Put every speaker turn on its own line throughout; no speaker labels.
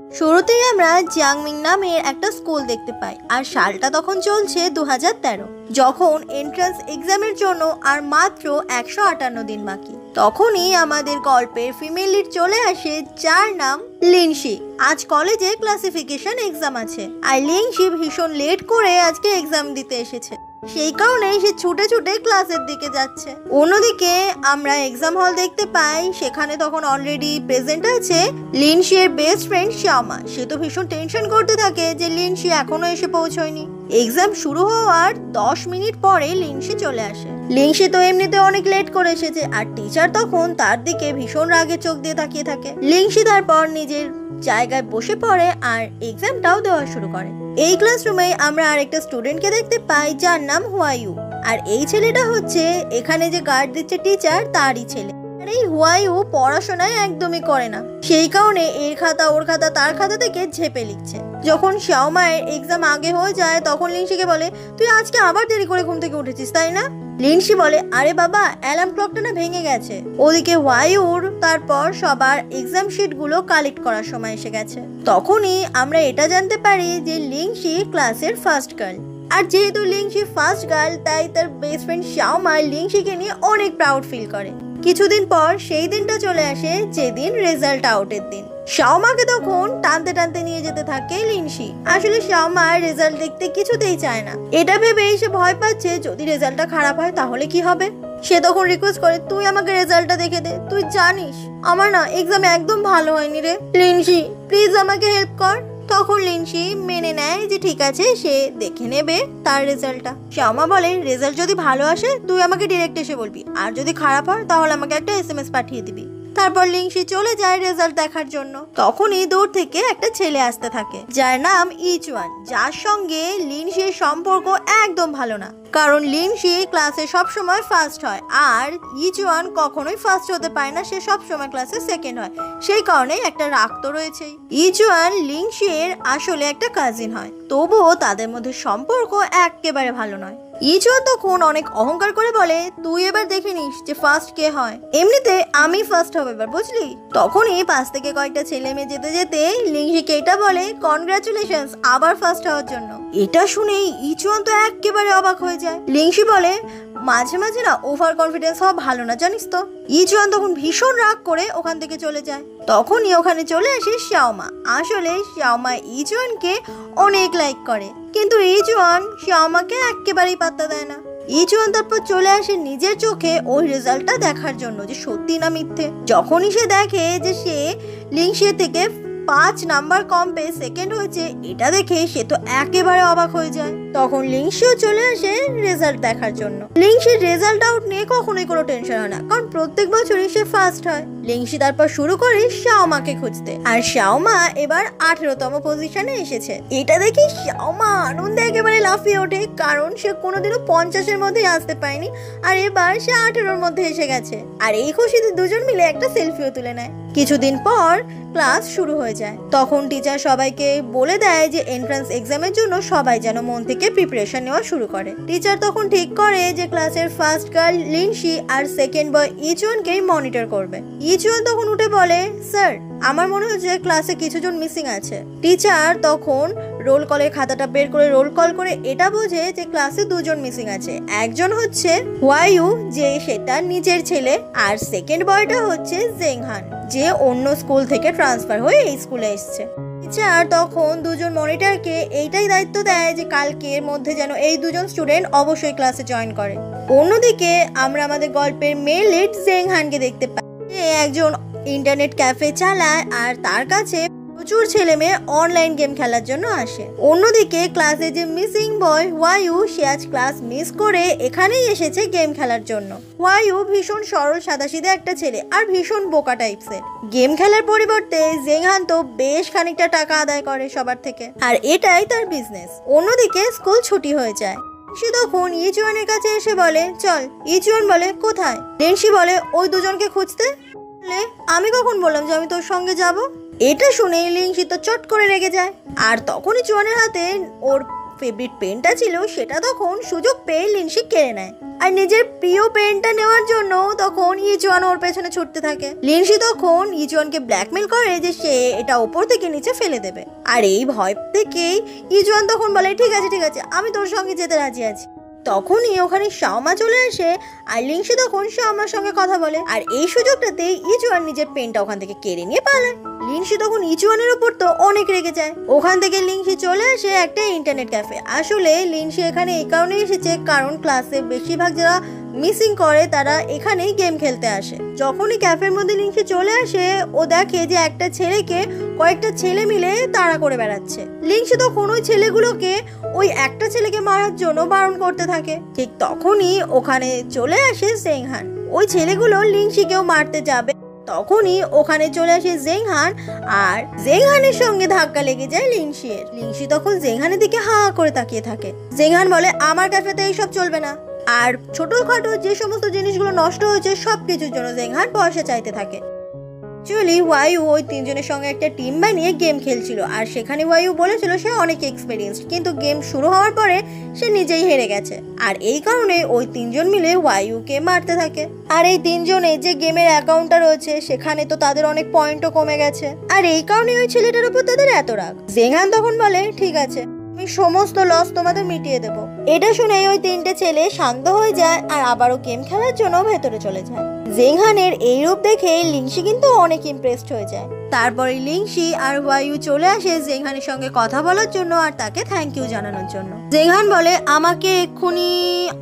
শুরুতেই আমরা জিয়াংমিং নামের একটা স্কুল দেখতে পাই, আর সালটা তখন চলছে 2013, যখন এন্ট্রান্স এক্সামের জন্য আর মাত্র 158 দিন বাকি। তখনই আমাদের গল্পের ফিমেল লিড চলে আসে, যার নাম লিনশি। আজ কলেজে ক্লাসিফিকেশন এক্সাম আছে, আর লিনশি ভীষণ লেট করে আজকে এক্সাম দিতে এসেছে, সেই কারণে সে ছুটে ছুটে ক্লাসের দিকে যাচ্ছে। অন্যদিকে আমরা এক্সাম হল দেখতে পাই, সেখানে তখন অলরেডি প্রেজেন্ট আছে লিনশির বেস্ট ফ্রেন্ড শ্যামা। সে তো ভীষণ টেনশন করতে থাকে যে লিনশি এখনো এসে পৌঁছয়নি। এক্সাম শুরু হওয়ার 10 মিনিট পরে লিনশি চলে আসে। লিনশি তো এমনিতে অনেক লেট করে এসেছে, আর টিচার তখন তার দিকে ভীষণ রাগে চোখ দিয়ে তাকিয়ে থাকে। লিনশি তারপর নিজের জায়গায় বসে পড়ে আর এক্সামটাও দেওয়া শুরু করে। এই ক্লাসরুমে আমরা আরেকটা স্টুডেন্টকে দেখতে পাই, যার নাম হুয়াইউ। আর এই ছেলেটা হচ্ছে এখানে যে গার্ড দিচ্ছে টিচার, তারই ছেলে। আর এই হুয়াইউ পড়াশোনায় একদমই করে না, সেই কারণে এর খাতা ওর খাতা তার খাতা থেকে ঝেপে লিখছে। যখন শ্যাওমায়ের এক্সাম আগে হয়ে যায়, তখন লিনশিকে বলে, তুই আজকে আবার দেরি করে ঘুম থেকে উঠেছিস তাই না? লিনশি বলে, আরে বাবা, অ্যালার্ম ক্লকটা না ভেঙে গেছে। ওদিকে হুয়াইউর তারপর সবার এক্সাম শিট গুলো কালেক্ট করার সময় এসে গেছে। তখনই আমরা এটা জানতে পারি যে লিনশি ক্লাসের ফার্স্ট গার্ল। আর যেহেতু লিনশি ফার্স্ট গার্ল, তাই তার বেস্ট ফ্রেন্ড শ্যাওমা লিনশিকে নিয়ে অনেক প্রাউড ফিল করে। কিছুদিন পর সেই দিনটা চলে আসে, যেদিন রেজাল্ট আউটের দিন। শ্যাওমাকে তখন টানতে টানতে নিয়ে যেতে থাকে লিনশি। আসলে শ্যাওমা রেজাল্ট দেখতে কিছুতেই চায় না। এটা ভেবেই সে ভয় পাচ্ছে যদি রেজাল্টটা খারাপ হয় তাহলে কি হবে। সে তখন রিকোয়েস্ট করে, তুই আমাকে রেজাল্টটা দেখে দে, তুই জানিস আমার না এক্সামে একদম ভালো হয়নি রে, লিনশি প্লিজ আমাকে হেল্প কর। তখন লিনশি মেনে নেয় যে ঠিক আছে, সে দেখে নেবে তার রেজাল্টটা। শ্যামা বলে, রেজাল্ট যদি ভালো আসে তুই আমাকে ডিরেক্ট এসে বলবি, আর যদি খারাপ হয় তাহলে আমাকে একটা SMS পাঠিয়ে দিবি। তারপর লিনশি চলে যায় রেজাল্ট দেখার জন্য। তখনই দূর থেকে একটা ছেলে আসতে থাকে, যার নাম ইচওয়ান, যার সঙ্গে লিনশির সম্পর্ক একদম ভালো না। কারণ লিনশি ক্লাসে সবসময় ফার্স্ট হয়, আর ইচওয়ান কখনোই ফার্স্ট হতে পারে না, সে সবসময় ক্লাসে সেকেন্ড হয়। সেই কারণে একটা রাগ তো রয়েছেই। ইচওয়ান লিনশির আসলে একটা কাজিন হয়, তবুও তাদের মধ্যে সম্পর্ক একেবারে ভালো নয়। ইচওয়ান তখন অনেক অহংকার করে বলে, তুই এবার দেখে নিস যে ফার্স্ট কে হয়, এমনিতে আমি ফার্স্ট হবে এবার, বুঝলি? তখনই পাশ থেকে কয়েকটা ছেলে মেয়ে যেতে যেতে লিনশিকে এটা বলে, কনগ্রাচুলেশনস আবার ফার্স্ট হওয়ার জন্য। এটা শুনেই ইচওয়ান তো একেবারে অবাক হয়ে যায়। লিনশি বলে, মাঝে মাঝে না ওভার কনফিডেন্স হওয়া ভালো না, জানিস তো। ইচওয়ান তখন ভীষণ রাগ করে ওখান থেকে চলে যায়। তখনই ওখানে চলে আসে শ্যাওমা। আসলে শ্যাওমা ইচওয়ানকে অনেক লাইক করে, কিন্তু ইচওয়ান শ্যাওমাকে একেবারেই পাত্তা দেয় না। ইচওয়ান তারপর চলে আসে নিজের চোখে ওই রেজাল্টটা দেখার জন্য যে সত্যি না মিথ্যে। যখনই সে দেখে যে সে লিনশি থেকে 5 নাম্বার কম পেয়ে সেকেন্ড হয়েছে, এটা দেখে সে তো একেবারে অবাক হয়ে যায়। তখন লিনশিও চলে আসে রেজাল্ট দেখার জন্য। লিনশির রেজাল্ট আউট নিয়ে কখনোই কোনো টেনশন হয় না, কারণ প্রত্যেক বছরই সে ফার্স্ট হয়। লিনশি তারপর শুরু করে শ্যাওমাকে খুঁজতে, আর শ্যাওমা এবার 18তম পজিশনে এসেছে। এটা দেখে শ্যাওমা আনন্দে একেবারে লাফিয়ে ওঠে, কারণ সে কোনোদিনও 50-এর মধ্যে আসতে পারেনি, আর এবার সে 18-র মধ্যে এসে গেছে। আর এই খুশিতে দুজন মিলে একটা সেলফিও তুলে নেয়। কিছুদিন পর ক্লাস শুরু হয়ে যায়। তখন টিচার সবাইকে বলে দেয় যে এন্ট্রান্স এক্সামের জন্য সবাই যেন মন থেকে প্রিপারেশন নেওয়া শুরু করে। টিচার তখন ঠিক করে যে ক্লাসের ফার্স্ট গার্ল লিনশি আর সেকেন্ড বয় ইচওয়ানকেই মনিটর করবে। ইচওয়ান তখন উঠে বলে, স্যার আমার মনে হচ্ছে ক্লাসে কিছুজন মিসিং আছে। টিচার তখন রোল কলের খাতাটা বের করে রোল কল করে এটা বোঝে যে ক্লাসে 2 জন মিসিং আছে। একজন হচ্ছে হুয়াইউ, যে সেটা নিজের ছেলে, আর সেকেন্ড বয়টা হচ্ছে জেংহান, যে অন্য স্কুল থেকে ট্রান্সফার হয়ে এই স্কুলে এসছে। টিচার তখন 2 জন মনিটরকে এইটাই দায়িত্ব দেয় যে কালকের মধ্যে যেন এই 2 জন স্টুডেন্ট অবশ্যই ক্লাসে জয়েন করে। অন্যদিকে আমরা আমাদের গল্পের মেল লিড জেংহানকে দেখতে পাই, যে একজন ইন্টারনেট ক্যাফে চালায়, আর তার কাছে প্রচুর ছেলে মেয়ে অনলাইন গেম খেলার জন্য আসে। অন্যদিকে ক্লাসে যে মিসিং বয় হুয়াইউ, সে আজ ক্লাস মিস করে এখানেই এসেছে গেম খেলার জন্য। হুয়াইউ ভীষণ সরল সাদাসিধে একটা ছেলে, আর ভীষণ বোকা টাইপসের। গেম খেলার পরিবর্তে জেংহান তো বেশ খানিকটা টাকা আদায় করে সবার থেকে, আর এটাই তার বিজনেস। অন্যদিকে স্কুল ছুটি হয়ে যায়। সে তখন ইচওয়ানের কাছে এসে বলে, চল। ইচওয়ান বলে, কোথায়? লিনশি বলে, ওই 2 জনকে খুঁজতে। আমি কখন বললাম যে আমি তোর সঙ্গে যাব? এটা শুনে লিনশি তো চট করে রেগে যায়, আর তখনই ইচওয়ানের হাতে ওর ফেভারিট পেনটা ছিল সেটা তখন সুযোগ পেয়ে লিনসি কেড়ে নেয় আর নিজের প্রিয় পেনটা নেওয়ার জন্য তখন ইজওয়ান ওর পেছনে ছুটতে থাকে। লিনসি তখন ইজওয়ানকে ব্ল্যাকমেল করে যে সে এটা ওপর থেকে নিচে ফেলে দেবে, আর এই ভয় থেকেই ইজওয়ান তখন বলে ঠিক আছে আমি তোর সঙ্গে যেতে রাজি আছি। তখনই ওখানে শাওমা চলে আসে আর লিনসি তখন শাওমার সঙ্গে কথা বলে, আর এই সুযোগটাতে ইজওয়ান নিজের পেনটা ওখান থেকে কেড়ে নিয়ে পালায়। লিনসি তখন ইজওয়ানের উপর তো অনেক রেগে যায়। ওখান থেকে লিনসি চলে আসে একটা ইন্টারনেট ক্যাফে। আসলে লিনসি এখানে এই কারণে এসেছে কারণ ক্লাসে বেশিরভাগ যারা মিসিং করে তারা এখানেই গেম খেলতে আসে। যখনই ক্যাফের মধ্যে লিনসি চলে আসে ও দেখে যে একটা ছেলেকে কয়েকটা ছেলে মিলে তাড়া করে বেড়াচ্ছে। লিনসি তখন ওই ছেলেগুলোকে ওই একটা ছেলেকে মারার জন্য বারণ করতে থাকে। ঠিক তখনই ওখানে চলে আসে জেংহান। ওই ছেলেগুলো লিনসিকেও মারতে যাবে, তখনই ওখানে চলে আসে জেংহান আর জেংহানের সঙ্গে ধাক্কা লেগে যায় লিনসির। লিনসি তখন জেংহানের দিকে হা করে তাকিয়ে থাকে। জেংহান বলে আমার ক্যাফেতে এইসব চলবে না, আর ছোটখাটো যে সমস্ত জিনিসগুলো নষ্ট হয়েছে সবকিছুর জন্য জেংহান পয়সা চাইতে থাকে। অ্যাকচুয়ালি ওয়াইউ ওই তিনজনের সঙ্গে একটা টিম বানিয়ে গেম খেলছিল, আর সেখানে ওয়াইউ বলেছিল সে অনেক এক্সপেরিয়েন্সড, কিন্তু গেম শুরু হওয়ার পরে সে নিজেই হেরে গেছে। আর এই কারণে ওই তিনজন মিলে ওয়াইউকে মারতে থাকে। আর এই তিনজনে যে গেমের অ্যাকাউন্টটা রয়েছে সেখানে তো তাদের অনেক পয়েন্টও কমে গেছে, আর এই কারণে ওই ছেলেটার উপর তাদের এত রাগ। জেংহান তখন বলে ঠিক আছে আমি সমস্ত লস তোমাদের মিটিয়ে দেবো। এটা শুনে ওই তিনটে ছেলে শান্ত হয়ে যায় আর আবারও গেম খেলার জন্য ভেতরে চলে যায়। জেংহানের এই রূপ দেখে লিনসি কিন্তু অনেক ইমপ্রেসড হয়ে যায়। তারপরে লিনসি আর ওয়াইউ চলে আসে জেংহানের সঙ্গে কথা বলার জন্য আর তাকে থ্যাংক ইউ জানানোর জন্য। জেংহান বলে আমাকে এক্ষুনি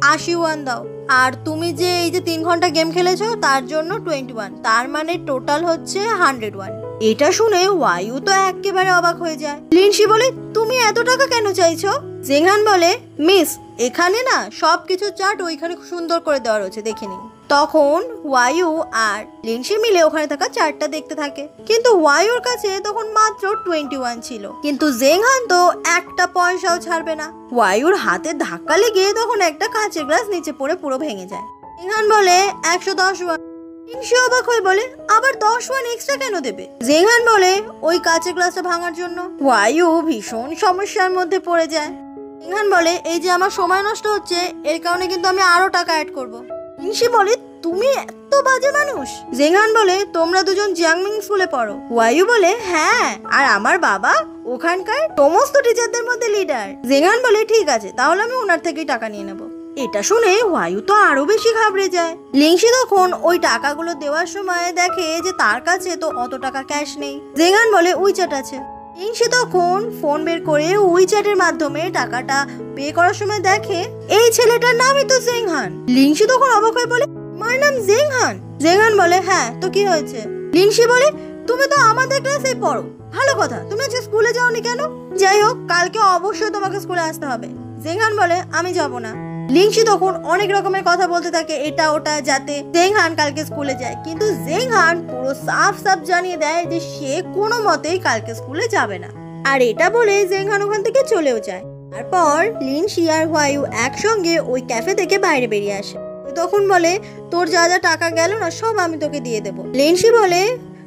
80 দাও, আর তুমি যে এই যে 3 ঘন্টা গেম খেলেছো তার জন্য 21, তার মানে টোটাল হচ্ছে 101। এটা শুনে ওয়াইউ তো একেবারে অবাক হয়ে যায়। লিনসি বলে তুমি এত টাকা কেন চাইছো? জেংহান বলে মিস এখানে না সবকিছু চার্ট ওইখানে সুন্দর করে দেওয়া রয়েছে, দেখে নিন। তখন ওয়াইউ আর লিনসি মিলে ওখানে থাকা চার্টটা দেখতে থাকে, কিন্তু ওয়াইউর কাছে তখন মাত্র 21 ছিল, কিন্তু জেংহান তো একটা পয়সাও ছাড়বে না। ওয়াইউর হাতে ধাক্কা লেগে তখন একটা কাঁচের গ্লাস নিচে পড়ে পুরো ভেঙে যায়। জেংহান বলে 110। লিনসি অবাক হয়ে বলে আবার 10 এক্সট্রা কেন দেবে? জেংহান বলে ওই কাঁচের গ্লাসটা ভাঙার জন্য। ওয়াইউ ভীষণ সমস্যার মধ্যে পড়ে যায়। জেংহান বলে এই যে আমার সময় নষ্ট হচ্ছে এর কারণে কিন্তু আমি আরো টাকা অ্যাড করব। লিনসি বলে তুমি এত বাজে মানুষ। জেংহান বলে তোমরা দুজন জিয়াংমিং স্কুলে পড়ো। ওয়াইউ বলে হ্যাঁ, আর আমার বাবা ওখানকার সমস্ত টিচারদের মধ্যে লিডার। জেংহান বলে ঠিক আছে তাহলে আমি ওনার থেকেই টাকা নিয়ে নেব। এটা শুনে ওয়াইউ তো আরো বেশি ঘাবড়ে যায়। লিনসি তখন ওই টাকাগুলো দেওয়ার সময় দেখে যে তার কাছে তো অত টাকা ক্যাশ নেই। জেংহান বলে উইচ্যাট আছে। লিনসি তখন ফোন বের করে উইচ্যাটের মাধ্যমে টাকাটা পে করার সময় দেখে এই ছেলেটার নামই তো জেংহান। লিনসি তখন অবাক হয়ে বলে আমার নাম জেংহান। জেংহান বলে হ্যাঁ তো কি হয়েছে? লিনসি বলে তুমি তো আমাদের ক্লাসে পড়ো, ভালো কথা, তুমি আজকে স্কুলে যাওনি কেন? যাই হোক কালকে অবশ্যই তোমাকে স্কুলে আসতে হবে। জেংহান বলে আমি যাব না। লিনসি তখন অনেক রকমের কথা বলতে থাকে এটা ওটা যাতে জেংহান কালকে স্কুলে যায়, কিন্তু জেংহান পুরো সাফ জানিয়ে দেয় যে সে কোনো মতেই কালকে স্কুলে যাবে না। আর এটা বলে জেংহান ওখান থেকে চলেও যায়। তারপর লিনসি আর ওয়াইউ একসঙ্গে ওই ক্যাফে থেকে বাইরে বেরিয়ে আসে। তখন বলে তোর যা যা টাকা গেল না সব আমি তোকে দিয়ে দেবো। লিনসি বলে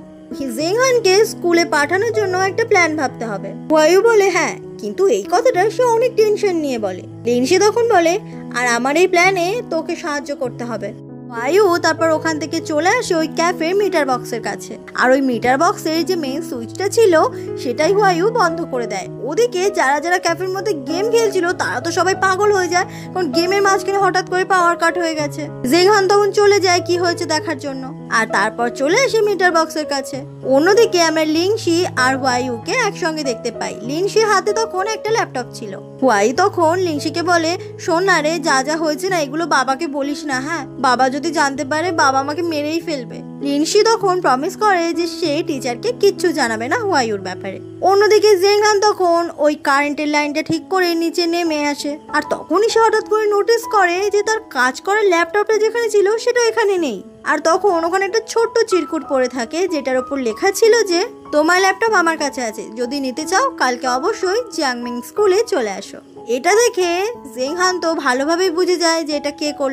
জেংহানকে স্কুলে পাঠানোর জন্য একটা প্ল্যান ভাবতে হবে। ওয়াইউ বলে হ্যাঁ, কিন্তু এই কথাটা সে অনেক টেনশন নিয়ে বলে। লিনসি তখন বলে আর আমার এই প্ল্যানে তোকে সাহায্য করতে হবে। ওয়াইউ তারপর ওখান থেকে চলে আসে ওই ক্যাফের মিটার বক্সের কাছে, আর ওই মিটার বক্সের যে মেইন সুইচটা ছিল সেটাই ওয়াইউ বন্ধ করে দেয়। ওদিকে যারা যারা ক্যাফের মধ্যে গেম খেলছিল তারা তো সবাই পাগল হয়ে যায়, কারণ গেমের মাঝখানে হঠাৎ করে পাওয়ার কাট হয়ে গেছে। জেংহান তখন চলে যায় কি হয়েছে দেখার জন্য, আর তারপর চলে আসে মিটার বক্সের কাছে। অন্যদিকে আমরা লিনসি আর ওয়াইউকে একসঙ্গে দেখতে পাই। লিনসির হাতে তখন একটা ল্যাপটপ ছিল। ওয়াইউ তখন লিনসিকে বলে শোন না রে, যা যা হয়েছে না এগুলো বাবাকে বলিস না, হ্যাঁ, বাবা যদি জানতে পারে বাবা আমাকে মেরেই ফেলবে। লিনসি তখন প্রমিস করে যে সে টিচারকে কিচ্ছু জানাবে না ওয়াইউর ব্যাপারে। অন্যদিকে জেংহান তখন ওই কারেন্টের লাইনটা ঠিক করে নিচে নেমে আসে, আর তখনই সে হঠাৎ করে নোটিস করে যে তার কাজ করার ল্যাপটপটা যেখানে ছিল সেটা এখানে নেই। আর তখন ওখানে একটা ছোট্ট চিরকুট পড়ে থাকে যেটার উপর লেখা ছিল যে তোমার ল্যাপটপ আমার কাছে আছে, যদি নিতে চাও কালকে অবশ্যই জিয়াংমিং স্কুলে চলে আসো। এটা দেখে জেংহান তো ভালোভাবেই বুঝে যায় যে এটা কে করলো।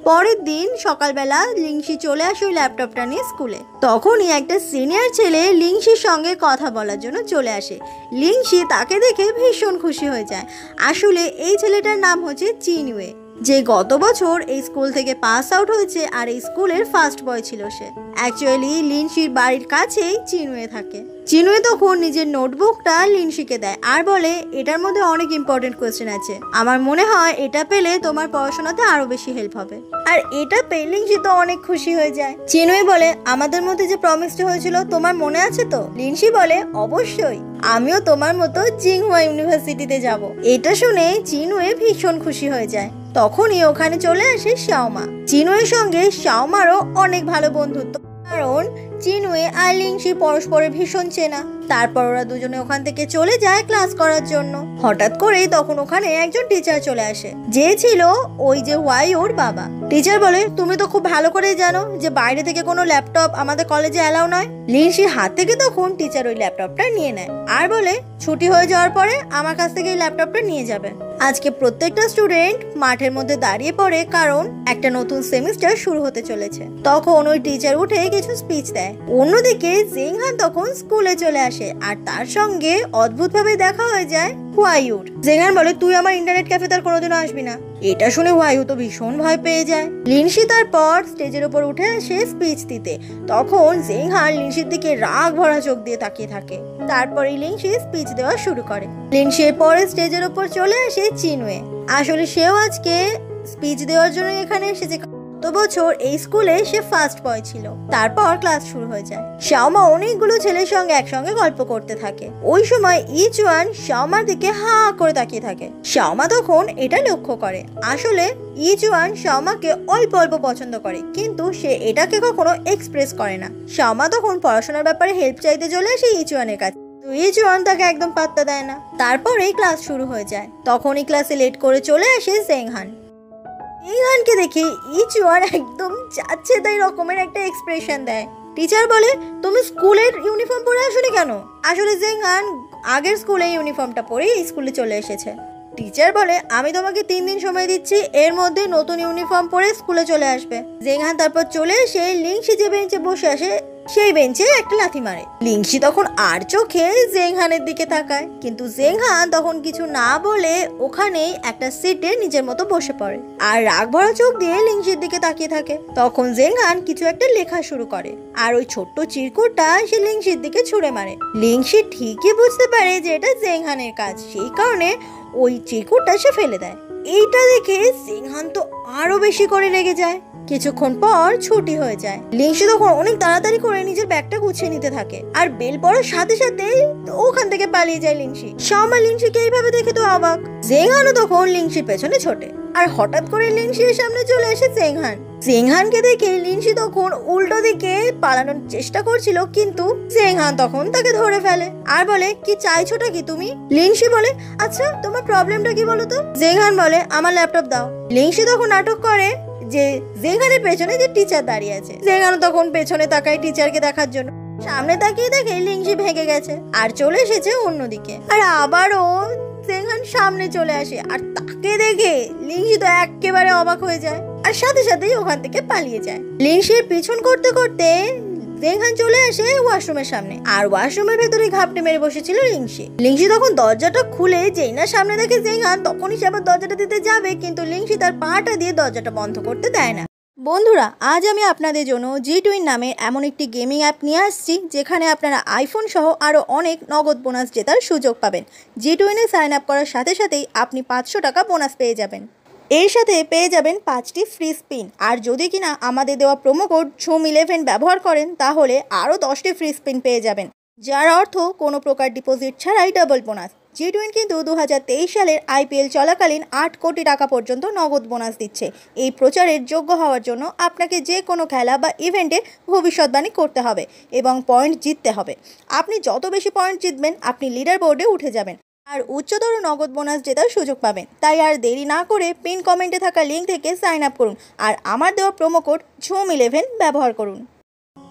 পরের দিন সকালবেলা লিংসি চলে আসে ওই ল্যাপটপটা নিয়ে স্কুলে। তখনই একটা সিনিয়র ছেলে লিংসির সঙ্গে কথা বলার জন্য চলে আসে। লিংসি তাকে দেখে ভীষণ খুশি হয়ে যায়। আসলে এই ছেলেটার নাম হচ্ছে চিনওয়ে, যে গত বছর এই স্কুল থেকে পাস আউট হয়েছে আর এই স্কুলের ফার্স্ট বয় ছিল সে। অ্যাকচুয়ালি লিনসির বাড়ির কাছেই চিনওয়ে থাকে। চিনওয়ে তখন নিজের নোটবুকটা লিনসিকে দেয় আর বলে, এটার মধ্যে অনেক ইম্পর্টেন্ট কোয়েশ্চেন আছে, আমার মনে হয় এটা পেলে তোমার পড়াশোনাতে আরো বেশি হেল্প হবে। আর এটা পেয়ে লিনসি তো অনেক খুশি হয়ে যায়। চিনওয়ে বলে, আমাদের মধ্যে যে প্রমিসটা হয়েছিল তোমার মনে আছে তো? লিনসি বলে, অবশ্যই, আমিও তোমার মতো জিংহুয়া ইউনিভার্সিটিতে যাব। এটা শুনে চিনওয়ে ভীষণ খুশি হয়ে যায়। তখনই ওখানে চলে আসে শাওমা। চিনওয়ের সঙ্গে শাওমারও অনেক ভালো বন্ধুত্ব, কারণ চিনওয়ে আর লিংসি পরস্পরের ভীষণ চেনা। তারপর ওরা দুজনে ওখান থেকে চলে যায় ক্লাস করার জন্য। হঠাৎ করেই তখন ওখানে একজন টিচার চলে আসে, যে ছিল ওই যে ওয়াইওর বাবা। টিচার বলে, তুমি তো খুব ভালো করেই জানো যে বাইরে থেকে কোনো ল্যাপটপ আমাদের কলেজে অ্যালাউ নয়। লিংসির হাত থেকে তখন টিচার ওই ল্যাপটপটা নিয়ে নেয় আর বলে, ছুটি হয়ে যাওয়ার পরে আমার কাছ থেকে এই ল্যাপটপটা নিয়ে যাবে। আজকে প্রত্যেকটা স্টুডেন্ট মাঠের মধ্যে দাঁড়িয়ে পড়ে, কারণ একটা নতুন সেমিস্টার শুরু হতে চলেছে। তখন ওই টিচার উঠে কিছু স্পিচ দেয়। অন্যদিকে জিংহান তখন স্কুলে চলে আসে আর তার সঙ্গে অদ্ভুতভাবে দেখা হয়ে যায় হোয়াইউর। জিংহান বলে, তুই আমার ইন্টারনেট ক্যাফে তার কোনোদিনও আসবি না। এটা শুনে হোয়াইউ তো ভীষণ ভয় পেয়ে যায়। লিনসি তারপর স্টেজের উপর উঠে আসে স্পিচ দিতে। তখন জিংহান লিনসির দিকে রাগ ভরা চোখ দিয়ে তাকিয়ে থাকে। তারপরে লিনসি স্পিচ দেওয়া শুরু করে। লিনসির পরে স্টেজের উপর চলে আসে চিনওয়ে। আসলে সেও আজকে স্পিচ দেওয়ার জন্য এখানে এসেছে। গত বছর এই স্কুলে সে ফার্স্ট বয় ছিল। তারপর ক্লাস শুরু হয়ে যায়। শাওমা অনেকগুলো ছেলের সঙ্গে একসঙ্গে গল্প করতে থাকে। ওই সময় ইচুয়ান শাওমার দিকে হা করে তাকিয়ে থাকে। শাওমা তখন এটা লক্ষ্য করে, আসলে ইচুয়ান শাওমাকে অল্প অল্প পছন্দ করে, কিন্তু সে এটাকে কখনো এক্সপ্রেস করে না। শাওমা তখন পড়াশোনার ব্যাপারে হেল্প চাইতে চলে আসে ইচুয়ানের কাছে। ইচুয়ান তাকে একদম পাত্তা দেয় না। তারপরেই ক্লাস শুরু হয়ে যায়। তখনই ক্লাসে লেট করে চলে আসে জিংহান। জিংহানকে দেখে ইচুয়ান একদম যাচ্ছে তাই রকমের একটা এক্সপ্রেশন দেয়। টিচার বলে, তুমি স্কুলের ইউনিফর্ম পরে আসোনি কেন? আসলে জিংহান আগের স্কুলে ইউনিফর্মটা পরে স্কুলে চলে এসেছে। টিচার বলে, আমি তোমাকে 3 দিন সময় দিচ্ছি, এর মধ্যে নতুন ইউনিফর্ম পরে স্কুলে চলে আসবে। জিংহান তারপর চলে এসে লিংসি যে বেঞ্চে বসে আসে সেই বেঞ্চে একটা লাথি মারে। লিংসি তখন আর চোখে জিংহানের দিকে তাকায়, কিন্তু জিংহান তখন কিছু না বলে ওখানেই একটা সিটে নিজের মতো বসে পড়ে আর রাগ ভরা চোখ দিয়ে লিংসির দিকে তাকিয়ে থাকে। তখন জিংহান কিছু একটা লেখা শুরু করে আর ওই ছোট্ট চিরকুটটা সে লিংসির দিকে ছুঁড়ে মারে। লিংসি ঠিকই বুঝতে পারে যে এটা জিংহানের কাজ, সেই কারণে ওই চিরকুটটা সে ফেলে দেয়। এইটা দেখে জিংহান তো আরো বেশি করে রেগে যায়। কিছুক্ষণ পর ছুটি হয়ে যায়। লিংসি তখন অনেক তাড়াতাড়ি করে নিজের ব্যাগটা গুছিয়ে নিতে থাকে আর বেল পড়ার সাথে সাথে ওখান থেকে পালিয়ে যায় লিংসি। শাওমা লিংসিকে এইভাবে দেখে তো অবাক। জিংহানও তখন লিংসির পেছনে ছোটে আর হঠাৎ করে লিংসির সামনে চলে এসে জিংহান। জিংহানকে দেখে লিংসি তখন উল্টো দিকে পালানোর চেষ্টা করছিল, কিন্তু জিংহান তখন তাকে ধরে ফেলে আর বলে, কি চাইছোটা কি তুমি? লিংসি বলে, আচ্ছা তোমার প্রবলেমটা কি বলো তো? জিংহান বলে, আমার ল্যাপটপ দাও। লিংসি তখন নাটক করে যে জিংহানের পেছনে যে টিচার দাঁড়িয়ে আছে। জিংহান তখন পেছনে তাকায় টিচারকে দেখার জন্য। সামনে তাকিয়ে দেখে লিংসি ভেঙে গেছে আর চলে এসেছে অন্যদিকে। আর আবারও জিংহান সামনে চলে আসে আর তাকে দেখে লিংসি তো একেবারে অবাক হয়ে যায় আর সাথে সাথেই ওখান থেকে পালিয়ে যায়। লিংসির পিছন করতে করতে জিংহান চলে আসে ওয়াশরুমের সামনে আর ওয়াশরুমের ভেতরে ঘাপটে মেরে বসেছিল লিংসি। লিংসি তখন দরজাটা খুলে যেই না সামনে দেখে জিংহান, তখনই সে আবার দরজাটা দিতে যাবে, কিন্তু লিংসি তার পাটা দিয়ে দরজাটা বন্ধ করতে দেয় না। বন্ধুরা, আজ আমি আপনাদের জন্য জিটুইন নামে এমন একটি গেমিং অ্যাপ নিয়ে আসছি, যেখানে আপনারা আইফোন সহ আরও অনেক নগদ বোনাস জেতার সুযোগ পাবেন। জিটুইনে সাইন আপ করার সাথে সাথেই আপনি 500 টাকা বোনাস পেয়ে যাবেন। এর সাথে পেয়ে যাবেন 5টি ফ্রি স্পিন, আর যদি কিনা আমাদের দেওয়া প্রোমো কোড ঝুম11 ব্যবহার করেন তাহলে আরও 10টি ফ্রি স্পিন পেয়ে যাবেন, যার অর্থ কোনো প্রকার ডিপোজিট ছাড়াই ডাবল বোনাস। জিটুইন কিন্তু 2023 সালের IPL চলাকালীন 8 কোটি টাকা পর্যন্ত নগদ বোনাস দিচ্ছে। এই প্রচারের যোগ্য হওয়ার জন্য আপনাকে যে কোনো খেলা বা ইভেন্টে ভবিষ্যৎবাণী করতে হবে এবং পয়েন্ট জিততে হবে। আপনি যত বেশি পয়েন্ট জিতবেন আপনি লিডার বোর্ডে উঠে যাবেন আর উচ্চতর নগদ বোনাস জেতার সুযোগ পাবেন। তাই আর দেরি না করে পিন কমেন্টে থাকা লিঙ্ক থেকে সাইন আপ করুন আর আমার দেওয়া প্রোমো কোড ঝুম11 ব্যবহার করুন।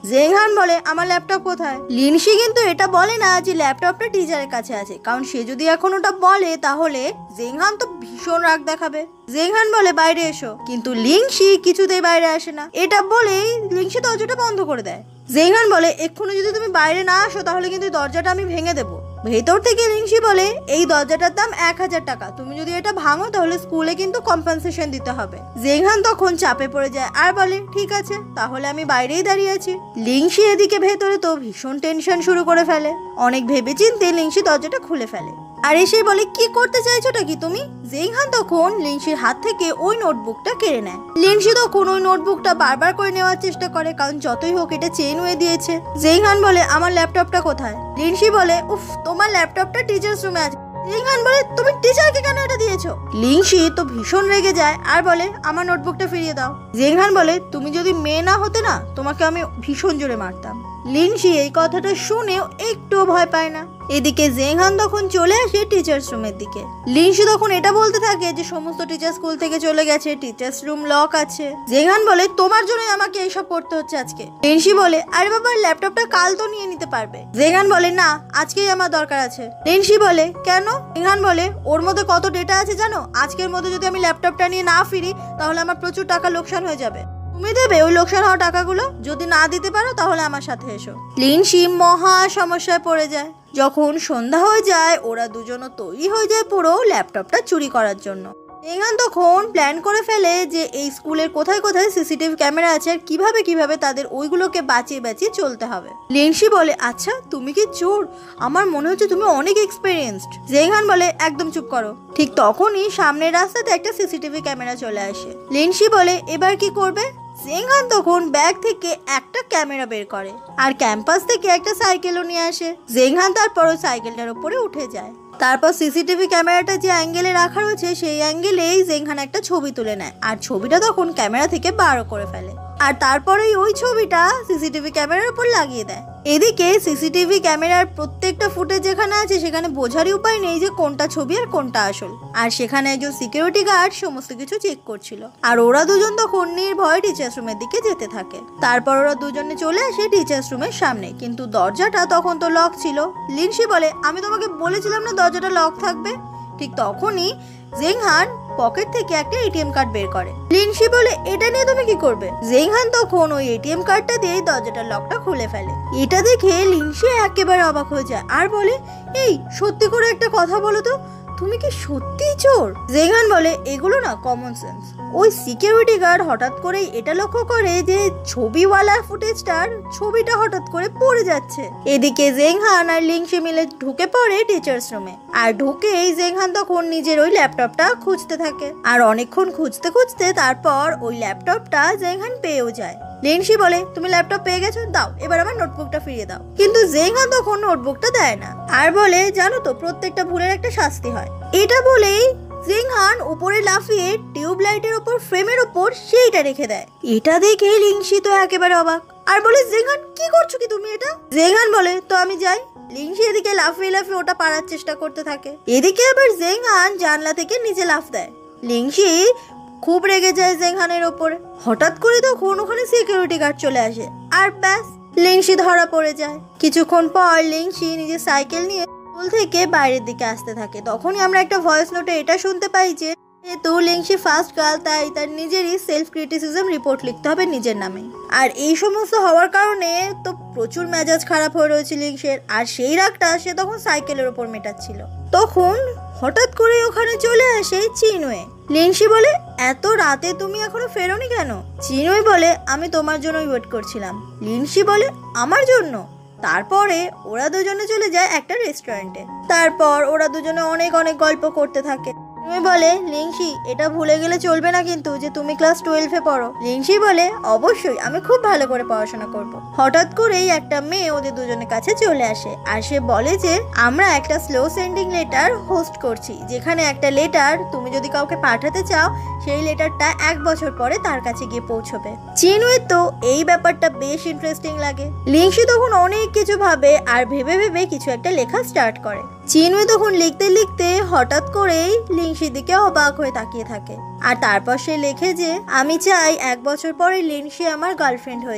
জেংহান বলে আমার ল্যাপটপ কোথায়? লিনশি কিন্তু এটা বলে না যে ল্যাপটপটা টিচারের কাছে আছে, কারণ সে যদি এখন ওটা বলে তাহলে জেংহান তো ভীষণ রাগ দেখাবে। জেংহান বলে বাইরে এসো, কিন্তু লিনশি কিছুতেই বাইরে আসে না। এটা বলেই লিনশি দরজাটা বন্ধ করে দেয়। জেংহান বলে এক্ষুনি যদি তুমি বাইরে না আসো তাহলে কিন্তু দরজাটা আমি ভেঙে দেবো। ভেতর থেকে লিনশি বলে এই দরজাটার দাম 1000 টাকা, তুমি যদি এটা ভাঙো তাহলে স্কুলে কিন্তু কম্পেনসেশন দিতে হবে। জেংহান তখন চাপে পড়ে যায় আর বলে ঠিক আছে, তাহলে আমি বাইরেই দাঁড়িয়ে আছি। লিনশি এদিকে ভেতরে তো ভীষণ টেনশন শুরু করে ফেলে। অনেক ভেবেচিন্তে লিনশি দরজাটা খুলে ফেলে আর এসে বলে কি করতে চাইছোটা কি তুমি? জেংহান তখন লিনশির হাত থেকে ওই নোটবুকটা কেড়ে নেয়। লিনশি তখন ওই নোটবুকটা বারবার করে নেওয়ার চেষ্টা করে, কারণ যতই হোক এটা চেন হয়ে দিয়েছে। জেংহান বলে আমার ল্যাপটপটা কোথায়? লিনশি বলে উফ, তোমার ল্যাপটপটা টিচার্স রুমে আছে। জেংহান বলে তুমি টিচারকে কেন এটা দিয়েছো? লিনশি তো ভীষণ রেগে যায় আর বলে আমার নোটবুকটা ফিরিয়ে দাও। জেংহান বলে তুমি যদি মেয়ে না হতে না তোমাকে আমি ভীষণ জোরে মারতাম। লিনশি এই কথাটা শুনেও একটু ভয় পায় না। এদিকে জেংহান তখন চলে আসে টিচার্স রুমের দিকে। লিনশি তখন এটা বলতে থাকে যে সমস্ত টিচার স্কুল থেকে চলে গেছে, টিচার্স রুম লক আছে। জেংহান বলে তোমার জন্যই আমাকে এইসব করতে হচ্ছে আজকে। লিনশি বলে আরে বাবা ল্যাপটপটা কাল তো নিয়ে নিতে পারবে। জেংহান বলে না, আজকেই আমার দরকার আছে। লিনশি বলে কেন? জেংহান বলে ওর মধ্যে কত ডেটা আছে জানো? আজকের মধ্যে যদি আমি ল্যাপটপটা নিয়ে না ফিরি তাহলে আমার প্রচুর টাকা লোকসান হয়ে যাবে। তুমি দেবে ওই লোকসান হওয়া টাকাগুলো? যদি না দিতে পারো তাহলে আমার সাথে এসো। লিনশি মহা সমস্যায় পড়ে যায়। যখন সন্ধ্যা হয়ে যায় ওরা দুজনও তৈরি হয়ে যায় পুরো ল্যাপটপটা চুরি করার জন্য। জেংহান তখন প্ল্যান করে ফেলে যে এই স্কুলের কোথায় কোথায় সিসিটিভি ক্যামেরা আছে আর কিভাবে তাদের ওইগুলোকে বাঁচিয়ে চলতে হবে। লিনশি বলে আচ্ছা তুমি কি চোর? আমার মনে হচ্ছে তুমি অনেক এক্সপেরিয়েন্সড। জেংহান বলে একদম চুপ করো। ঠিক তখনই সামনের রাস্তাতে একটা সিসিটিভি ক্যামেরা চলে আসে। লিনশি বলে এবার কি করবে? জেংহান তখন ব্যাগ থেকে একটা ক্যামেরা বের করে আর ক্যাম্পাস থেকে একটা সাইকেলও নিয়ে আসে। জেংহান তারপর ওই সাইকেলটার উপরে উঠে যায়। তারপর সিসিটিভি ক্যামেরাটা যে অ্যাঙ্গেলে রাখা রয়েছে সেই অ্যাঙ্গেলেই জেংহান একটা ছবি তুলে নেয় আর ছবিটা তখন ক্যামেরা থেকে বার করে ফেলে আর তারপরেই ওই ছবিটা সিসিটিভি ক্যামেরার উপর লাগিয়ে দেয়। এদিকে সিসিটিভি ক্যামেরার প্রত্যেকটা ফুটেজ যেখানে আছে সেখানে বোঝারই উপায় নেই যে কোনটা ছবি আর কোনটা আসল। আর সেখানে একজন সিকিউরিটি গার্ড সমস্ত কিছু চেক করছিল আর ওরা দুজন তখন নির্ভয়ে টিচার্স রুমের দিকে যেতে থাকে। তারপর ওরা দুজনে চলে আসে টিচার্স রুমের সামনে, কিন্তু দরজাটা তখন তো লক ছিল। লিনশি বলে আমি তোমাকে বলেছিলাম না দরজাটা লক থাকবে। ঠিক তখনই জেংহান পকেট থেকে একটা এটিএম কার্ড বের করে। লিনশি বলে এটা নিয়ে তুমি কি করবে? জেংহান তখন ওই এটিএম কার্ডটা দিয়ে দরজাটার লকটা খুলে ফেলে। এটা দেখে লিনশি একেবারে অবাক হয়ে যায় আর বলে এই সত্যি করে একটা কথা বলো তো, তুমি কি সত্যিই চোর? জেংহান বলে এগুলো না কমন সেন্স। ওই সিকিউরিটি গার্ড হঠাৎ করেই এটা লক্ষ্য করে যে ছবিওয়ালা ফুটেজটার ছবিটা হঠাৎ করে পড়ে যাচ্ছে। এদিকে জেংহান আর লিনশি মিলে ঢুকে পড়ে টিচার্স রুমে আর ঢুকেই জেংহান তখন নিজের ওই ল্যাপটপটা খুঁজতে থাকে আর অনেকক্ষণ খুঁজতে তারপর ওই ল্যাপটপটা জেংহান পেয়েও যায়। লিনশি বলে তুমি ল্যাপটপ পেয়ে গেছো, দাও এবার আমার নোটবুকটা ফিরিয়ে দাও। কিন্তু জেংহান তখন নোটবুকটা দেয় না আর বলে জানো তো প্রত্যেকটা ভুলের একটা শাস্তি হয়। এটা বলেই জেংহান উপরে লাফিয়ে টিউব লাইটের উপর ফ্রেমের উপর সেইটা রেখে দেয়। এটা দেখে লিনশি তো একেবারে অবাক আর বলে জেংহান কি করছো কি তুমি এটা? জেংহান বলে তো আমি যাই। লিনশি এদিকে লাফিয়ে ওটা পারার চেষ্টা করতে থাকে। এদিকে আবার জেংহান জানলা থেকে নিচে লাফ দেয়। লিনশি খুব রেগে যায় জেংহানের ওপর। হঠাৎ করে তখন ওখানে সিকিউরিটি গার্ড চলে আসে আর ব্যাস লিনশি ধরা পড়ে যায়। কিছুক্ষণ পর লিনশি নিজের সাইকেল নিয়ে স্কুল থেকে বাইরের দিকে আসতে থাকে। তখনই আমরা একটা ভয়েস নোটে এটা শুনতে পাই যে যেহেতু লিনশি ফার্স্ট গার্ল তাই তার নিজেরই সেলফ ক্রিটিসিজম রিপোর্ট লিখতে হবে নিজের নামে। আর এই সমস্ত হওয়ার কারণে তো প্রচুর মেজাজ খারাপ হয়ে রয়েছে লিনশির আর সেই রাগটা সে তখন সাইকেলের ওপর মেটাচ্ছিল। তখন হঠাৎ করে ওখানে চলে আসে চিনওয়ে। লিনশি বলে এত রাতে তুমি এখনো ফেরোনি কেন? চিনওয়ে বলে আমি তোমার জন্যই ওয়েট করছিলাম। লিনশি বলে আমার জন্য? তারপরে ওরা দুজনে চলে যায় একটা রেস্টুরেন্টে। তারপর ওরা দুজনে অনেক গল্প করতে থাকে। তুমি বলে লিনশি এটা ভুলে গেলে চলবে না কিন্তু যে তুমি ক্লাস 12-এ পড়ো। লিনশি বলে অবশ্যই, আমি খুব ভালো করে পড়াশোনা করব। হঠাৎ করেই একটা মেয়ে ওদের দুজনের কাছে চলে আসে আর সে বলে যে আমরা একটা স্লো সেন্ডিং লেটার হোস্ট করছি, যেখানে একটা লেটার তুমি যদি কাউকে পাঠাতে চাও সেই লেটারটা 1 বছর পরে তার কাছে গিয়ে পৌঁছবে। চিনওয়ে তো এই ব্যাপারটা বেশ ইন্টারেস্টিং লাগে। লিনশি তখন অনেক কিছু ভাবে আর ভেবে কিছু একটা লেখা স্টার্ট করে। চিনওয়ে তখন লিখতে হঠাৎ করেই লিনশির দিকে অবাক হয়ে তাকিয়ে থাকে আর তারপর সে লেখে যে আমি চাই 1 বছর পরে লিনশি আমার গার্লফ্রেন্ড হয়ে যাক।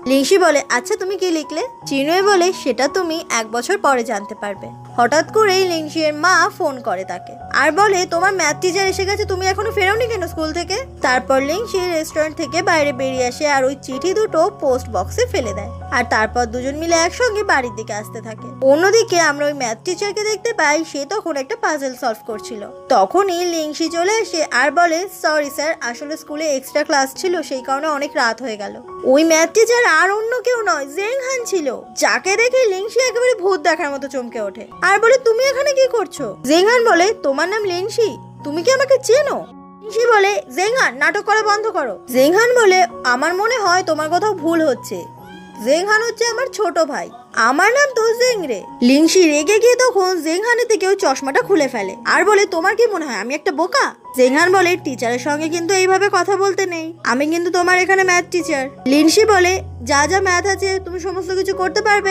লিংশি বলে আচ্ছা তুমি কি লিখলে? চিনুয়ে বলে সেটা তুমি 1 বছর পরে জানতে পারবে। হঠাৎ করেই লিংশির মা ফোন করে তাকে আর বলে তোমার ম্যাথ টিচার এসে গেছে, তুমি এখনো ফেরোনি কেন স্কুল থেকে? তারপর লিংশি রেস্টুরেন্ট থেকে বাইরে বেরিয়ে আসে আর ওই চিঠি দুটো পোস্ট বক্সে ফেলে দেয় আর তারপর দুজন মিলে একসঙ্গে বাড়ির দিকে আসতে থাকে। অন্যদিকে আমরা ওই ম্যাথ টিচারকে দেখতে পাই, সে তখন একটা পাজল সলভ করছিল। তখনই লিংশি চলে আসে আর বলে সরি স্যার, আসলে স্কুলে এক্সট্রা ক্লাস ছিল, সেই কারণে অনেক রাত হয়ে গেল। ওই ম্যাথ টিচার আর অন্য কেউ নয়, জেংহান ছিল, যাকে দেখে লিংশি একেবারে ভূত দেখার মতো চমকে ওঠে আর বলে তুমি এখানে কি করছো? জেংহান বলে তোমার নাম লিংশি, তুমি কি আমাকে চেনো? লিংশি বলে জেংহান নাটক করা বন্ধ করো। জেংহান বলে আমার মনে হয় তোমার কোথাও ভুল হচ্ছে, জেংহান হচ্ছে আমার ছোট ভাই, আমার নাম তো জেংরে। লিংশি রেগে গিয়ে তখন জেংহানের থেকেও চশমাটা খুলে ফেলে আর বলে তোমার কি মনে হয় আমি একটা বোকা? জেংহান বলে টিচারের সঙ্গে কিন্তু এইভাবে কথা বলতে নেই, আমি কিন্তু তোমার এখানে ম্যাথ টিচার। লিংশি বলে যা যা ম্যাথ আছে তুমি সমস্ত কিছু করতে পারবে।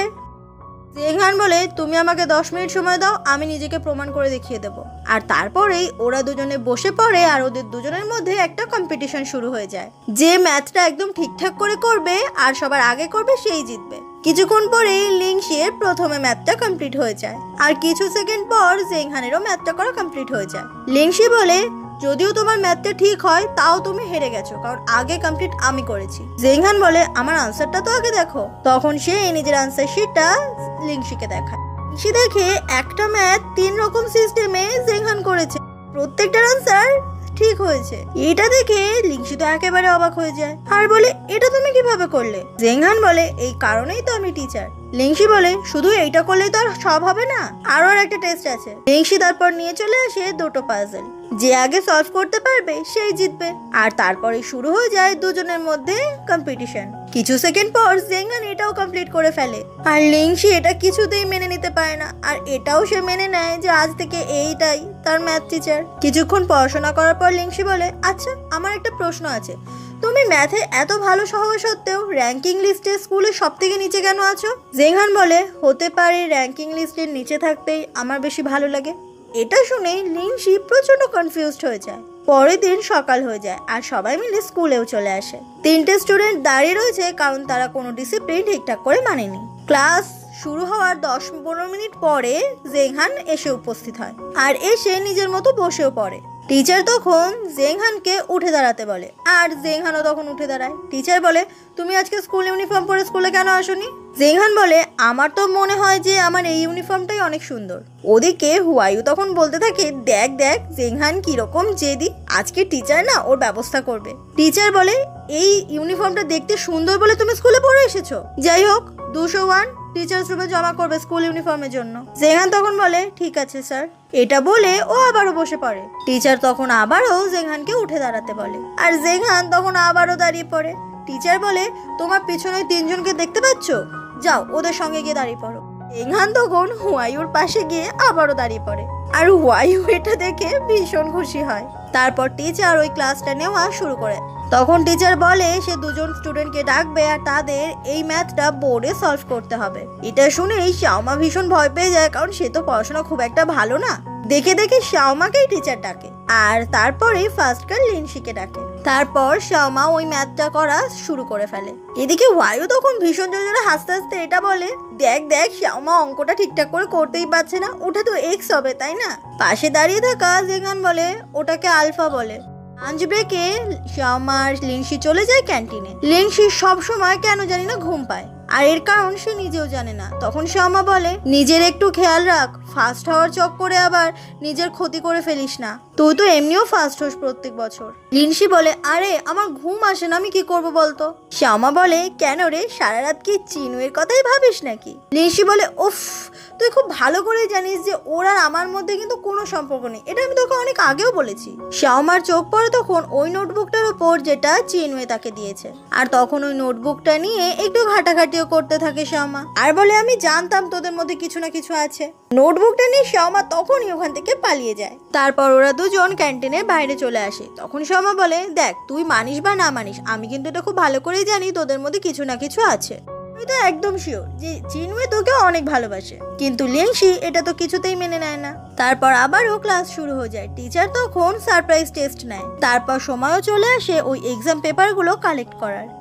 জেংহান বলে তুমি আমাকে 10 মিনিট সময় দাও, আমি নিজেকে প্রমাণ করে দেখিয়ে দেবো। আর তারপরেই ওরা দুজনে বসে পড়ে আর ওদের দুজনের মধ্যে একটা কম্পিটিশন শুরু হয়ে যায়। যে ম্যাথটা একদম ঠিকঠাক করে করবে আর সবার আগে করবে সেই জিতবে। কিছুক্ষণ পরেই লিংশির প্রথমে ম্যাথটা কমপ্লিট হয়ে যায় আর কিছু সেকেন্ড পর জেংহানেরও ম্যাথটা করা কমপ্লিট হয়ে যায়। লিংশি বলে যদিও তোমার ম্যাথটা ঠিক হয় তাও তুমি হেরে গেছো, কারণ আগে কমপ্লিট আমি করেছি। জেংহান বলে আমার আনসারটা তো আগে দেখো। তখন সে নিজের আনসার শিটটা লিংশিকে দেখায়। লিংশি দেখে একটা ম্যাথ 3 রকম সিস্টেমে জেংহান করেছে, প্রত্যেকটার আনসার ঠিক হয়েছে। এটা দেখে লিংশি তো একেবারে অবাক হয়ে যায় আর বলে এটা তুমি কিভাবে করলে? জেংহান বলে এই কারণেই তো আমি টিচার। লিংশি বলে শুধু এইটা করলেই তো আর সব হবে না, আরো একটা টেস্ট আছে। লিংশি তারপর নিয়ে চলে আসে দুটো পাজল, যে আগে সলভ করতে পারবে সেই জিতবে। আর তারপরে শুরু হয়ে যায় দুজনের মধ্যে কম্পিটিশন। কিছু সেকেন্ড পর জেংহান এটাও কমপ্লিট করে ফেলে আর লিংশি এটা কিছুতেই মেনে নিতে পারে না আর এটাও সে মেনে নেয় যে আজ থেকে এইটাই তার ম্যাথ টিচার। কিছুক্ষণ পড়াশোনা করার পর লিংশি বলে আচ্ছা আমার একটা প্রশ্ন আছে, তুমি ম্যাথে এত ভালো হওয়া সত্ত্বেও র্যাঙ্কিং লিস্টে স্কুলে সব থেকে নিচে কেন আছো? জেংহান বলে হতে পারে র্যাঙ্কিং লিস্টের নিচে থাকতেই আমার বেশি ভালো লাগে। এটা শুনে লিংশি প্রচন্ড কনফিউজড হয়ে যায়। পরের দিন সকাল হয়ে যায় আর সবাই মিলে স্কুলেও চলে আসে। 3টে স্টুডেন্ট দাঁড়িয়ে রয়েছে কারণ তারা কোনো ডিসিপ্লিন ঠিকঠাক করে মানেনি। ক্লাস শুরু হওয়ার 10-15 মিনিট পরে জেংহান এসে উপস্থিত হয় আর এসে নিজের মতো বসেও পড়ে। টিচার তখন জেংহানকে উঠে দাঁড়াতে বলে আর জেংহানও তখন উঠে দাঁড়ায়। টিচার বলে তুমি আজকে স্কুল ইউনিফর্ম পরে স্কুলে কেন আসোনি? জেংহান বলে আমার তো মনে হয় যে আমার এই ইউনিফর্মটাই অনেক সুন্দর। ওদিকে হুয়াইউ তখন বলতে থাকে দেখ দেখ জেংহান কিরকম জেদি, আজকে টিচার না ওর ব্যবস্থা করবে। টিচার বলে এই ইউনিফর্মটা দেখতে সুন্দর বলে তুমি স্কুলে পরে এসেছো, যাই হোক 201 টিচার্স রুমে জমা করবে স্কুল ইউনিফর্মের জন্য। জেংহান তখন বলে ঠিক আছে স্যার। এটা বলে ও আবারও বসে পড়ে। টিচার তখন আবারও জেংহানকে উঠে দাঁড়াতে বলে আর জেংহান তখন আবারও দাঁড়িয়ে পড়ে। টিচার বলে তোমার পিছনে 3জনকে দেখতে পাচ্ছ, যাও ওদের সঙ্গে গিয়ে দাঁড়িয়ে পড়ো। জেংহান তখন হুয়াইউর পাশে গিয়ে আবারও দাঁড়িয়ে পড়ে আর হুয়াইউ এটা দেখে ভীষণ খুশি হয়। তারপর টিচার ওই ক্লাসটা নেওয়া শুরু করে। তখন টিচার বলে সে 2জন স্টুডেন্টকে ডাকবে আর তাদের এই ম্যাথটা বোর্ডে সলভ করতে হবে। এটা শুনেই শাওমা ভীষণ ভয় পেয়ে যায়, কারণ সে তো পড়াশোনা খুব একটা ভালো না। দেখে দেখে শাওমাকেই টিচার ডাকে আর তারপরে ফার্স্ট গার্ল লিংশিকে ডাকে। তারপর শাওমা ওই ম্যাথটা করা শুরু করে ফেলে। এদিকে ওয়াইও তখন ভীষণ জোরে জোরে হাসতে হাসতে এটা বলে দেখ দেখ শাওমা অঙ্কটা ঠিকঠাক করে করতেই পারছে না, ওটা তো এক্স হবে তাই না? পাশে দাঁড়িয়ে থাকা জেংহান বলে ওটাকে আলফা বলে। লাঞ্চ ব্রেকে শাওমা আর লিংশি চলে যায় ক্যান্টিনে। লিংশি সবসময় কেন জানি না ঘুম পায় আর এর কারণ সে নিজেও জানে না। তখন শাওমা বলে নিজের একটু খেয়াল রাখ, ফার্স্ট হওয়ার চক্করে আবার নিজের ক্ষতি করে ফেলিস না, তুই তো এমনিও ফার্স্ট হোস প্রত্যেক বছর। লিংশি বলে আরে আমার ঘুম আসে না, আমি কি করবো বলতো? শাওমা বলে কেন রে, সারা রাত কি চিনুয়ের কথাই ভাবিস নাকি? লিংশি বলে উফ, তুই খুব ভালো করে জানিস যে ওর আর আমার মধ্যে কিন্তু কোনো সম্পর্ক নেই, এটা আমি তোকে অনেক আগেও বলেছি। শাওমার চোখ পড়ে তখন ওই নোটবুকটার উপর যেটা চিনুয়ে তাকে দিয়েছে আর তখন ওই নোটবুকটা নিয়ে একটু ঘাটাঘাটিও করতে থাকে শাওমা আর বলে আমি জানতাম তোদের মধ্যে কিছু না কিছু আছে। নোটবুকটা নিয়ে শাওমা তখনই ওখান থেকে পালিয়ে যায়। তারপর ওরা দুজন ক্যান্টিনের বাইরে চলে আসে। তখন শাওমা বলে দেখ তুই মানিস বা না মানিস, আমি কিন্তু এটা খুব ভালো করেই জানি তোদের মধ্যে কিছু না কিছু আছে। তুই তো একদম শিওর যে চিনুয়ে তোকে অনেক ভালোবাসে, কিন্তু লিংশি এটা তো কিছুতেই মেনে নেয় না। তারপর আবারও ক্লাস শুরু হয়ে যায়। টিচার তখন সারপ্রাইজ টেস্ট নেয়। তারপর সময়ও চলে আসে ওই এক্সাম পেপারগুলো কালেক্ট করার।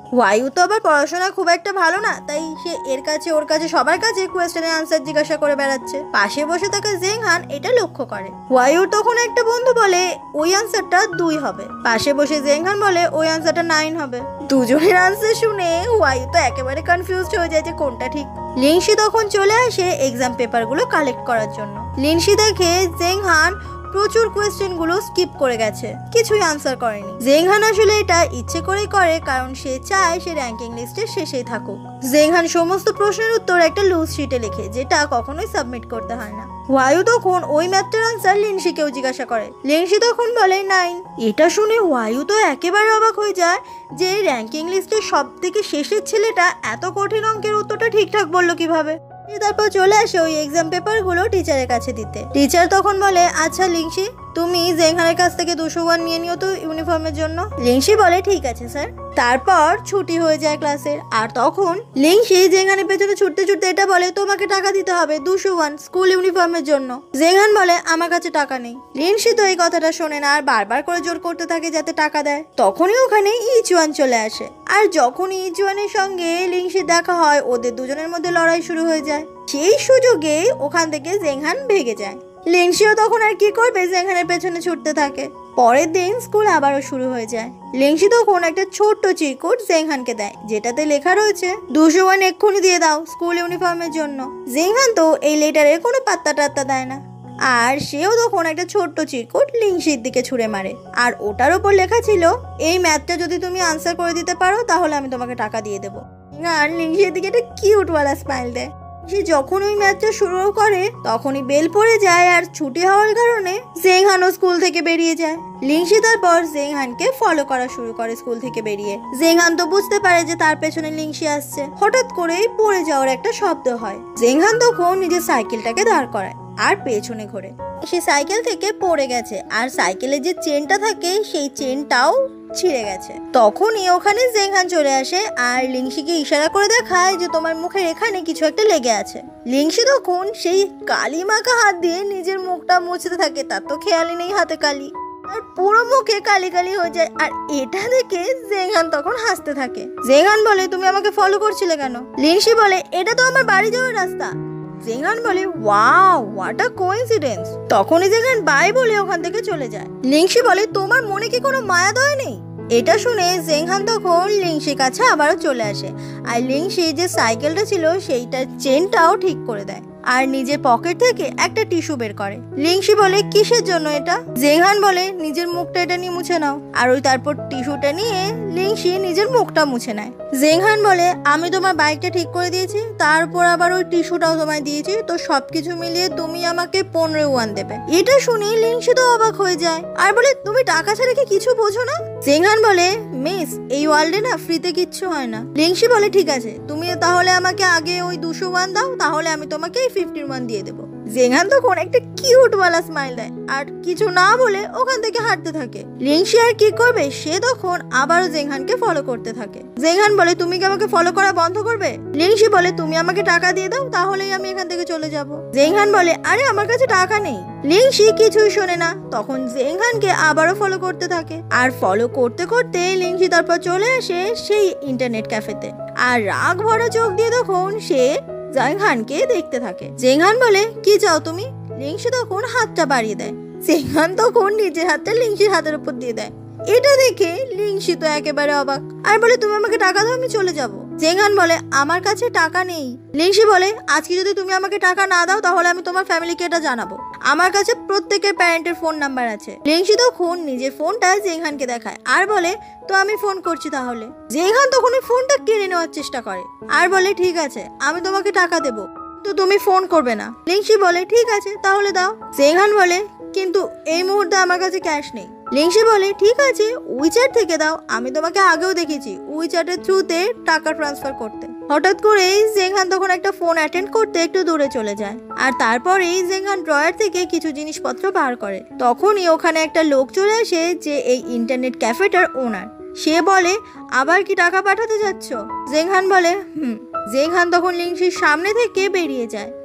ওয়ায়ু তো আবার পড়াশোনা খুব একটা ভালো না, তাই সে এর কাছে ওর কাছে সবার কাছে কোয়েশ্চেনের আনসার জিজ্ঞাসা করে বেড়াচ্ছে। পাশে বসে থাকা জেংহান এটা লক্ষ্য করে। ওয়ায়ুর তখন একটা বন্ধু বলে ওই আনসারটা 2 হবে। পাশে বসে জেংহান বলে ওই আনসারটা 9 হবে। দুজনের আনসার শুনে ওয়ায়ু তো একেবারে কনফিউজড হয়ে যায় যে কোনটা ঠিক। লিনশি তখন চলে আসে এক্সাম পেপারগুলো কালেক্ট করার জন্য। লিনশি দেখে জেংহান প্রচুর কোয়েশ্চেন গুলো স্কিপ করে গেছে, কিছুই আনসার করেনি। জেংহান আসলে এটা ইচ্ছে করেই করে, কারণ সে চায় সে র্যাঙ্কিং লিস্টের শেষেই থাকুক। জেংহান সমস্ত প্রশ্নের উত্তর একটা লুজ শিটে লেখে, যেটা কখনোই সাবমিট করতে হয় না। ওয়ায়ু তখন ওই ম্যাথটার আনসার লিনশিকেও জিজ্ঞাসা করে। লিনশি তখন বলে 9। এটা শুনে ওয়ায়ু তো একেবারে অবাক হয়ে যায় যে র্যাঙ্কিং লিস্টের সব থেকে শেষের ছেলেটা এত কঠিন অঙ্কের উত্তরটা ঠিকঠাক বললো কিভাবে। তারপর চলে আসে ওই এক্সাম পেপারগুলো টিচারের কাছে দিতে। টিচার তখন বলে, আচ্ছা লিনশি, তুমি জেংহানের কাছ থেকে 201 নিয়ে নিও তো ইউনিফর্মের জন্য। লিনশি বলে ঠিক আছে স্যার। তারপর ছুটি হয়ে যায় ক্লাসের। আর তখন লিনশি জেংহানের পেছনে ছুটতে ছুটতে এটা বলে, তোমাকে টাকা দিতে হবে 201 স্কুল ইউনিফর্মের জন্য। জেংহান বলে আমার কাছে টাকা নেই। লিনশি তো এই কথাটা শোনে না আর বারবার করে জোর করতে থাকে যাতে টাকা দেয়। তখনই ওখানে ইচুয়ান চলে আসে। আর যখন ইচুয়ানের সঙ্গে লিনশির দেখা হয়, ওদের দুজনের মধ্যে লড়াই শুরু হয়ে যায়। সেই সুযোগে ওখান থেকে জেংহান ভেগে যায়। লিনশিও তখন আর কি করবে, জেংহানের পেছনে ছুটতে থাকে। পরের দিন স্কুল আবারও শুরু হয়ে যায়। লিনশি তখন একটা ছোট্ট চিরকুট জেংহানকে দেয়, যেটাতে লেখা রয়েছে 201 এক্ষুনি দিয়ে দাও স্কুল ইউনিফর্মের জন্য। জেংহান তো এই লেটারের কোনো পাত্তা টাত্তা দেয় না। আর সেও তখন একটা ছোট্ট চিরকুট লিনশির দিকে ছুঁড়ে মারে। আর ওটার উপর লেখা ছিল, এই ম্যাথটা যদি তুমি আনসার করে দিতে পারো তাহলে আমি তোমাকে টাকা দিয়ে দেবো। আর লিনশির দিকে একটা কিউটওয়ালা স্মাইল দেয়। সে যখন ওই ম্যাচটা শুরু করে তখনই বেল পড়ে যায়, আর ছুটি হওয়ার কারণে জেংহানও স্কুল থেকে বেরিয়ে যায়। লিনশি তারপর জেংহানকে ফলো করা শুরু করে স্কুল থেকে বেরিয়ে। জেংহান তো বুঝতে পারে যে তার পেছনে লিনশি আসছে। হঠাৎ করেই পড়ে যাওয়ার একটা শব্দ হয়। জেংহান তখন নিজের সাইকেলটাকে দাঁড় করায় আর পেছনে ঘোরে। সে সাইকেল থেকে পড়ে গেছে, আর সাইকেলের যে চেনটা থাকে সেই চেনটাও ছিঁড়ে গেছে। তখনই ওখানে জেংহান চলে আসে আর লিনশিকে ইশারা করে দেখায় যে তোমার মুখের এখানে কিছু একটা লেগে আছে। লিনশি তখন সেই কালি মাখা হাত দিয়ে নিজের মুখটা মুছতে থাকে। তার তো খেয়ালই নেই হাতে কালি, আর পুরো মুখে কালি কালি হয়ে যায়। আর এটা দেখে জেংহান তখন হাসতে থাকে। জেংহান বলে, তুমি আমাকে ফলো করছিলে কেন? লিনশি বলে, এটা তো আমার বাড়ি যাওয়ার রাস্তা। জেংহান বলে, ওয়াও, হোয়াট আ কোইন্সিডেন্স। তখনই জেংহান বাই বলে ওখান থেকে চলে যায়। লিনশি বলে, তোমার মনে কি কোনো মায়া দয়া নেই? এটা শুনে জেংহান তখন লিনশির কাছে আবারও চলে আসে, আর লিনশি যে সাইকেলটা ছিল সেইটার চেনটাও ঠিক করে দেয়। আর নিজের পকেট থেকে একটা টিস্যু বের করে। লিনশি বলে, কিসের জন্য এটা? জেংহান বলে, নিজের মুখটা এটা নিয়ে মুছে নাও। আর ওই তারপর টিস্যুটা নিয়ে লিনশি নিজের মুখটা মুছে নেয়। জেংহান বলে, আমি তোমার বাইকটা ঠিক করে দিয়েছি, তারপর আবার ওই টিস্যুটাও তোমায় দিয়েছি, তো সবকিছু মিলিয়ে তুমি আমাকে 15 দেবে। এটা শুনে লিনশি তো অবাক হয়ে যায় আর বলে, তুমি টাকা ছাড়া কি কিছু বোঝো না? জেংহান বলে, মিস, এই ওয়ার্ল্ডে না ফ্রিতে কিচ্ছু হয় না। লিনশি বলে, ঠিক আছে, তুমি তাহলে আমাকে আগে ওই 201 দাও, তাহলে আমি তোমাকে 51 দিয়ে দেবো। জেংহান তখন একটা কিউট ওয়ালা স্মাইল দেয় আর কিছু না বলে ওখান থেকে হাঁটতে থাকে। লিনশি আর কি করবে, সে তখন আবারও জেংহানকে ফলো করতে থাকে। জেংহান বলে, তুমি কি আমাকে ফলো করা বন্ধ করবে? লিনশি বলে, তুমি আমাকে টাকা দিয়ে দাও, তাহলেই আমি এখান থেকে চলে যাব। জেংহান বলে, আরে আমার কাছে টাকা নেই। লিনশি কিছুই শোনে না, তখন জেংহানকে আবারও ফলো করতে থাকে। আর ফলো করতে করতে লিনশি তারপর চলে আসে সেই ইন্টারনেট ক্যাফেতে। আর রাগ ভরা চোখ দিয়ে তখন সে জেংহানকে দেখতে থাকে। জেংহান বলে, কি চাও তুমি? লিনশি তখন হাতটা বাড়িয়ে দেয়। জেংহান তখন নিজের হাতটা লিনশির হাতের উপর দিয়ে দেয়। এটা দেখে লিনশি তো একেবারে অবাক আর বলে, তুমি আমাকে টাকা দাও, আমি চলে যাব। জেংহান বলে, আমার কাছে টাকা নেই। লিনশি বলে, আজকে যদি তুমি আমাকে টাকা না দাও তাহলে আমি তোমার ফ্যামিলিকে এটা জানাবো। আমার কাছে প্রত্যেকের প্যারেন্টের ফোন নাম্বার আছে। লিনশি তখন নিজের ফোনটা জেংহানকে দেখায় আর বলে, তো আমি ফোন করছি তাহলে। জেংহান তখন ওই ফোনটা কেড়ে নেওয়ার চেষ্টা করে আর বলে, ঠিক আছে, আমি তোমাকে টাকা দেবো, তো তুমি ফোন করবে না। লিনশি বলে, ঠিক আছে, তাহলে দাও। জেংহান বলে, কিন্তু এই মুহূর্তে আমার কাছে ক্যাশ নেই। লিনশি বলে, ঠিক আছে, উইচ্যাট থেকে দাও, আমি তোমাকে আগেও দেখেছি উইচ্যাটের থ্রুতে টাকা ট্রান্সফার করতে। হঠাৎ করে জেংহান তখন একটা ফোন অ্যাটেন্ড করতে একটু দূরে চলে যায়। আর তারপরেই জেংহান ড্রয়ার থেকে কিছু জিনিসপত্র বার করে। তখনই ওখানে একটা লোক চলে আসে যে এই ইন্টারনেট ক্যাফেটার ওনার। সে বলে, আবার কি টাকা পাঠাতে যাচ্ছ? জেংহান বলে, জেংহান তখন লিনশির সামনে থেকে বেরিয়ে যায়।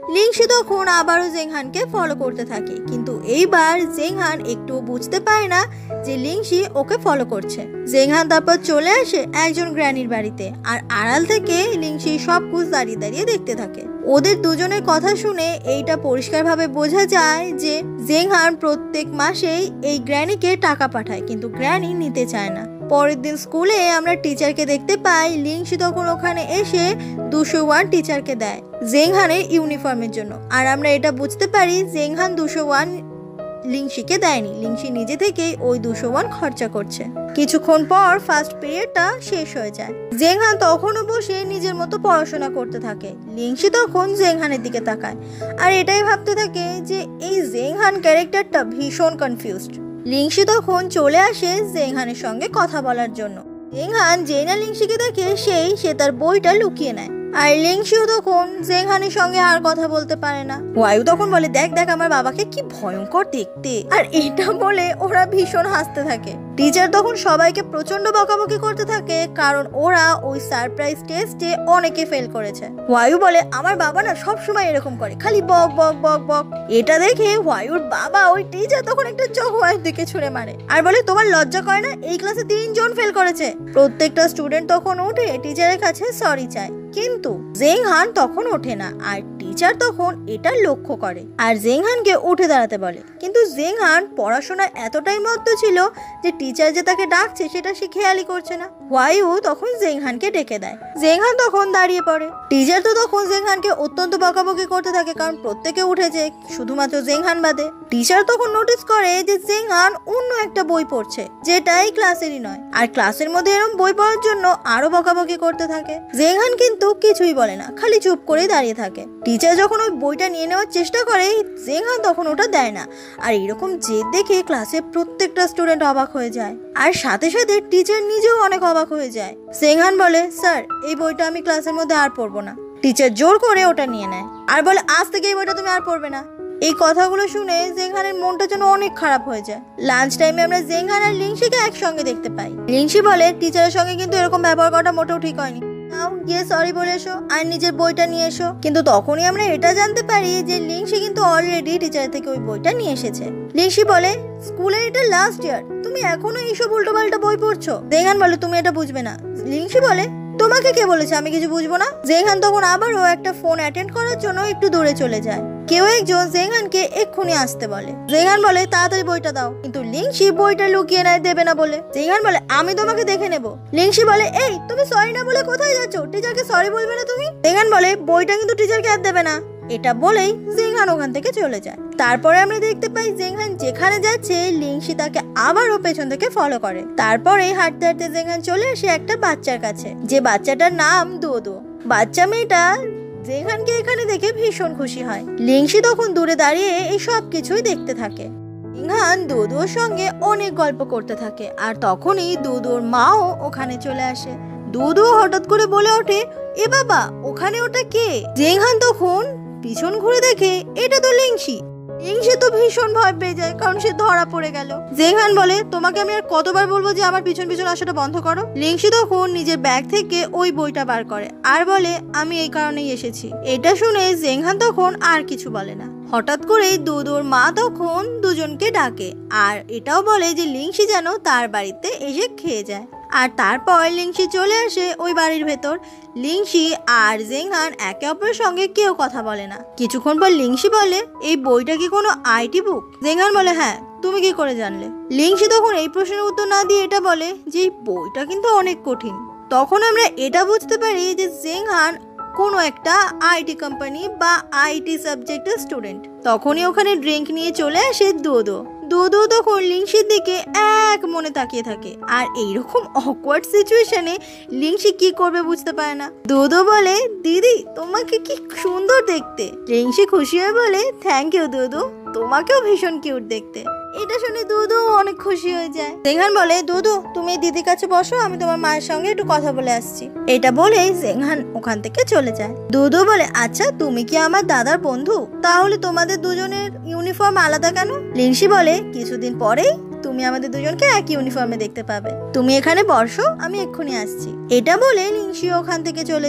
লিংশি তখন আবারও জেংহানকে ফলো করতে থাকে, কিন্তু এইবার জেংহান একটু বুঝতে পারে না যে লিংশি ওকে ফলো করছে। জেংহান তারপর চলে আসে একজন গ্র্যানির বাড়িতে, আর আড়াল থেকে লিংশি সব কুছ দাঁড়িয়ে দাঁড়িয়ে দেখতে থাকে। ওদের দুজনের কথা শুনে এইটা পরিষ্কারভাবে বোঝা যায় যে জেংহান প্রত্যেক মাসেই এই গ্র্যানিকে টাকা পাঠায়, কিন্তু গ্র্যানি নিতে চায় না। পরের দিন স্কুলে আমরা টিচারকে দেখতে পাই। লিংশি তখন ওখানে এসে 201 টিচারকে দেয় জেংহানের ইউনিফর্মের জন্য, আর আমরা এটা বুঝতে পারি জেংহান 201 লিংশিকে দেয়নি, লিংশি নিজে থেকেই ওই 201 খরচা করছে। কিছুক্ষণ পর ফার্স্ট পিরিয়ডটা শেষ হয়ে যায়। জেংহান তখনও বসে নিজের মতো পড়াশোনা করতে থাকে। লিংশি তখন জেংহানের দিকে তাকায় আর এটাই ভাবতে থাকে যে এই জেংহান ক্যারেক্টারটা ভীষণ কনফিউজড। লিংশি তখন চলে আসে জেংহানের সঙ্গে কথা বলার জন্য। জেংহান যেই না লিংশিকে দেখে সে তার বইটা লুকিয়ে নেয়, আর লিংশিও তখন জেংহানের সঙ্গে আর কথা বলতে পারে না। ওয়াইউ তখন বলে, দেখ দেখ আমার বাবাকে কি ভয়ঙ্কর দেখতে, আর এটা বলে ওরা ভীষণ হাসতে থাকে। টিচার তখন সবাইকে প্রচন্ড বকাবকি করতে থাকে, কারণ ওরা ওই সারপ্রাইজ টেস্টে অনেকে ফেল করেছে। ওয়াইউ বলে, আমার বাবা না সবসময় এরকম করে, খালি বক বক বক বক। এটা দেখে ওয়াইউর বাবা ওই টিচার তখন একটা চোখ ওয়াইউর দিকে ছুঁড়ে মারে আর বলে, তোমার লজ্জা করে না, এই ক্লাসে 3 জন ফেল করেছে। প্রত্যেকটা স্টুডেন্ট তখন উঠে টিচারের কাছে সরি চায়, কিন্তু জেংহান তখন ওঠে না, আর টিচার তখন এটা লক্ষ্য করে আর জেংহানকে উঠে দাঁড়াতে বলে। কিন্তু জেংহান পড়াশোনায় এতটাই মত্ত ছিল যে টিচার যে তাকে ডাকছে সেটা সে খেয়ালই করছে না। ওয়াইউ তখন জেংহানকে ডেকে দেয়। জেংহান তখন দাঁড়িয়ে পড়ে। টিচার তো তখন জেংহানকে অত্যন্ত বকাবকি করতে থাকে, কারণ প্রত্যেকে উঠেছে শুধুমাত্র জেংহান বাদে। টিচার তখন নোটিস করে যে জেংহান অন্য একটা বই পড়ছে, যেটা এই ক্লাসেরই নয়, আর ক্লাসের মধ্যে এরকম বই পড়ার জন্য আরো বকাবকি করতে থাকে। জেংহান কিন্তু কিছুই বলে না, খালি চুপ করে দাঁড়িয়ে থাকে। টিচার যখন ওই বইটা নিয়ে নেওয়ার চেষ্টা করে, জেংহান তখন ওটা দেয় না, আর এরকম জেদ দেখে ক্লাসের প্রত্যেকটা স্টুডেন্ট অবাক হয়ে যায়, আর সাথে সাথে টিচার নিজেও অনেক অবাক হয়ে যায়। জেংহান বলে, স্যার এই বইটা আমি ক্লাসের মধ্যে আর পড়বো না। টিচার জোর করে ওটা নিয়ে নেয় আর বলে, আজ থেকে এই বইটা তুমি আর পড়বে না। এই কথাগুলো শুনে জেংহানের মনটা যেন অনেক খারাপ হয়ে যায়। লাঞ্চ টাইমে আমরা জেংহান আর লিংশিকে একসঙ্গে দেখতে পাই। লিংশি বলে, টিচারের সঙ্গে কিন্তু এরকম ব্যবহার করাটা মোটেও ঠিক হয়নি, গিয়ে সরি বলে এসো আর নিজের বইটা নিয়ে এসো। কিন্তু তখনই আমরা এটা জানতে পারি যে লিংশি কিন্তু অলরেডি টিচার থেকে ওই বইটা নিয়ে এসেছে। লিংশি বলে, স্কুলের এটা লাস্ট ইয়ার, তুমি এখনো এইসব উল্টো পাল্টা বই পড়ছো। জেংহান বলে, তুমি এটা বুঝবে না। লিংশি বলে, তোমাকে কে বলেছে আমি কিছু বুঝবো না। জেংহান তখন আবারও একটা ফোন অ্যাটেন্ড করার জন্য একটু দূরে চলে যায়। কেউ একজন জেংহানকে এক্ষুনি আসতে বলে। জেংহান বলে, তাড়াতাড়ি বইটা দাও, কিন্তু লিংশি বইটা লুকিয়ে নেয়, দেবে না বলে। জেংহান বলে, আমি তোমাকে দেখে নেব। লিংশি বলে, এই তুমি সরি না বলে কোথায় যাচ্ছ, টিচারকে সরি বলবে না তুমি। জেংহান বলে, বইটা কিন্তু টিচারকে আর দেবে না। এটা বলেই জেংহান ওখান থেকে চলে যায়। তারপরে আমরা দেখতে পাই জেংহান যেখানে যাচ্ছে লিংশি তাকে আবারও পেছন থেকে ফলো করে। তারপরে হাঁটতে হাঁটতে জেংহান চলে আসে একটা বাচ্চার কাছে, যে বাচ্চাটার নাম দোদো। বাচ্চা মেয়েটা জেংহানকে এখানে দেখে ভীষণ খুশি হয়। লিংশি তখন দূরে দাঁড়িয়ে এই সব কিছুই দেখতে থাকে। জেংহান দোদোর সঙ্গে অনেক গল্প করতে থাকে, আর তখনই দোদোর মাও ওখানে চলে আসে। দোদো হঠাৎ করে বলে ওঠে, এ বাবা ওখানে ওটা কে? জেংহান তখন পিছন ঘুরে দেখে এটা তো লিংশি। লিংশি তো ভীষণ ভয় পেয়ে যায়, কারণ সে ধরা পড়ে গেল। জেংহান বলে, তোমাকে আমি আর কতবার বলবো যে আমার পিছন পিছন আসাটা বন্ধ করো। লিংশি তখন নিজের ব্যাগ থেকে ওই বইটা বার করে আর বলে, আমি এই কারণেই এসেছি। এটা শুনে জেংহান তখন আর কিছু বলে না। হঠাৎ করেই দোদোর মা তখন দুজনকে ডাকে আর এটাও বলে যে লিংশি যেন তার বাড়িতে এসে খেয়ে যায়। আর তারপর লিংশি চলে আসে ওই বাড়ির ভেতর। লিংশি আর জেংহান একে অপরের সঙ্গে কেউ কথা বলে না। কিছুক্ষণ পর লিংশি বলে, এই বইটা কি কোনো আইটি বুক? জেংহান বলে, হ্যাঁ, তুমি কি করে জানলে? লিংশি তখন এই প্রশ্নের উত্তর না দিয়ে এটা বলে যে বইটা কিন্তু অনেক কঠিন। তখন আমরা এটা বুঝতে পারি যে জেংহান কোনো একটা আইটি কোম্পানি বা আইটি সাবজেক্টের স্টুডেন্ট। তখনই ওখানে ড্রিঙ্ক নিয়ে চলে আসে দোদো। দোদো তখন লিংশির দিকে এক মনে তাকিয়ে থাকে, আর এইরকম অকওয়ার্ড সিচুয়েশনে লিংশি কি করবে বুঝতে পারে না। দোদো বলে, দিদি তোমাকে কি সুন্দর দেখতে। লিংশি খুশি হয়ে বলে, থ্যাংক ইউ দোদো, তোমাকেও ভীষণ কিউট দেখতে। এটা শুনে দোদো অনেক খুশি হয়ে যায়। জেংহান বলে, দোদো তুমি দিদির কাছে বসো, আমি তোমার মায়ের সঙ্গে একটু কথা বলে আসছি। এটা বলেই জেংহান ওখান থেকে চলে যায়। দোদো বলে, আচ্ছা তুমি কি আমার দাদার বন্ধু? তাহলে তোমাদের দুজনের ইউনিফর্ম আলাদা কেন? লিংশি বলে, কিছুদিন পরেই তুমি আমাদের দুজনকে এক ইউনিফর্মে দেখতে পাবে। তুমি এখানে বসো, আমি এক্ষুনি আসছি। এটা বলে লিংশি ওখান থেকে চলে যায়।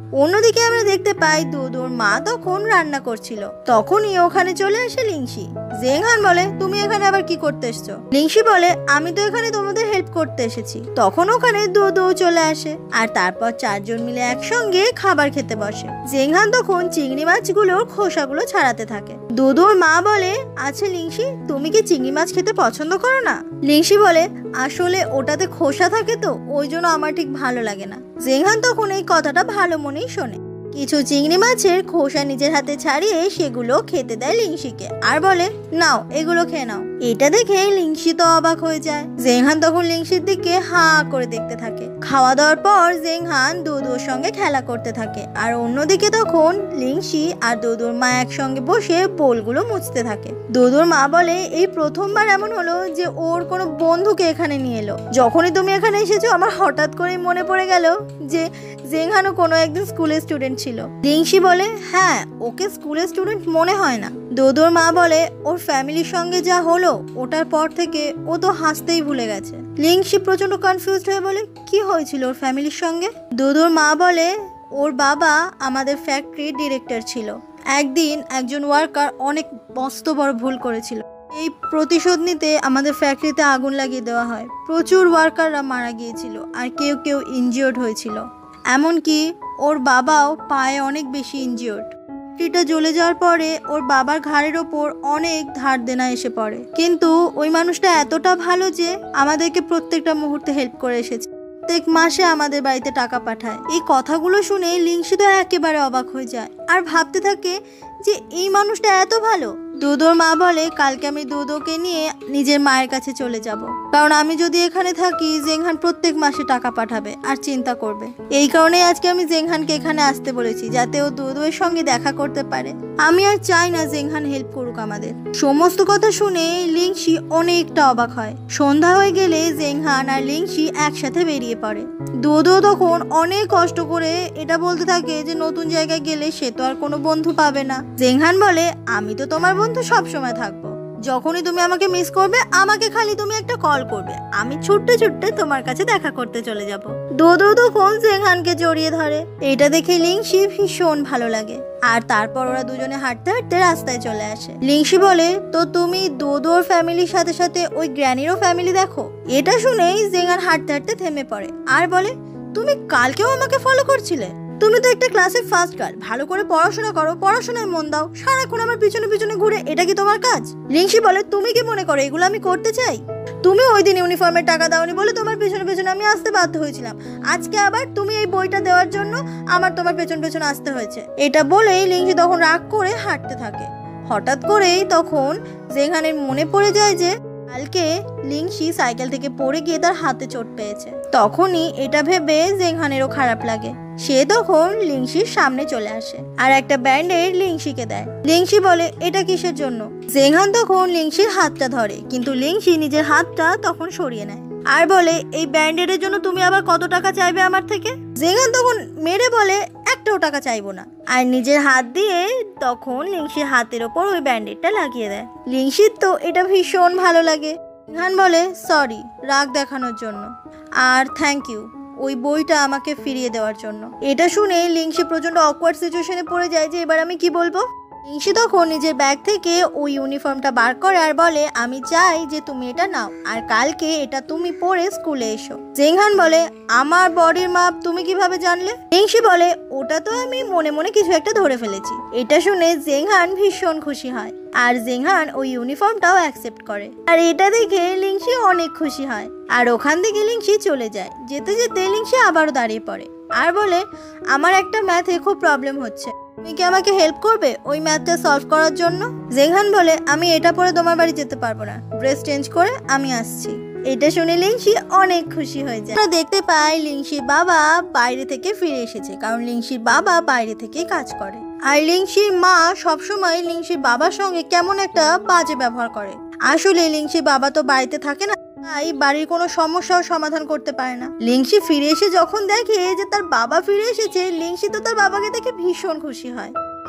অন্যদিকে আমরা দেখতে পাই দুদুর মা তখন রান্না করছিল। তখনই ওখানে চলে আসে লিংশি। জেংহান বলে, তুমি এখানে আবার কি করতে এসছো? লিংশি বলে, আমি তো এখানে তোমাদের হেল্প করতে এসেছি। তখন ওখানে দুদু চলে আসে আর তারপর চারজন মিলে একসঙ্গে খাবার খেতে বসে। জেংহান তখন চিংড়ি মাছগুলোর খোসাগুলো ছাড়াতে থাকে। দুদুর মা বলে, আচ্ছা লিংশি, তুমি কি চিংড়ি মাছ খেতে পছন্দ করো না? লিংশি বলে, আসলে ওটাতে খোসা থাকে তো, ওই জন্য আমার ঠিক ভালো লাগে না। জেংহান তখন এই কথাটা ভালো মনেই শোনে। কিছু চিংড়ি মাছের খোসা নিজের হাতে ছাড়িয়ে সেগুলো খেতে দেয় লিংশিকে আর বলে, নাও এগুলো খেয়ে নাও। এটা দেখে লিংশি তো অবাক হয়ে যায়। জেংহান তখন লিংশির দিকে হা করে দেখতে থাকে। খাওয়া দাওয়ার পর জেংহান দুদুর সঙ্গে খেলা করতে থাকে আর অন্যদিকে তখন লিংশি আর দুদুর মা একসঙ্গে বসে বোলগুলো মুছতে থাকে। দুদুর মা বলে, এই প্রথমবার এমন হলো যে ওর কোনো বন্ধুকে এখানে নিয়ে এলো। যখনই তুমি এখানে এসেছো আমার হঠাৎ করে মনে পড়ে গেল যে জেংহানও কোনো একদিন স্কুলের স্টুডেন্ট ছিল। লিংশি বলে, হ্যাঁ ওকে স্কুলের স্টুডেন্ট মনে হয় না। দুদুর মা বলে, ওর ফ্যামিলির সঙ্গে যা হলো ওটার পর থেকে ও তো হাসতেই ভুলে গেছে। লিংশি প্রচন্ড কনফিউজড হয়ে বলে, কি হয়েছিল ওর ফ্যামিলির সঙ্গে? দুদুর মা বলে, ওর বাবা আমাদের ফ্যাক্টরির ডিরেক্টর ছিল। একদিন একজন ওয়ার্কার অনেক মস্ত বড় ভুল করেছিল। এই প্রতিশোধ নিতে আমাদের ফ্যাক্টরিতে আগুন লাগিয়ে দেওয়া হয়। প্রচুর ওয়ার্কাররা মারা গিয়েছিল আর কেউ কেউ ইনজিওর্ড হয়েছিল। এমনকি ওর বাবাও পায়ে অনেক বেশি ইনজিওর্ড। ফ্যাক্টরিটা জ্বলে যাওয়ার পরে ওর বাবার ঘাড়ের ওপর অনেক ধার দেনা এসে পড়ে, কিন্তু ওই মানুষটা এতটা ভালো যে আমাদেরকে প্রত্যেকটা মুহূর্তে হেল্প করে এসেছে। প্রত্যেক মাসে আমাদের বাড়িতে টাকা পাঠায়। এই কথাগুলো শুনে লিংশি তো একেবারে অবাক হয়ে যায় আর ভাবতে থাকে যে এই মানুষটা এত ভালো। দুদুর মা বলে, কালকে আমি দুদুকে নিয়ে নিজের মায়ের কাছে চলে যাব, কারণ আমি যদি এখানে থাকি জেংহান প্রত্যেক মাসে টাকা পাঠাবে আর চিন্তা করবে। এই কারণে আজকে আমি জেংহানকে এখানে আসতে বলেছি, যাতে ও দুদুয়ের সঙ্গে দেখা করতে পারে। আমি আর চাই না জেংহান হেল্প করুক আমাদের। সমস্ত কথা শুনে লিংশি অনেকটা অবাক হয়। সন্ধ্যা হয়ে গেলে জেংহান আর লিংশি একসাথে বেরিয়ে পড়ে। দুদু তখন অনেক কষ্ট করে এটা বলতে থাকে যে নতুন জায়গায় গেলে সে তো আর কোনো বন্ধু পাবে না। জেংহান বলে, আমি তো তোমার বন্ধু সব সময় থাকবো। যখনই তুমি আমাকে মিস করবে আমাকে খালি তুমি একটা কল করবে, আমি ছুটতে ছুটতে তোমার কাছে দেখা করতে চলে যাব। দুদু তখন জেংহানকে জড়িয়ে ধরে। এটা দেখে লিংশি ভীষণ ভালো লাগে আর তারপর ওরা দুজনে হাঁটতে হাঁটতে রাস্তায় চলে আসে। লিংশি বলে, তো তুমি দুদুর ফ্যামিলির সাথে সাথে ওই গ্র্যানিরও ফ্যামিলি দেখো? এটা শুনেই জেংহান হাঁটতে হাঁটতে থেমে পড়ে আর বলে, তুমি কালকেও আমাকে ফলো করছিলে? তুমি তো একটা ক্লাসের ফার্স্ট গার্ল, ভালো করে পড়াশোনা করো, পড়াশোনায় মন দাও, সারাক্ষণ আমার পিছনে পিছনে ঘুরে এটা কি তোমার কাজ? লিংশি বলে, তুমি কি মনে করো এগুলো আমি করতে চাই? তুমি ওই দিন ইউনিফর্মের টাকা দাওনি বলে তোমার পেছনে পেছনে আমি আসতে বাধ্য হয়েছিলাম। আজকে আবার তুমি এই বইটা দেওয়ার জন্য আমার তোমার পেছন পেছন আসতে হয়েছে। এটা বলেই লিংশি তখন রাগ করে হাঁটতে থাকে। হঠাৎ করেই তখন জেংহানের মনে পড়ে যায় যে কালকে লিংশি সাইকেল থেকে পড়ে গিয়ে তার হাতে চোট পেয়েছে। তখনই এটা ভেবে জেংহানেরও খারাপ লাগে। সে তখন লিংশির সামনে চলে আসে আর একটা ব্যান্ডেড লিংশিকে দেয়। লিংশি বলে, এটা কিসের জন্য? জেংহান তখন লিংশির হাতটা ধরে, কিন্তু লিংশি নিজের হাতটা তখন সরিয়ে নেয় আর বলে, এই ব্যান্ডেডের জন্য তুমি আবার কত টাকা চাইবে আমার থেকে? জেংহান তখন মেরে বলে, একটাও টাকা চাইবো না, আর নিজের হাত দিয়ে তখন লিংশির হাতের ওপর ওই ব্যান্ডেডটা লাগিয়ে দেয়। লিংশির তো এটা ভীষণ ভালো লাগে। জেংহান বলে, সরি রাগ দেখানোর জন্য, আর থ্যাংক ইউ ওই বইটা আমাকে ফিরিয়ে দেওয়ার জন্য। এটা শুনে লিংশি প্রচন্ড অকওয়ার্ড সিচুয়েশনে পড়ে যায় যে এবার আমি কি বলবো। লিংশি তখন নিজের ব্যাগ থেকে ওই ইউনিফর্মটা বার করে আর বলে, আমি চাই যে তুমি এটা নাও আর কালকে এটা তুমি পরে স্কুলে এসো। জেংহান বলে, আমার বডির মাপ তুমি কিভাবে জানলে? লিংশি বলে, ওটা তো আমি মনে মনে কিছু একটা ধরে ফেলেছি। এটা শুনে জেংহান ভীষণ খুশি হয় আর জেংহান ওই ইউনিফর্মটাও অ্যাকসেপ্ট করে আর এটা দেখে লিংশি অনেক খুশি হয়। আর ওখান থেকে লিংশি চলে যায়। যেতে যেতে লিংশি আবারও দাঁড়িয়ে পড়ে আর বলে, আমার একটা ম্যাথে খুব প্রবলেম হচ্ছে, তুমি কি আমাকে হেল্প করবে ওই ম্যাথটা সলভ করার জন্য? জেংহান বলে, আমি এটা পরে তোমার বাড়ি যেতে পারবো না, ড্রেস চেঞ্জ করে আমি আসছি। এটা শুনে লিংশি অনেক খুশি হয়ে যায়। আমরা দেখতে পাই লিংশির বাবা বাইরে থেকে ফিরে এসেছে, কারণ লিংশির বাবা বাইরে থেকে কাজ করে আর লিংশির মা সবসময় লিংশির বাবার সঙ্গে কেমন একটা বাজে ব্যবহার করে। আসলে লিংশির বাবা তো বাড়িতে থাকে না, তাই বাড়ির কোনো সমস্যাও সমাধান করতে পারে না। লিংশি ফিরে এসে যখন দেখে যে তার বাবা ফিরে এসেছে, লিংশি তো তার বাবাকে দেখে ভীষণ খুশি হয়।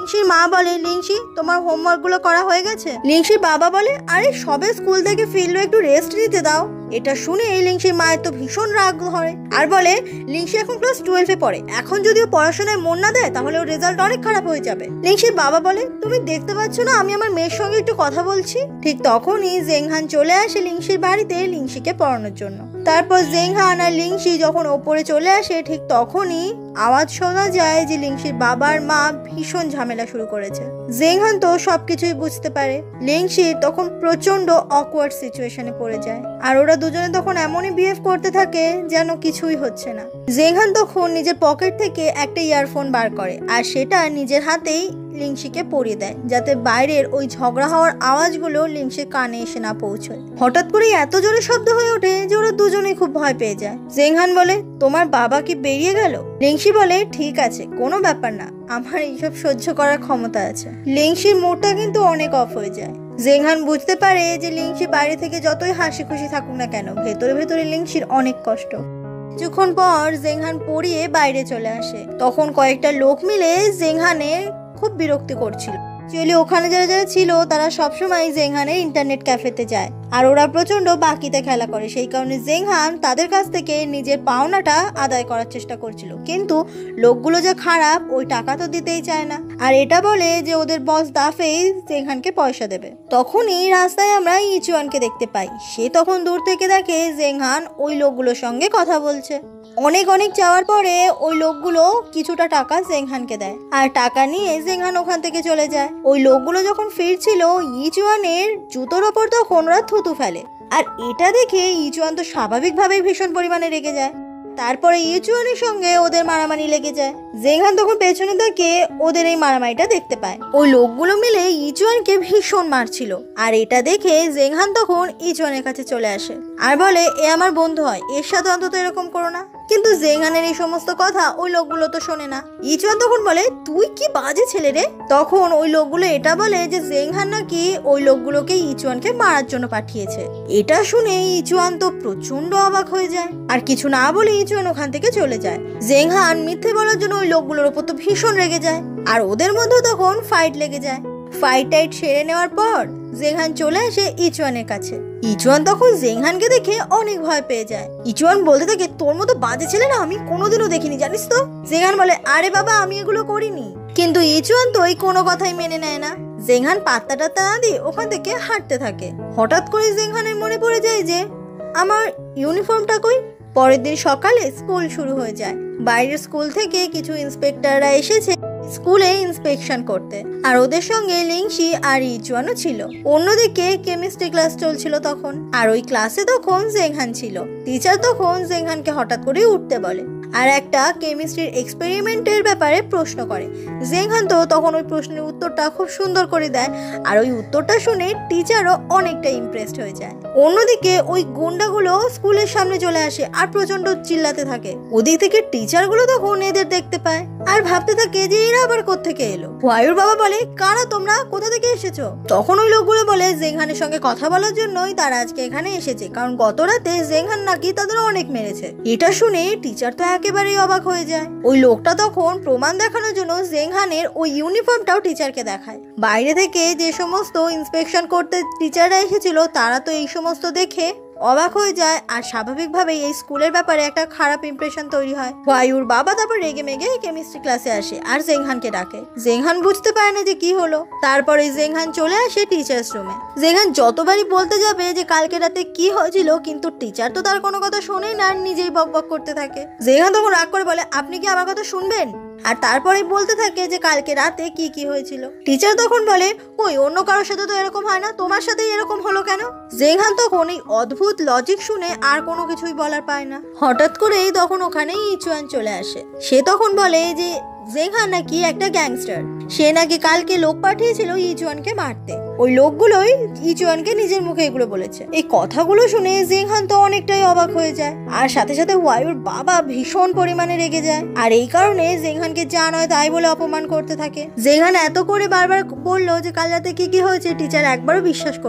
লিংশির মা বলে, লিংশি তোমার হোমওয়ার্ক গুলো করা হয়ে গেছে? লিংশির বাবা বলে, আরে সবে স্কুল থেকে ফিরলো, একটু রেস্ট নিতে দাও। এটা শুনে লিংশির মায়ের তো ভীষণ রাগ ধরে আর বলে, লিংশি এখন ক্লাস 12-এ পড়ে, এখন যদিও পড়াশোনায় মন না দেয় তাহলে ওর রেজাল্ট অনেক খারাপ হয়ে যাবে। লিংশির বাবা বলে, তুমি দেখতে পাচ্ছ না আমি আমার মেয়ের সঙ্গে একটু কথা বলছি? ঠিক তখনই জেংহান চলে আসে লিংশির বাড়িতে লিংশিকে পড়ানোর জন্য। তারপর জেংহান আর লিংশি যখন ওপরে চলে আসে ঠিক তখনই আওয়াজ শোনা যায় যে লিংশির বাবার মা ভীষণ ঝামেলা শুরু করেছে। জেংহান তো সবকিছুই বুঝতে পারে। লিংশি তখন প্রচন্ড অকওয়ার্ড সিচুয়েশনে পড়ে যায় আর ওরা দুজনে তখন এমনই বিহেভ করতে থাকে যেন কিছুই হচ্ছে না। জেংহান তখন নিজের পকেট থেকে একটা ইয়ারফোন বার করে আর সেটা নিজের হাতেই লিংশিকে পরিয়ে দেয় যাতে বাইরের ওই ঝগড়া হওয়ার আওয়াজগুলো লিংশির কানে এসে না পৌঁছয়। হঠাৎ করে এত জোরে শব্দ হয়ে ওঠে যে ওরা দুজনেই খুব ভয় পেয়ে যায়। জেংহান বলে, তোমার বাবা কি বেরিয়ে গেল? লিংশি বলে, ঠিক আছে, কোনো ব্যাপার না, আমার এইসব সহ্য করার ক্ষমতা আছে। লিংশির মুডটা কিন্তু অনেক অফ হয়ে যায়। জেংহান বুঝতে পারে যে লিংশি বাইরে থেকে যতই হাসি খুশি থাকুক না কেন ভেতরে ভেতরে লিংশির অনেক কষ্ট। কিছুক্ষণ পর জেংহান পড়িয়ে বাইরে চলে আসে। তখন কয়েকটা লোক মিলে জেংহানের খুব বিরক্তি করছিল। অ্যাকচুয়ালি ওখানে যারা যারা ছিল তারা সবসময় জেংহানের ইন্টারনেট ক্যাফেতে যায় আর ওরা প্রচন্ড বাকিতে খেলা করে, সেই কারণে জেংহান তাদের কাছ থেকে নিজের পাওনাটা আদায় করার চেষ্টা করছিল। কিন্তু লোকগুলো যা খারাপ, ওই টাকা তো দিতেই চায় না আর এটা বলে যে ওদের বস দাফেই জেংহানকে পয়সা দেবে। তখনই রাস্তায় আমরা ইচুয়ানকে দেখতে পাই। সে তখন দূর থেকে দেখে জেংহান ওই লোকগুলোর সঙ্গে কথা বলছে। অনেক অনেক চাওয়ার পরে ওই লোকগুলো কিছুটা টাকা জেংহানকে দেয় আর টাকা নিয়ে জেংহান ওখান থেকে চলে যায়। ওই লোকগুলো যখন ফিরছিল ইচুয়ানের জুতোর ওপর তখন ওরা থুতু ফেলে আর এটা দেখে ইচুয়ান তো স্বাভাবিকভাবেই ভীষণ পরিমাণে রেগে যায়। তারপরে ইচুয়ানের সঙ্গে ওদের মারামারি লেগে যায়। জেংহান তখন পেছনে থেকে ওদের এই মারামারিটা দেখতে পায়। ওই লোকগুলো মিলে ইচুয়ানকে ভীষণ মারছিল আর এটা দেখে জেংহান তখন ইচুয়ানের কাছে চলে আসে আর বলে, এ আমার বন্ধু হয়, এর সাথে অন্তত এরকম করো না। কিন্তু জেংহানের এই সমস্ত কথা ওই লোকগুলো তো শোনে না। ইচুয়ান তখন বলে, তুই কি বাজে ছেলে রে। তখন ওই লোকগুলো এটা বলে যে জেংহান নাকি ওই লোকগুলোকে ইচুয়ানকে মারার জন্য পাঠিয়েছে। এটা শুনে ইচুয়ান তো প্রচন্ড অবাক হয়ে যায় আর কিছু না বলে ইচুয়ান ওখান থেকে চলে যায়। জেংহান মিথ্যে বলার জন্য ওই লোকগুলোর উপর তো ভীষণ রেগে যায় আর ওদের মধ্যে তখন ফাইট লেগে যায়। ফাইট টাইট সেরে নেওয়ার পর জেংহান চলে আসে ইচুয়ানের কাছে। ইচুয়ান তখন জেংহানকে দেখে অনেক ভয় পেয়ে যায়। ইচুয়ান বলতে থাকে, তোর মতো বাজে ছেলে না আমি কোনোদিনও দেখিনি, জানিস তো। জেংহান বলে, আরে বাবা আমি এগুলো করিনি। কিন্তু ইচুয়ান তো এই কোনো কথাই মেনে নেয় না। জেংহান পাত্তা টাত্তা না দিয়ে ওখান থেকে হাঁটতে থাকে। হঠাৎ করে জেংহানের মনে পড়ে যায় যে আমার ইউনিফর্মটা কই। পরের দিন সকালে স্কুল শুরু হয়ে যায়। বাইরের স্কুল থেকে কিছু ইন্সপেক্টররা এসেছে স্কুলে ইন্সপেকশন করতে আর ওদের সঙ্গে লিংশি আর ইচুয়ানও ছিল। অন্যদিকে কেমিস্ট্রি ক্লাস চলছিল তখন আর ওই ক্লাসে তখন জেংহান ছিল। টিচার তখন জেংহানকে হঠাৎ করে উঠতে বলে আর একটা কেমিস্ট্রির এক্সপেরিমেন্টের ব্যাপারে প্রশ্ন করে। জেংহান তো তখন ওই প্রশ্নের উত্তরটা খুব সুন্দর করে দেয় আর ওই উত্তরটা শুনে টিচারও অনেকটা ইমপ্রেসড হয়ে যায়। অন্যদিকে ওই গুন্ডাগুলো স্কুলের সামনে চলে আসে আর প্রচন্ড চিল্লাতে থাকে। ওদিক থেকে টিচারগুলো তখন এদের দেখতে পায় আর ভাবতে থাকে যে এরা আবার কোত্থেকে এলো। ওয়ায়ুর বাবা বলে, কারা তোমরা, কোথা থেকে এসেছো? তখন ওই লোকগুলো বলে জেংহানের সঙ্গে কথা বলার জন্যই তারা আজকে এখানে এসেছে, কারণ গত রাতে জেংহান নাকি তাদের অনেক মেরেছে। এটা শুনে টিচার তো একেবারেই অবাক হয়ে যায়। ওই লোকটা তখন প্রমাণ দেখানোর জন্য জেংহানের ওই ইউনিফর্মটাও টিচারকে দেখায়। বাইরে থেকে যে সমস্ত ইন্সপেকশন করতে টিচাররা এসেছিল তারা তো এই সমস্ত দেখে অবাক হয়ে যায় আর স্বাভাবিকভাবেই এই স্কুলের ব্যাপারে একটা খারাপ ইমপ্রেশন তৈরি হয়। ওয়ায়ুর বাবা তারপর রেগে মেগে কেমিস্ট্রি ক্লাসে আসে আর জেংহানকে ডাকে। জেংহান বুঝতে পারে না যে কি হলো। তারপরে জেংহান চলে আসে টিচার্স রুমে। জেংহান যতবারই বলতে যাবে যে কালকে রাতে কি হয়েছিল কিন্তু টিচার তো তার কোনো কথা শোনেই না আর নিজেই বকবক করতে থাকে। জেংহান তখন রাগ করে বলে, আপনি কি আমার কথা শুনবেন? আর তারপরে বলতে থাকে যে কালকে রাতে কি কি হয়েছিল। টিচার তখন বলে, ওই অন্য কারোর সাথে তো এরকম হয় না, তোমার সাথেই এরকম হলো কেন? জেংহান তখন এই অদ্ভুত লজিক শুনে আর কোনো কিছুই বলার পায় না। হঠাৎ করেই তখন ওখানেই ইচুয়ান চলে আসে। সে তখন বলে যে জেংহান নাকি একটা গ্যাংস্টার, সে নাকি কালকে লোক পাঠিয়েছিল ইচুয়ানকে মারতে। ওই লোকগুলোই ইচুয়ানকে নিজের মুখে এগুলো বলেছে। এই কথাগুলো শুনে জেংহান তো অনেকটাই অবাক হয়ে যায় আর সাথে সাথে ওয়ায়ুর বাবা ভীষণ পরিমাণে রেগে যায় আর এই কারণে জেংহানকে যা নয় তাই বলে অপমান করতে থাকে। জেংহান এত করে বারবার বললো যে কাল রাতে কি কি হয়েছে, টিচার একবারও বিশ্বাস করলো না।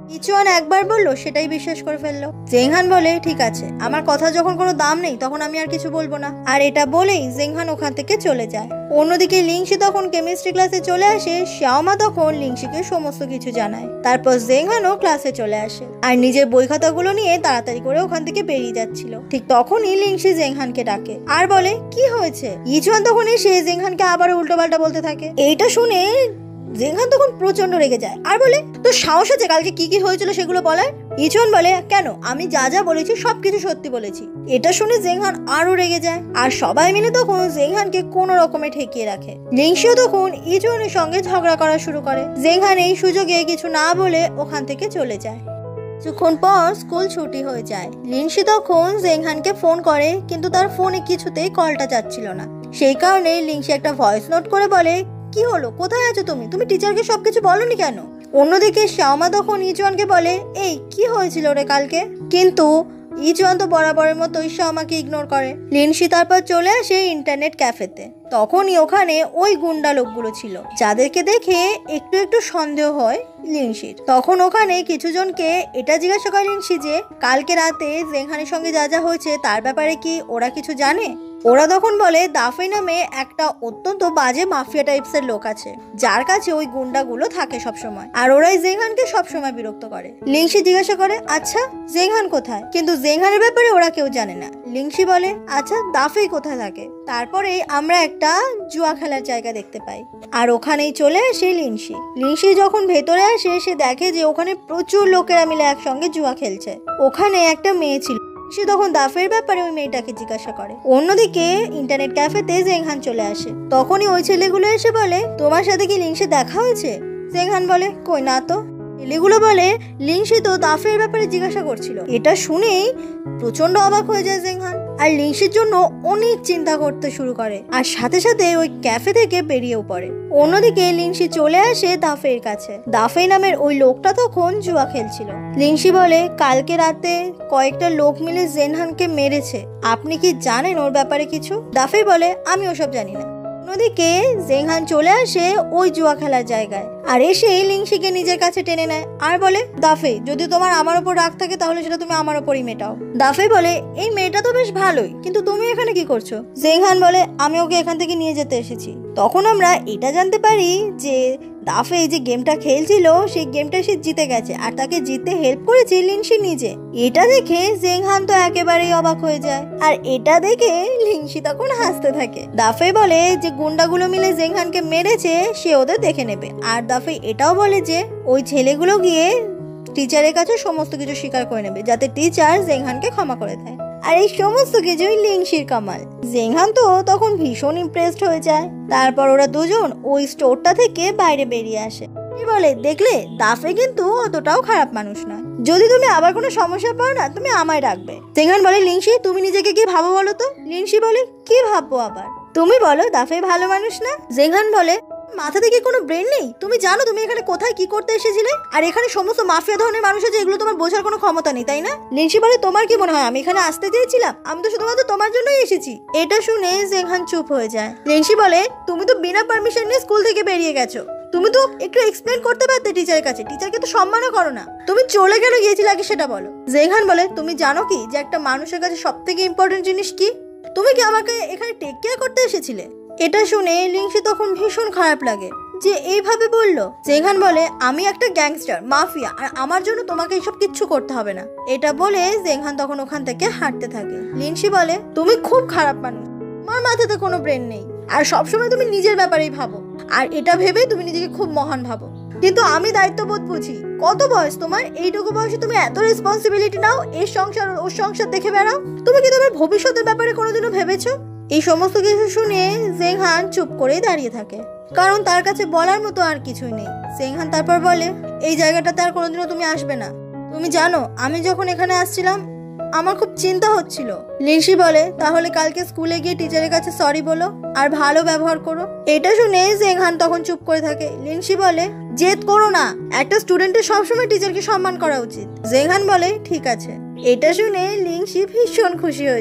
ইচুয়ান একবার বললো সেটাই বিশ্বাস করে ফেললো। জেংহান বলে ঠিক আছে, আমার কথা যখন কোনো দাম নেই তখন আমি আর কিছু বলবো না। আর এটা বলেই জেংহান ওখান থেকে চলে যায়। অন্যদিকে লিংশি তখন কেমিস্ট্রি ক্লাসে চলে আসে। শাওমা তখন লিংশিকে সমস্ত কিছু জানায়। তারপর জেংহানও ক্লাসে চলে আসে আর নিজের বই খাতাগুলো নিয়ে তাড়াতাড়ি করে ওখান থেকে বেরিয়ে যাচ্ছিল। ঠিক তখনই লিংশি জেংহানকে ডাকে আর বলে কি হয়েছে। ইচুয়ান তখন এসে জেংহানকে আবার উল্টো পাল্টা বলতে থাকে। এইটা শুনে জেংহান তখন প্রচন্ড রেগে যায় আর বলে তোর সাহস আছে কালকে কি কি হয়েছিল সেগুলো বলার। ইচুয়ান বলে কেন, আমি যা যা বলেছি সবকিছু সত্যি বলেছি। এটা শুনে জেংহান আরো রেগে যায় আর সবাই মিলে তখন জেংহানকে কোনো রকমে ঠেকিয়ে রাখে। লিংশিও তখন ইচুয়ানের সঙ্গে ঝগড়া করা শুরু করে। জেংহান এই সুযোগে কিছু না বলে ওখান থেকে চলে যায়। কিছুক্ষণ পর স্কুল ছুটি হয়ে যায়। লিংশি তখন জেংহানকে ফোন করে কিন্তু তার ফোনে কিছুতেই কলটা যাচ্ছিল না। সেই কারণে লিংশি একটা ভয়েস নোট করে বলে কি হলো, কোথায় আছো তুমি, তুমি টিচারকে সবকিছু বলনি কেন। অন্যদিকে শাওমা তখন ইচুয়ানকে বলে এই কি হয়েছিল রে কালকে, কিন্তু ইচুয়ান তো বরাবরের মতোই শাওমাকে ইগনোর করে। লিংশি তারপর চলে আসে ইন্টারনেট ক্যাফেতে। তখনই ওখানে ওই গুন্ডা লোকগুলো ছিল যাদেরকে দেখে একটু একটু সন্দেহ হয় লিংশির। তখন ওখানে কিছু জনকে এটা জিজ্ঞাসা করে লিংশি যে কালকে রাতে জেংহানের সঙ্গে যা যা হয়েছে তার ব্যাপারে কি ওরা কিছু জানে। ওরা তখন বলে দাফে নামে একটা অত্যন্ত বাজে মাফিয়া টাইপসের লোক আছে যার কাছে ওই গুন্ডাগুলো থাকে সবসময়, আর ওরাই জেংহানকে সবসময় বিরক্ত করে। লিংশি জিজ্ঞাসা করে আচ্ছা জেংহান কোথায়, কিন্তু জেংহানের ব্যাপারে ওরা কেউ জানে না। লিংশি বলে আচ্ছা দাফেই কোথায় থাকে। তারপরে আমরা একটা জুয়া খেলার জায়গা দেখতে পাই আর ওখানেই চলে আসে লিংশি। লিংশি যখন ভেতরে আসে সে দেখে যে ওখানে প্রচুর লোকেরা মিলে একসঙ্গে জুয়া খেলছে। ওখানে একটা মেয়ে ছিল। সে তখন দাফের ব্যাপারে ওই মেয়েটাকে জিজ্ঞাসা করে। অন্যদিকে ইন্টারনেট ক্যাফেতে জেংহান চলে আসে। তখনই ওই ছেলেগুলো এসে বলে তোমার সাথে কি লিংশি দেখা হয়েছে। জেংহান বলে কই না তো। ছেলেগুলো বলে লিংশি তো দাফের ব্যাপারে জিজ্ঞাসা করছিল। এটা শুনেই প্রচন্ড অবাক হয়ে যায় জেংহান আর লিংশির জন্য অনেক চিন্তা করতে শুরু করে আর সাথে সাথে ওই ক্যাফে থেকে বেরিয়েও পড়ে। অন্যদিকে লিংশি চলে আসে দাফের কাছে। দাফে নামের ওই লোকটা তখন জুয়া খেলছিল। লিংশি বলে কালকে রাতে কয়েকটা লোক মিলে জেংহানকে মেরেছে, আপনি কি জানেন ওর ব্যাপারে কিছু। দাফে বলে আমি ওসব জানি না। অন্যদিকে জেংহান চলে আসে ওই জুয়া খেলার জায়গায় আর এসে লিংশিকে নিজের কাছে টেনে নেয় আর বলে দাফে যদি তোমার আমার ওপর রাগ থাকে তাহলে সেটা তুমি আমার ওপরই মেটাও। দাফে বলে এই মেয়েটা তো বেশ ভালোই, কিন্তু তুমি এখানে কি করছো। জেংহান বলে আমি ওকে এখান থেকে নিয়ে যেতে এসেছি। তখন আমরা এটা জানতে পারি যে দাফে যে গেমটা খেলছিল সেই গেমটা সে জিতে গেছে আর তাকে জিততে হেল্প করেছে লিংশি নিজে। এটা দেখে জেংহান তো একেবারেই অবাক হয়ে যায় আর এটা দেখে লিংশি তখন হাসতে থাকে। দাফে বলে যে গুন্ডাগুলো মিলে জেংহানকে মেরেছে সে ওদের দেখে নেবে। আর দাফে এটাও বলে যে ওই ছেলেগুলো গিয়ে টিচারের কাছে সমস্ত কিছু স্বীকার করে নেবে যাতে টিচার জেংহানকে ক্ষমা করে দেয়। আর এই সমস্ত কিছুই লিংশির কামাল। জেংহান তো তখন ভীষণ ইমপ্রেসড হয়ে যায়। তারপর ওরা দুজন ওই স্টোরটা থেকে বাইরে বেরিয়ে আসে। বলে দেখলে দাফে কিন্তু অতটাও খারাপ মানুষ নয়, যদি তুমি আবার কোনো সমস্যা পাও না তুমি আমায় রাখবে। জেংহান বলে লিংশি তুমি নিজেকে কি ভাবো বলো তো। লিংশি বলে কি ভাববো আবার, তুমি বলো দাফে ভালো মানুষ না। জেংহান বলে মাথা থেকে কোনো ব্রেন নেই, তুমি জানো তুমি এখানে কোথায় কি করতে এসেছিলে, আর এখানে সমস্ত মাফিয়া ধরনের মানুষ আছে এগুলো তোমার বোঝার কোনো ক্ষমতা নেই তাই না। লিংশি বলে তোমার কি মনে হয় আমি এখানে আসতে চেয়েছিলাম, আমি তো শুধুমাত্র তোমার জন্যই এসেছি। এটা শুনে জেংহান চুপ হয়ে যায়। লিংশি বলে তুমি তো বিনা পারমিশন নিয়ে স্কুল থেকে বেরিয়ে গেছো, তুমি তো একটু এক্সপ্লেন করতে পারতে টিচারের কাছে, টিচারকে তো সম্মানও করো না, তুমি চলে কেন গিয়েছিলে আগে সেটা বলো। জেংহান বলে তুমি জানো কি যে একটা মানুষের কাছে সব থেকে ইম্পর্টেন্ট জিনিস কি, তুমি কি আমাকে এখানে টেক কেয়ার করতে এসেছিলে। এটা শুনে লিংশি তখন ভীষণ খারাপ লাগে যে এইভাবে বললো। জেংহান বলে আমি একটা গ্যাংস্টার মাফিয়া আর আমার জন্য তোমাকে এইসব কিচ্ছু করতে হবে না। এটা বলে জেংহান তখন ওখান থেকে হাঁটতে থাকে। লিংশি বলে তুমি খুব খারাপ মানুষ, তোমার মাথাতে কোনো ব্রেন নেই আর সবসময় তুমি নিজের ব্যাপারেই ভাবো আর এটা ভেবে তুমি নিজেকে খুব মহান ভাবো, কিন্তু আমি দায়িত্ববোধ বুঝি। কত বয়স তোমার, এইটুকু বয়সে তুমি এত রেসপন্সিবিলিটি নাও, এই সংসার ওর সংসার দেখে বেড়াও, তুমি কি তোমার ভবিষ্যতের ব্যাপারে কোনোদিনও ভেবেছো। এই সমস্ত কিছু শুনে জেংহান চুপ করেই দাঁড়িয়ে থাকে কারণ তার কাছে বলার মতো আর কিছুই নেই। জেংহান তারপর বলে এই জায়গাটাতে আর কোনোদিনও তুমি আসবে না, তুমি জানো আমি যখন এখানে আসছিলাম আমার খুব চিন্তা হচ্ছিল। লিংশি বলে তাহলে কালকে স্কুলে গিয়ে টিচারের কাছে সরি বলো আর ভালো ব্যবহার করো। এটা শুনে জেংহান তখন চুপ করে থাকে। লিংশি বলে জেদ করো না, একটা স্টুডেন্টের সবসময় টিচারকে সম্মান করা উচিত। জেংহান বলে ঠিক আছে। এটা শুনে লিংশি ভীষণ খুশি হয়ে যায়।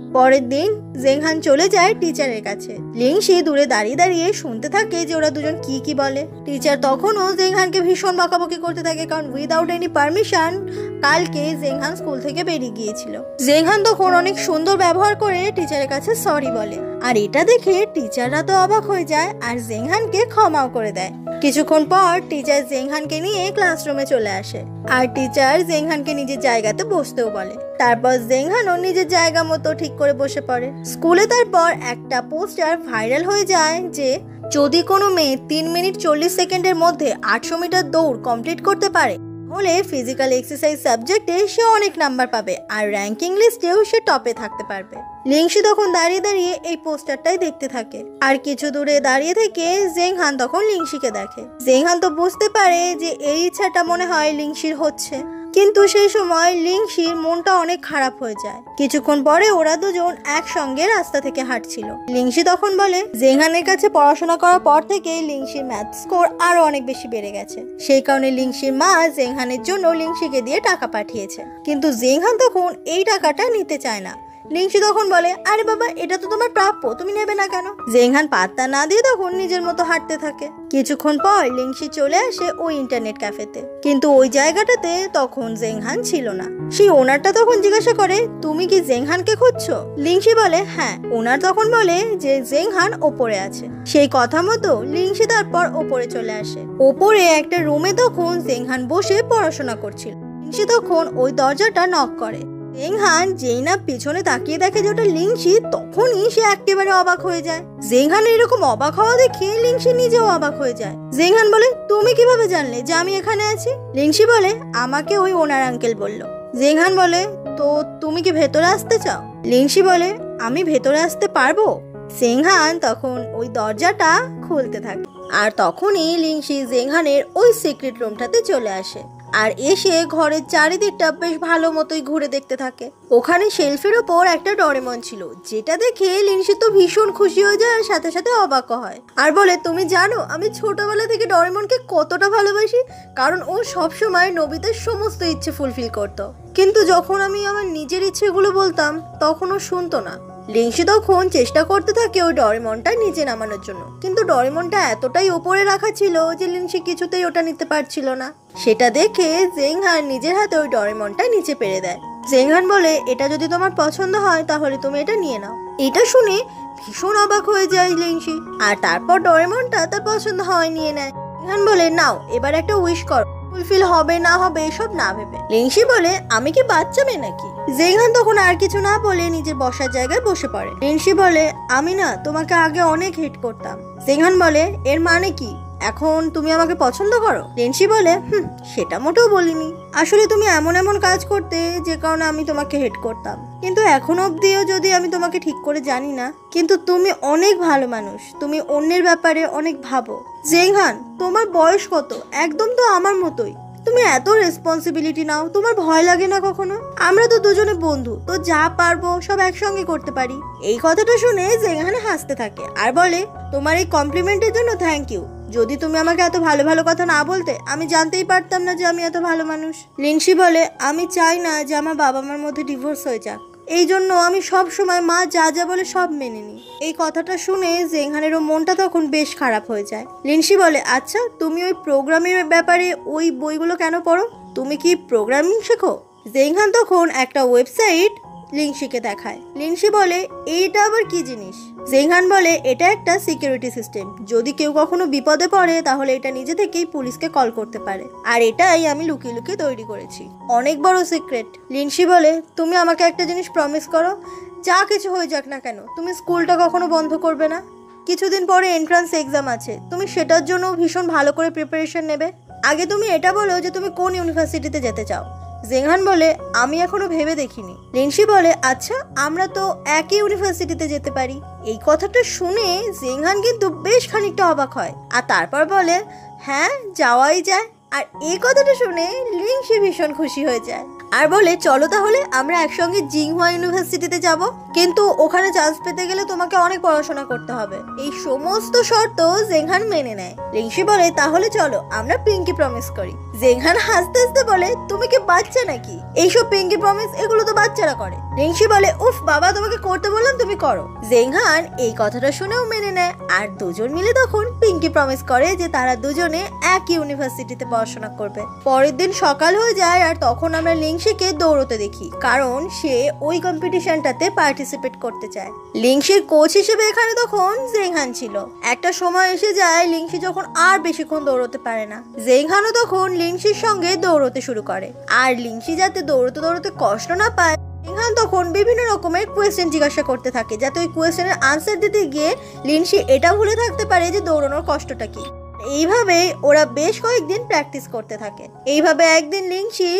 পরের দিন জেংহান চলে যায় টিচারের কাছে। লিংশি দূরে দাঁড়িয়ে দাঁড়িয়ে শুনতে থাকে যে ওরা দুজন কি বলে। টিচার তখনও জেংহানকে ভীষণ বকাবকি করতে থাকে, কারণ উইদাউট এনি পারমিশন কালকে জেংহান স্কুল থেকে বেরিয়ে গিয়েছিল। জেংহান তখন অনেক সুন্দর ব্যবহার করে টিচারের কাছে সরি বলে, আর এটা দেখে টিচাররা তো অবাক হয়ে যায় আর জেংহানকে ক্ষমাও করে দেয়। কিছুক্ষণ পর টিচার জেংহানকে নিয়ে ক্লাসরুমে চলে আসে আর টিচার জেংহানকে নিজের জায়গাতে বসতেও বলে। তারপর জেংহানও নিজের জায়গা মতো ঠিক করে বসে পড়ে। স্কুলে তারপর একটা পোস্টার ভাইরাল হয়ে যায় যে যদি কোনো মেয়ে 3 মিনিট 40 সেকেন্ডের মধ্যে 800 মিটার দৌড় কমপ্লিট করতে পারে হলে ফিজিক্যাল এক্সারসাইজ সাবজেক্টে সে অনেক নাম্বার পাবে আর র্যাঙ্কিং লিস্টেও সে টপে থাকতে পারবে। লিংশি তখন দাঁড়িয়ে দাঁড়িয়ে এই পোস্টারটাই দেখতে থাকে আর কিছু দূরে দাঁড়িয়ে থেকে জেংহান তখন লিংশিকে দেখে। জেংহান তো বুঝতে পারে যে এই ইচ্ছাটা মনে হয় লিংশির হচ্ছে, কিন্তু সেই সময় লিংশির মনটা অনেক খারাপ হয়ে যায়। কিছুক্ষণ পরে ওরা দুজন একসঙ্গে রাস্তা থেকে হাঁটছিল। লিংশি তখন বলে জেংহানের কাছে পড়াশোনা করার পর থেকে লিংশির ম্যাথ স্কোর আরো অনেক বেশি বেড়ে গেছে, সেই কারণে লিংশির মা জেংহানের জন্য লিংশিকে দিয়ে টাকা পাঠিয়েছে। কিন্তু জেংহান তখন এই টাকাটা নিতে চায় না। লিংশি তখন বলে আরে বাবা, এটা তো তোমার প্রাপ্য, তুমি নেবে না কেন? জেংহান পাত্তা না দিয়ে তখন নিজের মতো হাঁটতে থাকে। কিছুক্ষণ পর লিংশি চলে আসে ওই ইন্টারনেট ক্যাফেতে, কিন্তু ওই জায়গাটাতে তখন জেংহান ছিল না। সেই ওনারটা তখন জিজ্ঞাসা করে তুমি কি জেংহানকে খুঁজছো? লিংশি বলে হ্যাঁ। ওনার তখন বলে যে জেংহান ওপরে আছে। সেই কথা মতো লিংশি তারপর ওপরে চলে আসে। ওপরে একটা রুমে তখন জেংহান বসে পড়াশোনা করছিল। লিংশি তখন ওই দরজাটা নক করে। জেংহান যেই না পিছনে তাকিয়ে দেখে যে ওটা লিংশি, তখনই সে একেবারে অবাক হয়ে যায়। জেংহানের এরকম অবাক হওয়া দেখে লিংশি নিজেও অবাক হয়ে যায়। জেংহান বলে তুমি কিভাবে জানলে যে আমি এখানে আছি? লিংশি বলে আমাকে ওই ওনার আঙ্কেল বলল। জেংহান বলে তো তুমি কি ভেতরে আসতে চাও? লিংশি বলে আমি ভেতরে আসতে পারবো? জেংহান তখন ওই দরজাটা খুলতে থাকে আর তখনই লিংশি জেংহানের ওই সিক্রেট রুমটাতে চলে আসে আর এসে ঘরের চারিদিকটা বেশ ভালো মতোই ঘুরে দেখতে থাকে। ওখানে শেলফের ওপর একটা ডোরেমন ছিল, যেটা দেখে লিংশি তো ভীষণ খুশি হয়ে যায় আর সাথে সাথে অবাকও হয় আর বলে তুমি জানো আমি ছোটবেলা থেকে ডোরেমনকে কতটা ভালোবাসি, কারণ ও সবসময় নোবিতার সমস্ত ইচ্ছে ফুলফিল করতো, কিন্তু যখন আমি আমার নিজের ইচ্ছেগুলো বলতাম তখন ও শুনতো না। লিংশি তখন চেষ্টা করতে থাকে ওই ডোরেমনটা নিচে নামানোর জন্য, কিন্তু ডোরেমনটা এতটাই ওপরে রাখা ছিল যে লিংশি কিছুতেই ওটা নিতে পারছিল না। সেটা দেখে জেংহান নিজের হাতে ওই ডোরেমনটা নিচে পেড়ে দেয়। জেংহান বলে এটা যদি তোমার পছন্দ হয় তাহলে তুমি এটা নিয়ে নাও। এটা শুনে ভীষণ অবাক হয়ে যায় লিংশি আর তারপর ডোরেমনটা তার পছন্দ হয় নিয়ে নেয়। জেংহান বলে নাও এবার একটা উইশ করো, ফুলফিল হবে না হবে এসব না ভেবে। লিংশি বলে আমি কি বাচ্চা মেয়ে নাকি? জেংহান তখন আর কিছু না বলে নিজের বসার জায়গায় বসে পড়ে। লিংশি বলে আমি না তোমাকে আগে অনেক হিট করতাম। জেংহান বলে এর মানে কি, এখন তুমি আমাকে পছন্দ করো? লিংশি বলে সেটা মোটেও বলিনি, আসলে তুমি এমন এমন কাজ করতে যে কারণে আমি তোমাকে হেট করতাম, কিন্তু এখন অবধিও যদি আমি তোমাকে ঠিক করে জানি না, কিন্তু তুমি অনেক ভালো মানুষ, তুমি অন্যের ব্যাপারে অনেক ভাবো। জেংহান তোমার বয়স কত? একদম তো আমার মতোই, তুমি এত রেসপন্সিবিলিটি নাও, তোমার ভয় লাগে না কখনো? আমরা তো দুজনে বন্ধু, তো যা পারবো সব একসঙ্গে করতে পারি। এই কথাটা শুনে জেংহান হাসতে থাকে আর বলে তোমার এই কমপ্লিমেন্টের জন্য থ্যাংক ইউ, যদি তুমি আমাকে এত ভালো ভালো কথা না বলতে আমি জানতেই পারতাম না যে আমি এত ভালো মানুষ। লিংশি বলে আমি চাই না যে আমার বাবা মার মধ্যে ডিভোর্স হয়ে যাক, এই জন্য আমি সব সময় মা যা যা বলে সব মেনে নিই। এই কথাটা শুনে জেংহানেরও মনটা তখন বেশ খারাপ হয়ে যায়। লিংশি বলে আচ্ছা তুমি ওই প্রোগ্রামের ব্যাপারে ওই বইগুলো কেন পড়ো? তুমি কি প্রোগ্রামিং শেখো? জেংহান তখন একটা ওয়েবসাইট লিংশিকে দেখায়। লিংশি বলে এইটা আবার কি জিনিস? জেংহান বলে এটা একটা সিকিউরিটি সিস্টেম, যদি কেউ কখনো বিপদে পড়ে তাহলে এটা নিজে থেকেই পুলিশকে কল করতে পারে, আর এটাই আমি লুকিয়ে লুকিয়ে তৈরি করেছি, অনেক বড় সিক্রেট। লিংশি বলে তুমি আমাকে একটা জিনিস প্রমিস করো, যা কিছু হয়ে যাক না কেন তুমি স্কুলটা কখনো বন্ধ করবে না। কিছুদিন পরে এন্ট্রান্স এক্সাম আছে, তুমি সেটার জন্য ভীষণ ভালো করে প্রিপারেশন নেবে। আগে তুমি এটা বলো যে তুমি কোন ইউনিভার্সিটিতে যেতে চাও। জেংহান বলে আমি এখনো ভেবে দেখিনি। লিংশি বলে আচ্ছা আমরা তো একই ইউনিভার্সিটিতে যেতে পারি। এই কথাটা শুনে জেংহান কিন্তু বেশ খানিকটা অবাক হয় আর তারপর বলে হ্যাঁ যাওয়াই যায়। আর এই কথাটা শুনে লিংশি ভীষণ খুশি হয়ে যায় আর বলে চলো তাহলে আমরা একসঙ্গে জিংহুয়া ইউনিভার্সিটিতে যাব, কিন্তু ওখানে চান্স পেতে গেলে তোমাকে অনেক পড়াশোনা করতে হবে। এই সমস্ত শর্ত জেংহান মেনে নেয়। লিংশি বলে তাহলে চলো আমরা পিঙ্কি প্রমিস করি। জেংহান হাসতে হাসতে বলে তুমি কি বাচ্চা নাকি, এইসব পিঙ্কি প্রমিস এগুলো তো বাচ্চারা করে। লিংশি বলে উফ বাবা, তোমাকে করতে বললাম তুমি করো। জেংহান এই কথাটা শুনেও মেনে নেয়, আর দুজন মিলে তখন পিঙ্কি প্রমিস করে যে তারা দুজনে এক ইউনিভার্সিটিতে পড়াশোনা করবে। পরের দিন সকাল হয়ে যায়, আর তখন আমরা লিংশিকে দৌড়তে দেখি, কারণ সে ওই কম্পিটিশনটাতে পার্টিসিপেট করতে চায়। লিংশির কোচ হিসেবে এখানে তখন জেংহান ছিল। একটা সময় এসে যায় লিংশি যখন আর বেশিক্ষণ দৌড়তে পারে না। জেংহানও তখন লিংশির সঙ্গে দৌড়তে শুরু করে, আর লিংশি যাতে দৌড়তে দৌড়তে কষ্ট না পায়, জেংহান তখন বিভিন্ন রকমের কোয়েশ্চেন জিজ্ঞাসা করতে থাকে, যাতে ওই কোয়েশ্চেনের আনসার দিতে গিয়ে লিংশি এটা ভুলে থাকতে পারে যে দৌড়ানোর কষ্টটা কি। এইভাবে ওরা বেশ কয়েকদিন প্র্যাকটিস করতে থাকে। এইভাবে একদিন লিংশি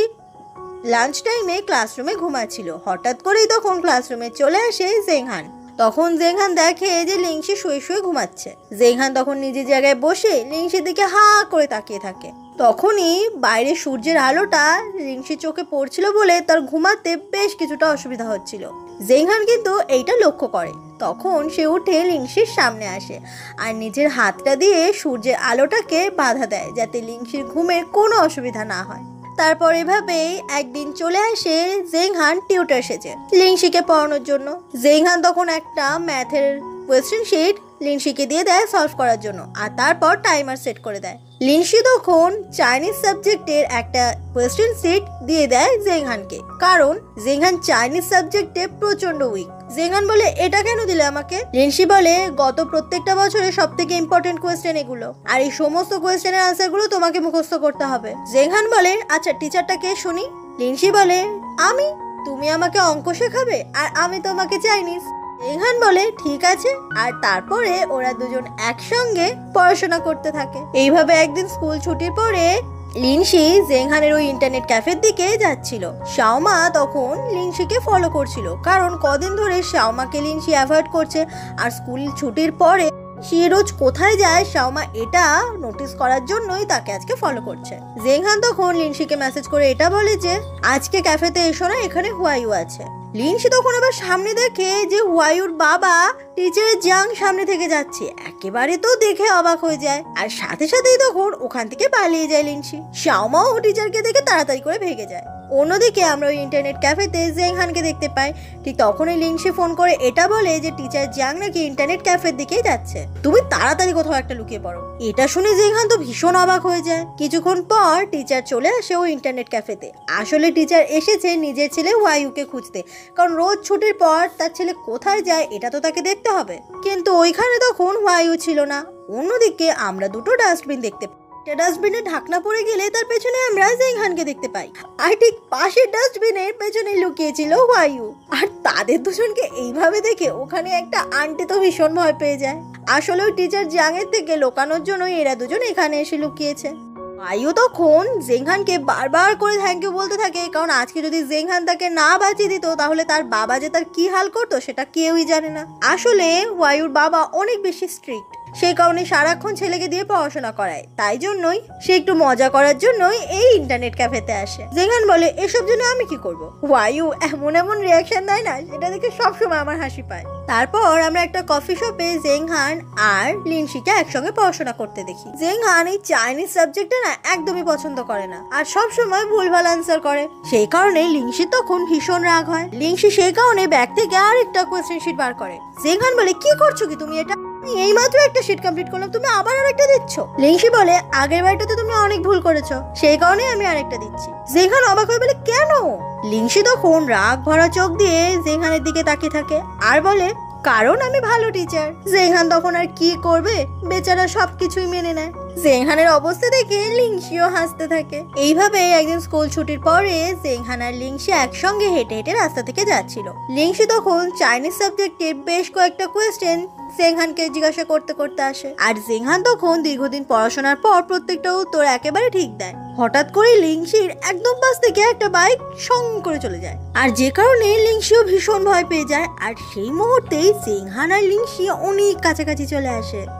লাঞ্চ টাইমে ক্লাসরুমে ঘুমাচ্ছিল। হঠাৎ করেই তখন ক্লাসরুমে চলে আসে জেংহান। তখন জেংহান দেখে যে লিংশি শুয়ে শুয়ে ঘুমাচ্ছে। জেংহান তখন নিজের জায়গায় বসে লিংশির দিকে হা করে তাকিয়ে থাকে। তখনই বাইরে সূর্যের আলোটা লিংশির চোখে পড়ছিল বলে তার ঘুমাতে বেশ কিছুটা অসুবিধা হচ্ছিল। জেংহান কিন্তু এইটা লক্ষ্য করে। তখন সে উঠে লিংশির সামনে আসে আর নিজের হাতটা দিয়ে সূর্যের আলোটাকে বাধা দেয়, যাতে লিংশির ঘুমের কোনো অসুবিধা না হয়। তারপর এভাবেই একদিন চলে আসে জেংহান টিউটর সেজে লিংশিকে পড়ানোর জন্য। জেংহান তখন একটা ম্যাথের কোয়েশ্চেন শিট লিংশিকে দিয়ে দেয় সলভ করার জন্য, আর তারপর টাইমার সেট করে দেয়। লিংশি তখন চাইনিজ সাবজেক্টের একটা কোয়েশ্চেন শিট দিয়ে দেয় জেংহানকে, কারণ জেংহান চাইনিজ সাবজেক্টে প্রচন্ড উইক। জেংহান বলে এটা কেন দিলে আমাকে? লিংশি বলে গত প্রত্যেকটা বছরে সব থেকে ইম্পর্টেন্ট কোয়েশ্চেন এগুলো, আর এই সমস্ত কোয়েশ্চেনের আনসার গুলো তোমাকে মুখস্থ করতে হবে। জেংহান বলে আচ্ছা টিচারটা কে শুনি? লিংশি বলে আমি। তুমি আমাকে অঙ্ক শেখাবে আর আমি তোমাকে চাইনিজ। জেংহান বলে ঠিক আছে, আর তারপরে ওরা দুজন একসঙ্গে পড়াশোনা করতে থাকে। এইভাবে একদিন স্কুল ছুটির পরে লিংশি জেংহানের ওই ইন্টারনেট ক্যাফের দিকে যাচ্ছিল। শাওমা তখন লিংশিকে ফলো করছিল, কারণ কদিন ধরে শাওমাকে লিংশি অ্যাভয়েড করছে, আর স্কুল ছুটির পরে সে রোজ কোথায় যায় শাওমা এটা নোটিস করার জন্যই তাকে আজকে ফলো করছে। জেংহান তখন লিংশিকে মেসেজ করে এটা বলে যে আজকে ক্যাফেতে এসো না, এখানে হুয়াইউ আছে। লিংশি তখন আবার সামনে দেখে যে হুয়াইউর বাবা টিচারের জাং সামনে থেকে যাচ্ছে। একেবারে তো দেখে অবাক হয়ে যায়, আর সাথে সাথেই তখন ওখান থেকে পালিয়ে যায় লিংশি। শাওমাও টিচারকে দেখে তাড়াতাড়ি করে ভেগে যায়। অন্যদিকে আমরা ওই ইন্টারনেট ক্যাফেতে জেংহানকে দেখতে পাই। ঠিক তখনই লিংশি ফোন করে এটা বলে যে টিচার জাং নাকি ইন্টারনেট ক্যাফের দিকেই যাচ্ছে, তুমি তাড়াতাড়ি কোথাও একটা লুকিয়ে পড়ো। এটা শুনে জেংহান তো ভীষণ অবাক হয়ে যায়। কিছুক্ষণ পর টিচার চলে আসে ওই ইন্টারনেট ক্যাফেতে। আসলে টিচার এসেছে নিজের ছেলে হুয়াইউকে খুঁজতে, কারণ রোজ ছুটির পর তার ছেলে কোথায় যায় এটা তো তাকে দেখতে হবে। কিন্তু ওইখানে তখন হুয়াইউ ছিল না। অন্যদিকে আমরা দুটো ডাস্টবিন দেখতে পাই। ডাস্টবিনের ঢাকনা পড়ে গেলে তার পেছনে আমরা জেংহানকে দেখতে পাই, আর ঠিক পাশের ডাস্টবিনের পেছনে লুকিয়েছিল হুয়াইউ। আর তাদের দুজনকে এইভাবে দেখে ওখানে একটা আন্টি তো ভীষণ ভয় পেয়ে যায়। আসলে ওই টিচার জাংয়ের থেকে লোকানোর জন্য এরা দুজন এখানে এসে লুকিয়েছে। হুয়াইউ তখন জেংহানকে বারবার করে থ্যাংক ইউ বলতে থাকে, কারণ আজকে যদি জেংহান তাকে না বাঁচিয়ে দিত তাহলে তার বাবা যে তার কি হাল করতো সেটা কেউই জানে না। আসলে হুয়াইউর বাবা অনেক বেশি স্ট্রিক্ট, সেই কারণে সারাক্ষণ ছেলেকে দিয়ে পড়াশোনা করায়। তাই জন্যই সে একটু মজা করার জন্যই এই ইন্টারনেট ক্যাফেতে আসে। জেংহান বলে এসব জন্য আমি কি করব? হুয়াইউ এমন এমন রিয়াকশন দেয় না, সেটা দেখে সবসময় আমার হাসি পায়। তারপর আমরা একটা কফি শপে জেংহান আর লিংশিকে একসঙ্গে পড়াশোনা করতে দেখি। জেংহান এই চাইনিজ সাবজেক্টটা না একদমই পছন্দ করে না, আর সব সময় ভুলভাল আনসার করে। সেই কারণে লিংশি তখন ভীষণ রাগ হয়। লিংশি সেই কারণে ব্যাগ থেকে আরেকটা কোয়েশ্চেন শিট বার করে। জেংহান বলে কি করছো কি তুমি? এটা এইমাত্র একটা শিট কমপ্লিট করলাম, তুমি আবার আরেকটা দিচ্ছ? লিংশি বলে আগের বারটাতে তুমি অনেক ভুল করেছো, সেই কারণে আমি আরেকটা দিচ্ছি। জেংহান অবাক হয়ে বলে কেন? লিংশি তখন রাগ ভরা চোখ দিয়ে জেংহানের দিকে তাকিয়ে থাকে আর বলে কারণ আমি ভালো টিচার। জেংহান তখন আর কি করবে, বেচারা সবকিছুই মেনে নেয়। জেংহানের অবস্থা দেখে লিংশিও হাসতে থাকে। এইভাবে একদিন স্কুল ছুটির পরে জেংহান আর লিংশি একসঙ্গে হেঁটে হেঁটে রাস্তা থেকে যাচ্ছিল। লিংশি তখন চাইনিজ সাবজেক্টের বেশ কয়েকটা কোয়েশ্চেন জেংহানকে জিজ্ঞাসা করতে করতে আসে, আর জেংহান তখন দীর্ঘদিন পড়াশোনার পর প্রত্যেকটা উত্তর একেবারে ঠিক দেয়। হঠাৎ করে লিংশির একদম পাশ থেকে একটা বাইক সং করে চলে যায়, আর যে কারণে লিংশিও ভীষণ ভয় পেয়ে যায়। আর সেই মুহূর্তেই জেংহান আর লিংশি অনেক কাছাকাছি চলে আসে।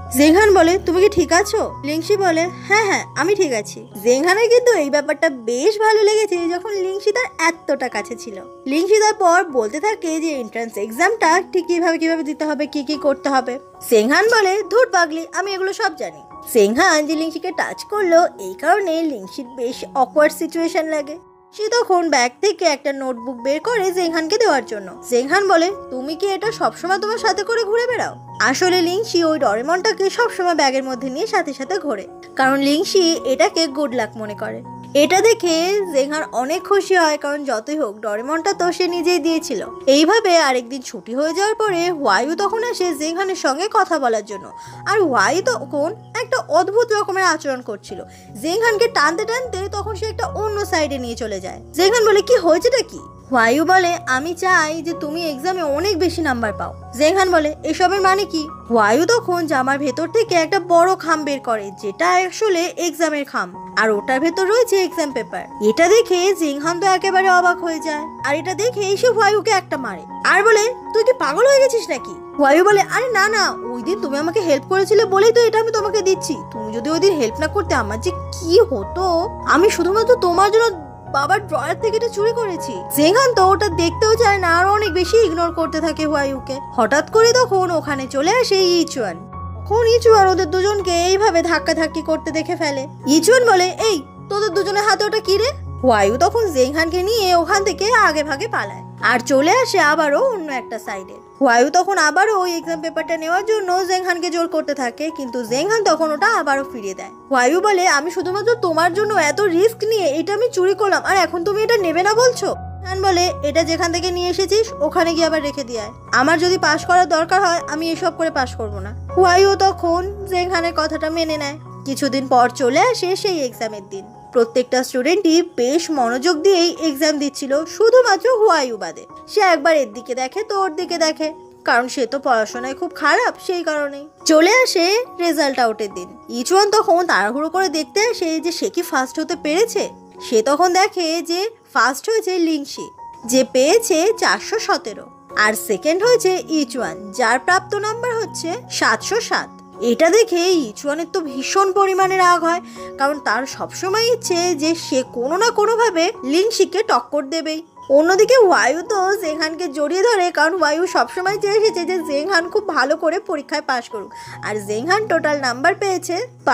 জেংহান বলে তুমি কি ঠিক আছো? লিংশি বলে হ্যাঁ হ্যাঁ আমি ঠিক আছি। জেংহানের কিন্তু এই ব্যাপারটা বেশ ভালো লেগেছে যখন লিংশি তার এতটা কাছে ছিল। লিংশি তারপর বলতে থাকে যে এন্ট্রান্স এক্সামটা ঠিক কিভাবে দিতে হবে, কি করতে হবে। জেংহান বলে ধুর পাগলি, আমি এগুলো সব জানি। জেংহান যে লিংশিকে টাচ করলো এই কারণে লিংশির বেশ অকওয়ার্ড সিচুয়েশন লাগে। সে তখন ব্যাগ থেকে একটা নোটবুক বের করে জেংহানকে দেওয়ার জন্য। জেংহান বলে তুমি কি এটা সবসময় তোমার সাথে করে ঘুরে বেড়াও? আসলে লিংশি ওই ডোরেমনটাকে সবসময় ব্যাগের মধ্যে নিয়ে সাথে ঘোরে, কারণ লিংশি এটাকে গুড লাক মনে করে। এটা দেখে জেংহান অনেক খুশি হয়, কারণ যতই হোক ডোরেমনটা তো সে নিজেই দিয়েছিল। এইভাবে আরেকদিন ছুটি হয়ে যাওয়ার পরে হোয়াইউ তখন আসে জেংহানের সঙ্গে কথা বলার জন্য। আর হোয়াইউ তখন একটা অদ্ভুত রকমের আচরণ করছিল। জেংহানকে টানতে টানতে তখন সে একটা অন্য সাইডে নিয়ে চলে যায়। জেংহান বলে কি হয়েছেটা কি? হোয়াইউ বলে আমি চাই যে তুমি এক্সামে অনেক বেশি নাম্বার পাও। জেংহান বলে এসবের মানে কি? হোয়াইউ তখন জামার ভেতর থেকে একটা বড় খাম বের করে, যেটা আসলে এক্সামের খাম, আর ওটার ভেতর রয়েছে এক্সাম পেপার। এটা দেখে জেংহান তো একেবারে অবাক হয়ে যায়, আর এটা দেখে সে হোয়াইউকে একটা মারে আর বলে তুই কি পাগল হয়ে গেছিস নাকি? হোয়াইউ বলে আরে না, ওই দিন তুমি আমাকে হেল্প করেছিলে বলেই তো এটা আমি তোমাকে দিচ্ছি। তুমি যদি ওই দিন হেল্প না করতে আমার যে কি হতো। আমি শুধুমাত্র তোমার জন্য বাবার ড্রয়ার থেকে এটা চুরি করেছি। জেংহান তো ওটা দেখতেও চায় না আর অনেক বেশি ইগনোর করতে থাকে হোয়াইউকে। হঠাৎ করে তখন ওখানে চলে আসে ইচুয়ান। তখন ইচুয়ান ওদের দুজনকে এইভাবে ধাক্কাধাক্কি করতে দেখে ফেলে। ইচুয়ান বলে এই তোদের দুজনের হাতে ওটা কি রে? হোয়াইউ তখন জেংহানকে নিয়ে ওখান থেকে আগে ভাগে পালায় আর চলে আসে আবারও অন্য একটা সাইডে। হোয়াইউ তখন আবারও ওই এক্সাম পেপারটা নেওয়ার জন্য জেংহানকে জোর করতে থাকে, কিন্তু জেংহান তখন ওটা আবারও ফিরিয়ে দেয়। হোয়াইউ বলে আমি শুধুমাত্র তোমার জন্য এত রিস্ক নিয়ে এটা আমি চুরি করলাম, আর এখন তুমি এটা নেবে না বলছো? জেংহান বলে এটা যেখান থেকে নিয়ে এসেছিস ওখানে গিয়ে আবার রেখে দিয়ে আয়। আমার যদি পাশ করার দরকার হয় আমি এসব করে পাশ করবো না। হোয়াইউ তখন জেংহানের কথাটা মেনে নেয়। কিছুদিন পর চলে আসে সেই এক্সামের দিন। প্রত্যেকটা স্টুডেন্টই বেশ মনোযোগ দিয়েই এক্সাম দিচ্ছিল, শুধুমাত্র হোয়াইউ বাদে। সে একবার এর দিকে দেখে তো ওর দিকে দেখে, কারণ সে তো পড়াশোনায় খুব খারাপ, সেই কারণেই। চলে আসে রেজাল্ট আউটের দিন। ইচুয়ান তখন তাড়াহুড়ো করে দেখতে আসে যে সে কি ফার্স্ট হতে পেরেছে। সে তখন দেখে যে ফার্স্ট হয়েছে লিংশি, যে পেয়েছে 417, আর সেকেন্ড হয়েছে ইচুয়ান, যার প্রাপ্ত নাম্বার হচ্ছে 707। এটা দেখে ইচুয়ানের তো ভীষণ পরিমাণে রাগ হয়, কারণ তার সবসময় ইচ্ছে যে সে কোনো না কোনোভাবে লিংশিকে টক্কর দেবেই। অন্যদিকে হোয়াইউ তো জেংহানকে জড়িয়ে ধরে, কারণ হোয়াইউ সবসময় চেয়ে এসেছে যে জেংহান খুব ভালো করে পরীক্ষায় পাশ করুক, আর জেংহান টোটাল নাম্বার পেয়েছে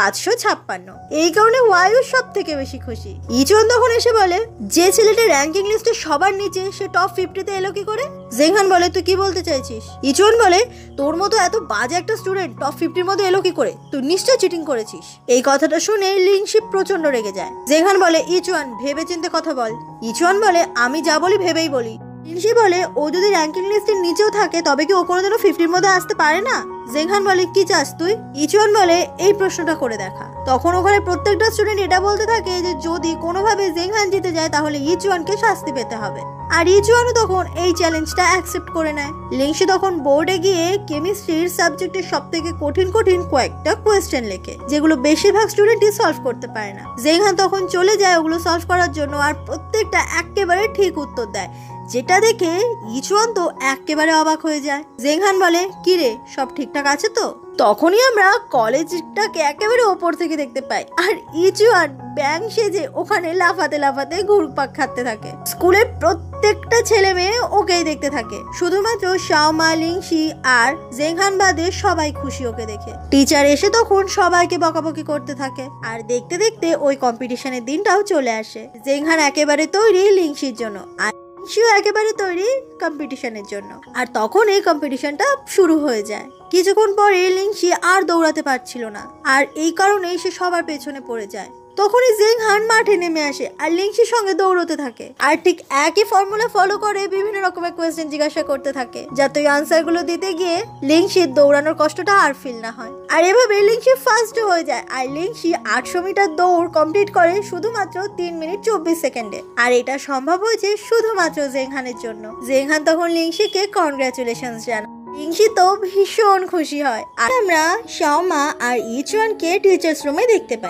556। এই কারণে হোয়াইউ সব থেকে বেশি খুশি। ইচুয়ান তখন এসে বলে যে ছেলেটা র্যাঙ্কিং লিস্টে সবার নিচে সে টপ 50-তে এলো কি করে? জেংহান বলে তুই কি বলতে চাইছিস? ইচুয়ান বলে তোর মতো এত বাজে একটা স্টুডেন্ট টপ 50-র মধ্যে এলো কি করে? তুই নিশ্চয় চিটিং করেছিস। এই কথাটা শুনে লিংশি প্রচন্ড রেগে যায়। জেংহান বলে ইচুয়ান ভেবে চিন্তে কথা বল। ইচুয়ান বলে আমি যা বলি ভেবেই বলি। লিংশি বলে ও যদি র্যাঙ্কিং লিস্টের নিচেও থাকে তবে কি ও কোনোদিনও 50-র মধ্যে আসতে পারে না? জেংহান বলে কি চাস তুই? ইচুয়ান বলে এই প্রশ্নটা করে দেখা। তখন ওখানে প্রত্যেকটা স্টুডেন্ট এটা বলতে থাকে যে যদি কোনোভাবে জেংহান জিতে যায় তাহলে ইচুয়ানকে শাস্তি পেতে হবে, আর ইচুয়ানও তখন এই চ্যালেঞ্জটা অ্যাকসেপ্ট করে নেয়। লিংশি তখন বোর্ডে গিয়ে কেমিস্ট্রির সাবজেক্টের সব থেকে কঠিন কয়েকটা কোয়েশ্চেন লেখে, যেগুলো বেশিরভাগ স্টুডেন্টই সলভ করতে পারে না। জেংহান তখন চলে যায় ওগুলো সলভ করার জন্য, আর প্রত্যেকটা একেবারে ঠিক উত্তর দেয়, যেটা দেখে ইচুয়ান তো একেবারে অবাক হয়ে যায়। জেংহান বলে কি রে সব ঠিকঠাক আছে তো? তখনই আমরা কলেজটাকে একেবারে ওপর থেকে দেখতে পাই, আর ইচুয়ান ব্যাং সেজে ওখানে লাফাতে ঘুরপাক খাতে থাকে। স্কুলের প্রত্যেকটা ছেলে মেয়ে ওকেই দেখতে থাকে, শুধুমাত্র শাওমা, লিংশি আর জেংহান বাদে সবাই খুশি ওকে দেখে। টিচার এসে তখন সবাইকে বকাবকি করতে থাকে, আর দেখতে দেখতে ওই কম্পিটিশনের দিনটাও চলে আসে। জেংহান একেবারে তৈরি লিংশির জন্য, আর লিংশিও একেবারে তৈরি কম্পিটিশনের জন্য। আর তখন এই কম্পিটিশনটা শুরু হয়ে যায়। কিছুক্ষণ পরে লিংশি আর দৌড়াতে পারছিল না, আর এই কারণে সে সবার পেছনে পড়ে যায়। তখনই জেংহান মাঠে নেমে আসে আর লিংশির সঙ্গে দৌড়তে থাকে, আর ঠিক একই ফর্মুলা ফলো করে বিভিন্ন রকমের কোয়েশ্চেন জিজ্ঞাসা করতে থাকে, যাতে ওই আনসারগুলো দিতে গিয়ে লিংশির দৌড়ানোর কষ্টটা আর ফিল না হয়। আর এভাবে লিংশি ফার্স্ট হয়ে যায়, আর লিংশি 800 মিটার দৌড় কমপ্লিট করে শুধুমাত্র 3 মিনিট 24 সেকেন্ডে। আর এটা সম্ভব হয়েছে শুধুমাত্র জেংহানের জন্য। জেংহান তখন লিংশিকে কনগ্রাচুলেশনস জানায়। লিংশি তো ভীষণ খুশি হয়। আর আমরা শাওমা আর ইচুয়ানকে টিচার্স রুমে দেখতে পাই।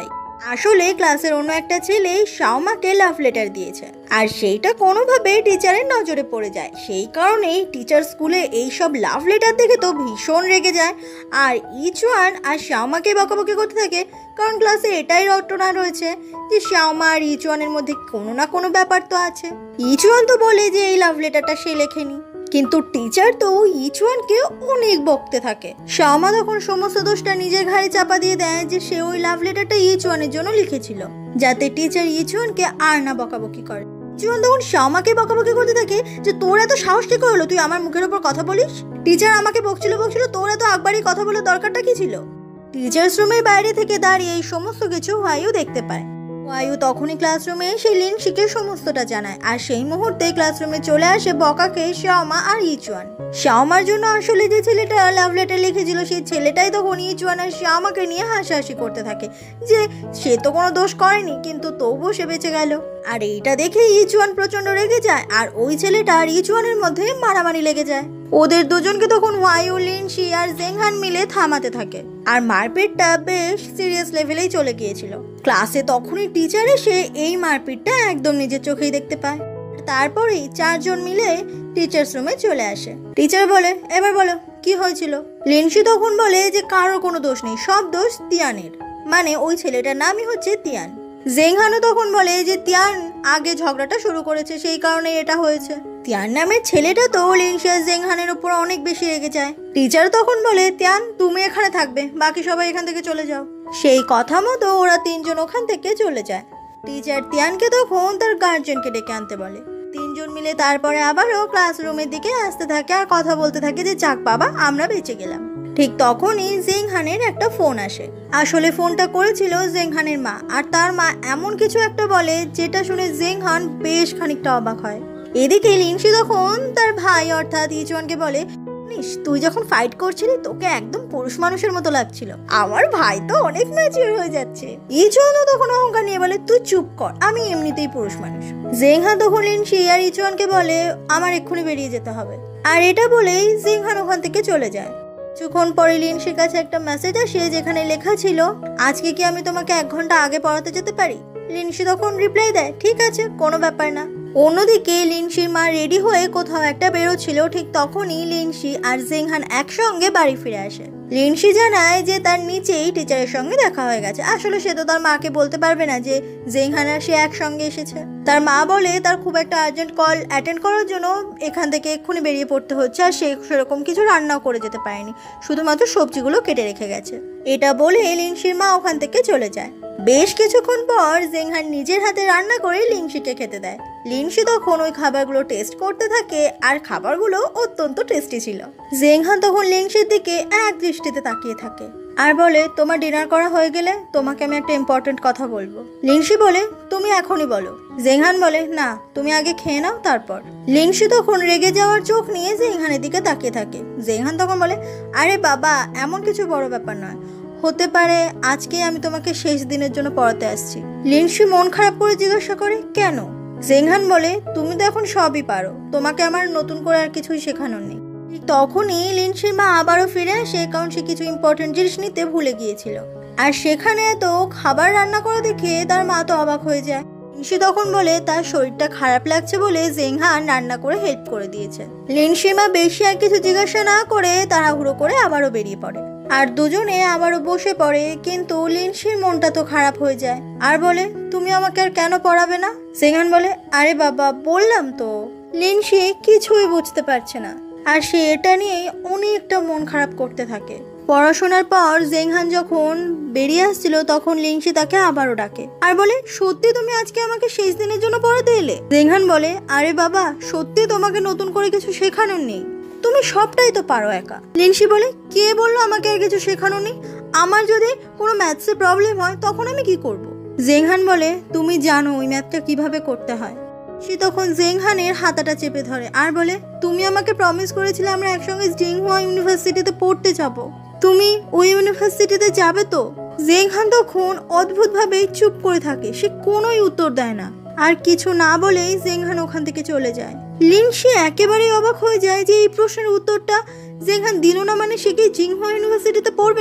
আসলে ক্লাসের অন্য একটা ছেলে শাওমাকে লাভ লেটার দিয়েছে, আর সেইটা কোনোভাবে টিচারের নজরে পড়ে যায়। সেই কারণেই টিচার স্কুলে এইসব লাভ লেটার দেখে তো ভীষণ রেগে যায়, আর ইচওয়ান আর শাওমাকে বকাবকি করতে থাকে। কারণ ক্লাসে এটাই রটনা রয়েছে যে শাওমা আর ইচওয়ানের মধ্যে কোনো না কোনো ব্যাপার তো আছে। ইচওয়ান তো বলে যে এই লাভ লেটারটা সে লেখেনি, কিন্তু টিচার তো ইচওয়ানকে অনেক বকতে থাকে। শাওমা তখন সমস্ত দোষটা নিজের ঘাড়ে চাপা দিয়ে দেয় যে সে ওই লাভ লেটারটা ইচওয়ানের জন্য লিখেছিল, যাতে টিচার ইচওয়ানকে আর না বকাবকি করে। ইচওয়ান তখন শাওমাকে বকাবকি করতে থাকে যে তোর এত সাহস কি করে হলো, তুই আমার মুখের ওপর কথা বলিস? টিচার আমাকে বকছিল, তোর এত আকবারই কথা বলার দরকারটা কি ছিল? টিচার্স রুমের বাইরে থেকে দাঁড়িয়ে এই সমস্ত কিছু ওয়াইউ দেখতে পায়। ওয়াইউ তখনই ক্লাসরুমে এসে লিনশিকে সমস্তটা জানায়, আর সেই মুহূর্তে ক্লাসরুমে চলে আসে বকাকে শাওমা আর ইচওয়ান। শাওমার জন্য আসলে যে ছেলেটা লাভ লেটার লিখেছিল সেই ছেলেটাই তখন ইচওয়ান আর শাওমাকে নিয়ে হাসাহাসি করতে থাকে যে সে তো কোনো দোষ করেনি, কিন্তু তবুও সে বেঁচে গেল। আর এইটা দেখে ইচওয়ান প্রচন্ড রেগে যায়, আর ওই ছেলেটা আর ইচওয়ানের মধ্যে মারামারি লেগে যায়। ওদের দুজনকে তখন ওয়াইউ, লিনশি আর জেংহান মিলে থামাতে থাকে, আর মারপিটটা বেশ সিরিয়াস লেভেলেই চলে গিয়েছিল। ক্লাসে তখনই টিচার এসে এই মারপিটটা একদম নিজের চোখেই দেখতে পায়। তারপরেই চারজন মিলে টিচার্স রুমে চলে আসে। টিচার বলে, এবার বলো কি হয়েছিল? লিনশি তখন বলে যে কারোর কোনো দোষ নেই, সব দোষ তিয়ানের, মানে ওই ছেলেটার নামই হচ্ছে তিয়ান। জেংহানও তখন বলে যে তিয়ান আগে ঝগড়াটা শুরু করেছে, সেই কারণে এটা হয়েছে। তিয়ান নামের ছেলেটা তো লিনশি আর জেংহানের উপর অনেক বেশি রেগে যায়। টিচার তখন বলে, তিয়ান তুমি এখানে থাকবে, বাকি সবাই এখান থেকে চলে যাও। সেই কথা মতো ওরা তিনজন ওখান থেকে চলে যায়। টিচার তিয়ানকে তখন তার গার্জিয়ানকে ডেকে আনতে বলে। তিনজন মিলে তারপরে আবারও ক্লাসরুমের দিকে আসতে থাকে আর কথা বলতে থাকে যে যাক বাবা আমরা বেঁচে গেলাম। ঠিক তখনই জেংহানের একটা ফোন আসে। আসলে ফোনটা করেছিল জেংহানের মা, আর তার মা এমন কিছু একটা বলে যেটা শুনে জেংহান বেশ খানিকটা অবাক হয়। এদিকে লিনশি তখন তার ভাই অর্থাৎ ইচওয়ানকে বলে, তুই যখন ফাইট করছিলি তোকে একদম পুরুষ মানুষের মতো লাগছিল, আমার ভাই তো অনেক ম্যাচিউর হয়ে যাচ্ছে। ইচওয়ানও তখন অহংকার নিয়ে বলে, তুই চুপ কর, আমি এমনিতেই পুরুষ মানুষ। জেংহান তখন লিনশি আর ইচওয়ানকে বলে আমার এক্ষুনি বেরিয়ে যেতে হবে, আর এটা বলেই জেংহান ওখান থেকে চলে যায়। কিছুক্ষণ পরে লিনশির কাছে একটা মেসেজ আসে যেখানে লেখা ছিল, আজকে কি আমি তোমাকে 1 ঘন্টা আগে পড়াতে যেতে পারি? লিনশি তখন রিপ্লাই দেয়, ঠিক আছে, কোনো ব্যাপার না। অন্যদিকে লিনশির মা রেডি হয়ে কোথাও একটা বেরোচ্ছিল, ঠিক তখনই লিনশি আর জেংহান একসঙ্গে বাড়ি ফিরে আসে। লিনশি জানায় যে তার নিচেই টিচারের সঙ্গে দেখা হয়ে গেছে। আসলে সে তো তার মাকে বলতে পারবে না যে জেংহান আর সে একসঙ্গে এসেছে। তার মা বলে তার খুব একটা আর্জেন্ট কল অ্যাটেন্ড করার জন্য এখান থেকে এক্ষুনি বেরিয়ে পড়তে হচ্ছে, আর সে সেরকম কিছু রান্নাও করে যেতে পারেনি, শুধুমাত্র সবজিগুলো কেটে রেখে গেছে। এটা বলে লিনশির মা ওখান থেকে চলে যায়। বেশ কিছুক্ষণ পর জেংহান নিজের হাতে রান্না করে লিনশিকে খেতে দেয়। লিনশি তখন ওই খাবারগুলো টেস্ট করতে থাকে, আর খাবারগুলো অত্যন্ত টেস্টি ছিল। জেংহান তখন লিনশির দিকে এক দৃষ্টিতে তাকিয়ে থাকে আর বলে, তোমার ডিনার করা হয়ে গেলে তোমাকে আমি একটা ইম্পর্টেন্ট কথা বলবো। লিনশি বলে, তুমি এখনই বলো। জেংহান বলে, না তুমি আগে খেয়ে নাও তারপর। লিনশি তখন রেগে যাওয়ার চোখ নিয়ে জেংহানের দিকে তাকিয়ে থাকে। জেংহান তখন বলে, আরে বাবা এমন কিছু বড় ব্যাপার নয়, হতে পারে আজকে আমি তোমাকে শেষ দিনের জন্য পড়াতে আসছি। লিনশি মন খারাপ করে জিজ্ঞাসা করে, কেন? জেংহান বলে, তুমি তো এখন সবই পারো, তোমাকে আমার নতুন করে আর কিছুই শেখানোর নেই। ঠিক তখনই লিনশির মা আবারও ফিরে আসে, কারণ সে কিছু ইম্পর্টেন্ট জিনিস নিতে ভুলে গিয়েছিল। আর সেখানে তো খাবার রান্না করা দেখে তার মা তো অবাক হয়ে যায়। লিনশি তখন বলে তার শরীরটা খারাপ লাগছে বলে জেংহান রান্না করে হেল্প করে দিয়েছে। লিনশির মা বেশি আর কিছু জিজ্ঞাসা না করে তাড়াহুড়ো করে আবারও বেরিয়ে পড়ে, আর দুজনে আবারও বসে পড়ে। কিন্তু লিনশির মনটা তো খারাপ হয়ে যায় আর বলে, তুমি আমাকে আর কেন পড়াবে না? জেংহান বলে, আরে বাবা বললাম তো। লিনশি কিছুই বুঝতে পারছে না, আর সে এটা নিয়েই অনেকটা মন খারাপ করতে থাকে। পড়াশোনার পর জেংহান যখন বেরিয়ে আসছিল তখন লিনশি তাকে আবারও ডাকে আর বলে, সত্যি তুমি আজকে আমাকে শেষ দিনের জন্য পড়াতে এলে? জেংহান বলে, আরে বাবা সত্যি তোমাকে নতুন করে কিছু শেখানোর নেই, তুমি সবটাই তো পারো একা। লিনশি বলে, কে বললো আমাকে আর কিছু শেখানো নেই? আমার যদি কোনো ম্যাথসে প্রবলেম হয় তখন আমি কি করব? জেংহান বলে, তুমি জানো ওই ম্যাথটা কিভাবে করতে হয়। সে তখন জেংহানের হাতাটা চেপে ধরে আর বলে, তুমি আমাকে প্রমিস করেছিলে আমরা একসঙ্গে জিংহুয়া ইউনিভার্সিটিতে পড়তে যাব, তুমি ওই ইউনিভার্সিটিতে যাবে তো? জেংহান তখন অদ্ভুতভাবে চুপ করে থাকে, সে কোনোই উত্তর দেয় না। আর কিছু না বলেই জেংহান ওখান থেকে চলে যায়। লিনশি একেবারে অবাক হয়ে যায় যে এই প্রশ্নের উত্তরটা জেংহান দিল না, মানে সে কি জিংহুয়া ইউনিভার্সিটিতে পড়বে না?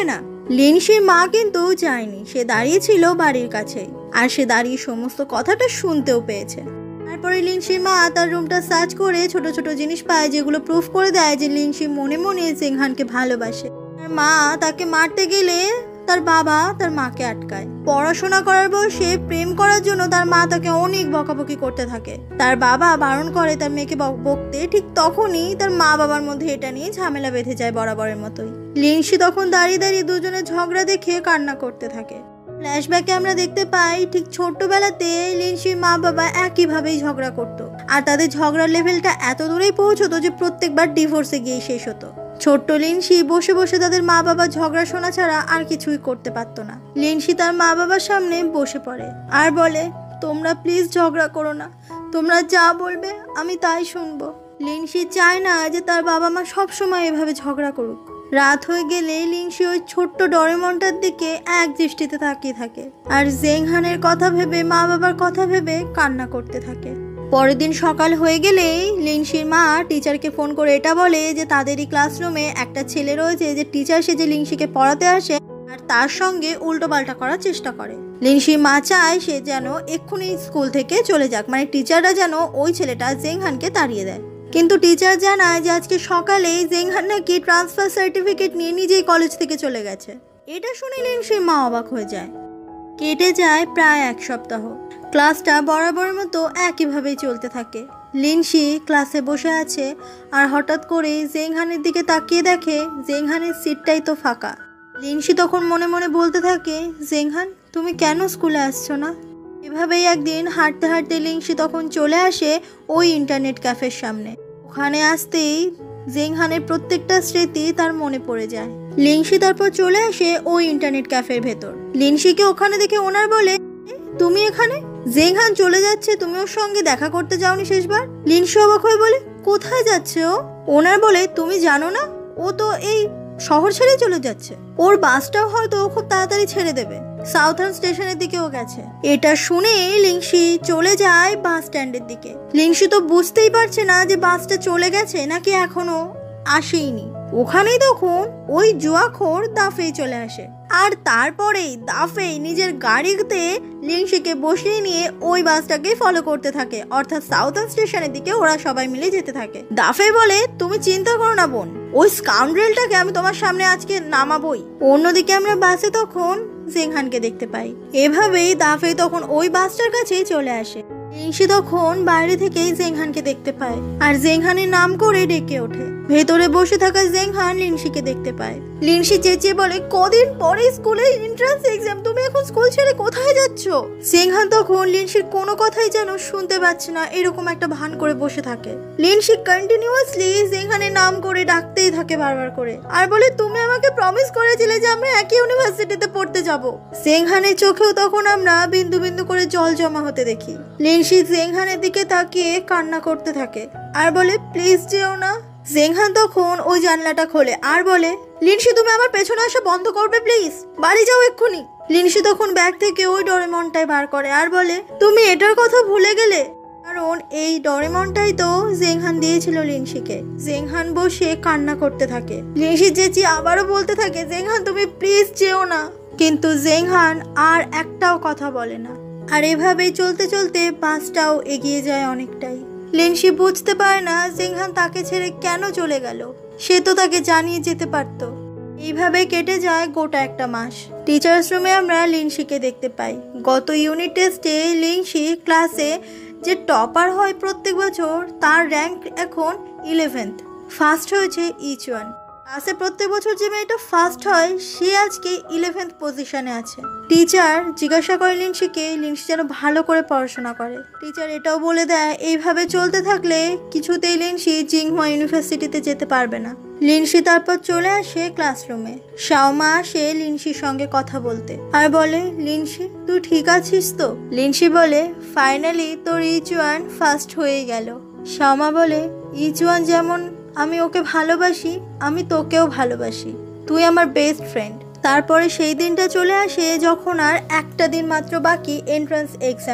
লিনসির মা কিন্তু যায়নি, সে দাঁড়িয়ে ছিল বাড়ির কাছেই, আর সে দাঁড়িয়ে সমস্ত কথাটা শুনতেও পেয়েছে। তারপরে লিনসির মা তার রুমটা সার্চ করে ছোট ছোট জিনিস পায় যেগুলো প্রুফ করে দেয় যে লিনসি মনে মনে জেংহানকে ভালোবাসে। তার মা তাকে মারতে গেলে তার বাবা তার মাকে আটকায়। পড়াশোনা করার বয়সে প্রেম করার জন্য তার মা তাকে অনেক বকাবকি করতে থাকে। তার বাবা বারণ করে তার মেয়েকে বকতে, ঠিক তখনই তার মা বাবার মধ্যে এটা নিয়ে ঝামেলা বেঁধে যায় বরাবরের মতোই। লিনসি তখন দাঁড়িয়ে দাঁড়িয়ে দুজনের ঝগড়া দেখে কান্না করতে থাকে। ফ্ল্যাশব্যাকে আমরা দেখতে পাই ঠিক ছোট্টবেলাতে লিনসির মা বাবা একইভাবেই ঝগড়া করতো, আর তাদের ঝগড়ার লেভেলটা এত দূরেই পৌঁছতো যে প্রত্যেকবার ডিভোর্সে গিয়ে শেষ হতো। ছোট্ট লিনসি বসে বসে তাদের মা বাবার ঝগড়া শোনা ছাড়া আর কিছুই করতে পারতো না। লিনসি তার মা বাবার সামনে বসে পড়ে আর বলে, তোমরা প্লিজ ঝগড়া করো না, তোমরা যা বলবে আমি তাই শুনবো। লিনসি চায় না যে তার বাবা মা সবসময় এভাবে ঝগড়া করুক। রাত হয়ে গেলে লিনসি ওই ছোট্ট ডোরেমনটার দিকে এক দৃষ্টিতে তাকিয়ে থাকে, আর জেংহানের কথা ভেবে মা বাবার কথা ভেবে কান্না করতে থাকে। পরের দিন সকাল হয়ে গেলেই লিনসির মা টিচারকে ফোন করে এটা বলে যে তাদেরই ক্লাসরুমে একটা ছেলে রয়েছে যে টিচার সেজে লিনসিকে পড়াতে আসে আর তার সঙ্গে উল্টোপাল্টা করার চেষ্টা করে। লিনসির মা চায় সে যেন এক্ষুনি স্কুল থেকে চলে যাক, মানে টিচাররা যেন ওই ছেলেটা জেংহানকে তাড়িয়ে দেয়। কিন্তু টিচার জানায় যে আজকে সকালেই জেংহান নাকি ট্রান্সফার সার্টিফিকেট নিয়ে নিজেই কলেজ থেকে চলে গেছে। এটা শুনে লিনসির মা অবাক হয়ে যায়। কেটে যায় প্রায় এক সপ্তাহ। ক্লাসটা বরাবরের মতো একইভাবেই চলতে থাকে। লিনসি ক্লাসে বসে আছে আর হঠাৎ করে জেংহানের দিকে তাকিয়ে দেখে জেংহানের সিটটাই তো ফাঁকা। লিনসি তখন মনে মনে বলতে থাকে, জেংহান তুমি কেন স্কুলে আসছো না? এভাবেই একদিন হাঁটতে হাঁটতে লিনসি তখন চলে আসে ওই ইন্টারনেট ক্যাফের সামনে। ওখানে আসতেই জেংহানের প্রত্যেকটা স্মৃতি তার মনে পড়ে যায়। লিনসি তারপর চলে আসে ওই ইন্টারনেট ক্যাফের ভেতর। লিনসিকে ওখানে দেখে ওনার বলে, তুমি এখানে? জেংহান চলে যাচ্ছে, তুমি ওর সঙ্গে দেখা করতে যাওনি শেষবার? লিনসি অবাক হয়ে বলে, কোথায় যাচ্ছে ও? ওনার বলে, তুমি জানো না ও তো এই শহর ছেড়ে চলে যাচ্ছে, ওর বাসটাও হয়তো ও খুব তাড়াতাড়ি ছেড়ে দেবে, সাউথার্ন স্টেশনের দিকেও গেছে। এটা শুনে লিনসি চলে যায় বাস স্ট্যান্ডের দিকে। লিনসি তো বুঝতেই পারছে না যে বাসটা চলে গেছে নাকি এখনো আসেইনি। ওখানেই তখন ওই জুয়াখোর দাফেই চলে আসে, আর তারপরেই দাফেই নিজের গাড়িতে লিনসিকে বসিয়ে নিয়ে ওই বাসটাকে ফলো করতে থাকে, অর্থাৎ সাউথার্ন স্টেশনের দিকে ওরা সবাই মিলে যেতে থাকে। দাফে বলে, তুমি চিন্তা করো না বোন, ওই স্কাউন্ড্রেলটাকে আমি তোমার সামনে আজকে নামাবোই। অন্যদিকে আমরা বাসে তখন জেংহানকে দেখতে পাই। এভাবেই দাফে তখন ওই বাসটার কাছেই চলে আসে। লিনসি তখন বাইরে থেকেই জেংহানকে দেখতে পায় আর জেংহানের নাম করে ডেকে ওঠে। ভেতরে বসে থাকা জেংহান লিনসিকে দেখতে পায়। লিনসি চেঁচিয়ে বলে, কদিন পরে স্কুলে এন্ট্রান্স এক্সাম, তুমি এখন স্কুল ছেড়ে কোথায় যাচ্ছ? জেংহান তখন লিনসির কোনো কথাই যেন শুনতে পাচ্ছে না, এরকম একটা ভান করে বসে থাকে। লিনসি কন্টিনিউয়াসলি জেংহানের নাম করে ডাকতেই থাকে বারবার করে, আর বলে, তুমি আমাকে প্রমিস করেছিলে যে আমরা একই ইউনিভার্সিটিতে পড়তে যাব। জেংহানের চোখেও তখন আমরা বিন্দু বিন্দু করে জল জমা হতে দেখি। লিনসি জেংহানের দিকে তাকিয়ে কান্না করতে থাকে আর বলে, প্লিজ যেও না। জেংহান তখন ওই জানলাটা খোলে আর বলে, লিনসি তুমি আমার পেছনে আসা বন্ধ করবে প্লিজ, বাড়ি যাও এক্ষুনি। লিনসি তখন ব্যাগ থেকে ওই ডোরেমনটাই বার করে আর বলে, তুমি এটার কথা ভুলে গেলে, কারণ এই ডোরেমনটাই তো জেংহান দিয়েছিল লিনসিকে। জেংহান বসে কান্না করতে থাকে। লিনসি চেঁচিয়ে আবারও বলতে থাকে, জেংহান তুমি প্লিজ যেও না। কিন্তু জেংহান আর একটাও কথা বলে না। আর এভাবেই চলতে চলতে বাসটাও এগিয়ে যায় অনেকটাই। লিনসি বুঝতে পারে না জেংহান তাকে ছেড়ে কেন চলে গেল, সে তো তাকে জানিয়ে যেতে পারত। এইভাবে কেটে যায় গোটা একটা মাস। টিচার্স রুমে আমরা লিনসিকে দেখতে পাই। গত ইউনিট টেস্টে লিনসি ক্লাসে যে টপার হয় প্রত্যেক বছর, তার র্যাঙ্ক এখন 11th, ফার্স্ট হয়েছে ইচওয়ান। ক্লাসে প্রত্যেক বছর যে মেয়েটা ফার্স্ট হয় সে আজকে 11th পজিশনে আছে। টিচার জিজ্ঞাসা করে লিনসিকে, লিনসি যেন ভালো করে পড়াশোনা করে। টিচার এটাও বলে দেয় এইভাবে চলতে থাকলে কিছুতেই লিনসি জিংহুয়া ইউনিভার্সিটিতে যেতে পারবে না। লিনসি তারপর চলে আসে ক্লাসরুমে। শাওমা আসে লিনসির সঙ্গে কথা বলতে আর বলে, লিনসি তুই ঠিক আছিস তো? লিনসি বলে, ফাইনালি তোর ইচওয়ান ফার্স্ট হয়ে গেল। শাওমা বলে, ইচওয়ান যেমন আমি ওকে ভালোবাসি, আমি তোকেও ভালোবাসি, তুই আমার বেস্ট ফ্রেন্ড। তারপরে সেই দিনটা চলে আসে যখন আর একটা দিন মাত্র বাকি এন্ট্রান্স এক্সামের।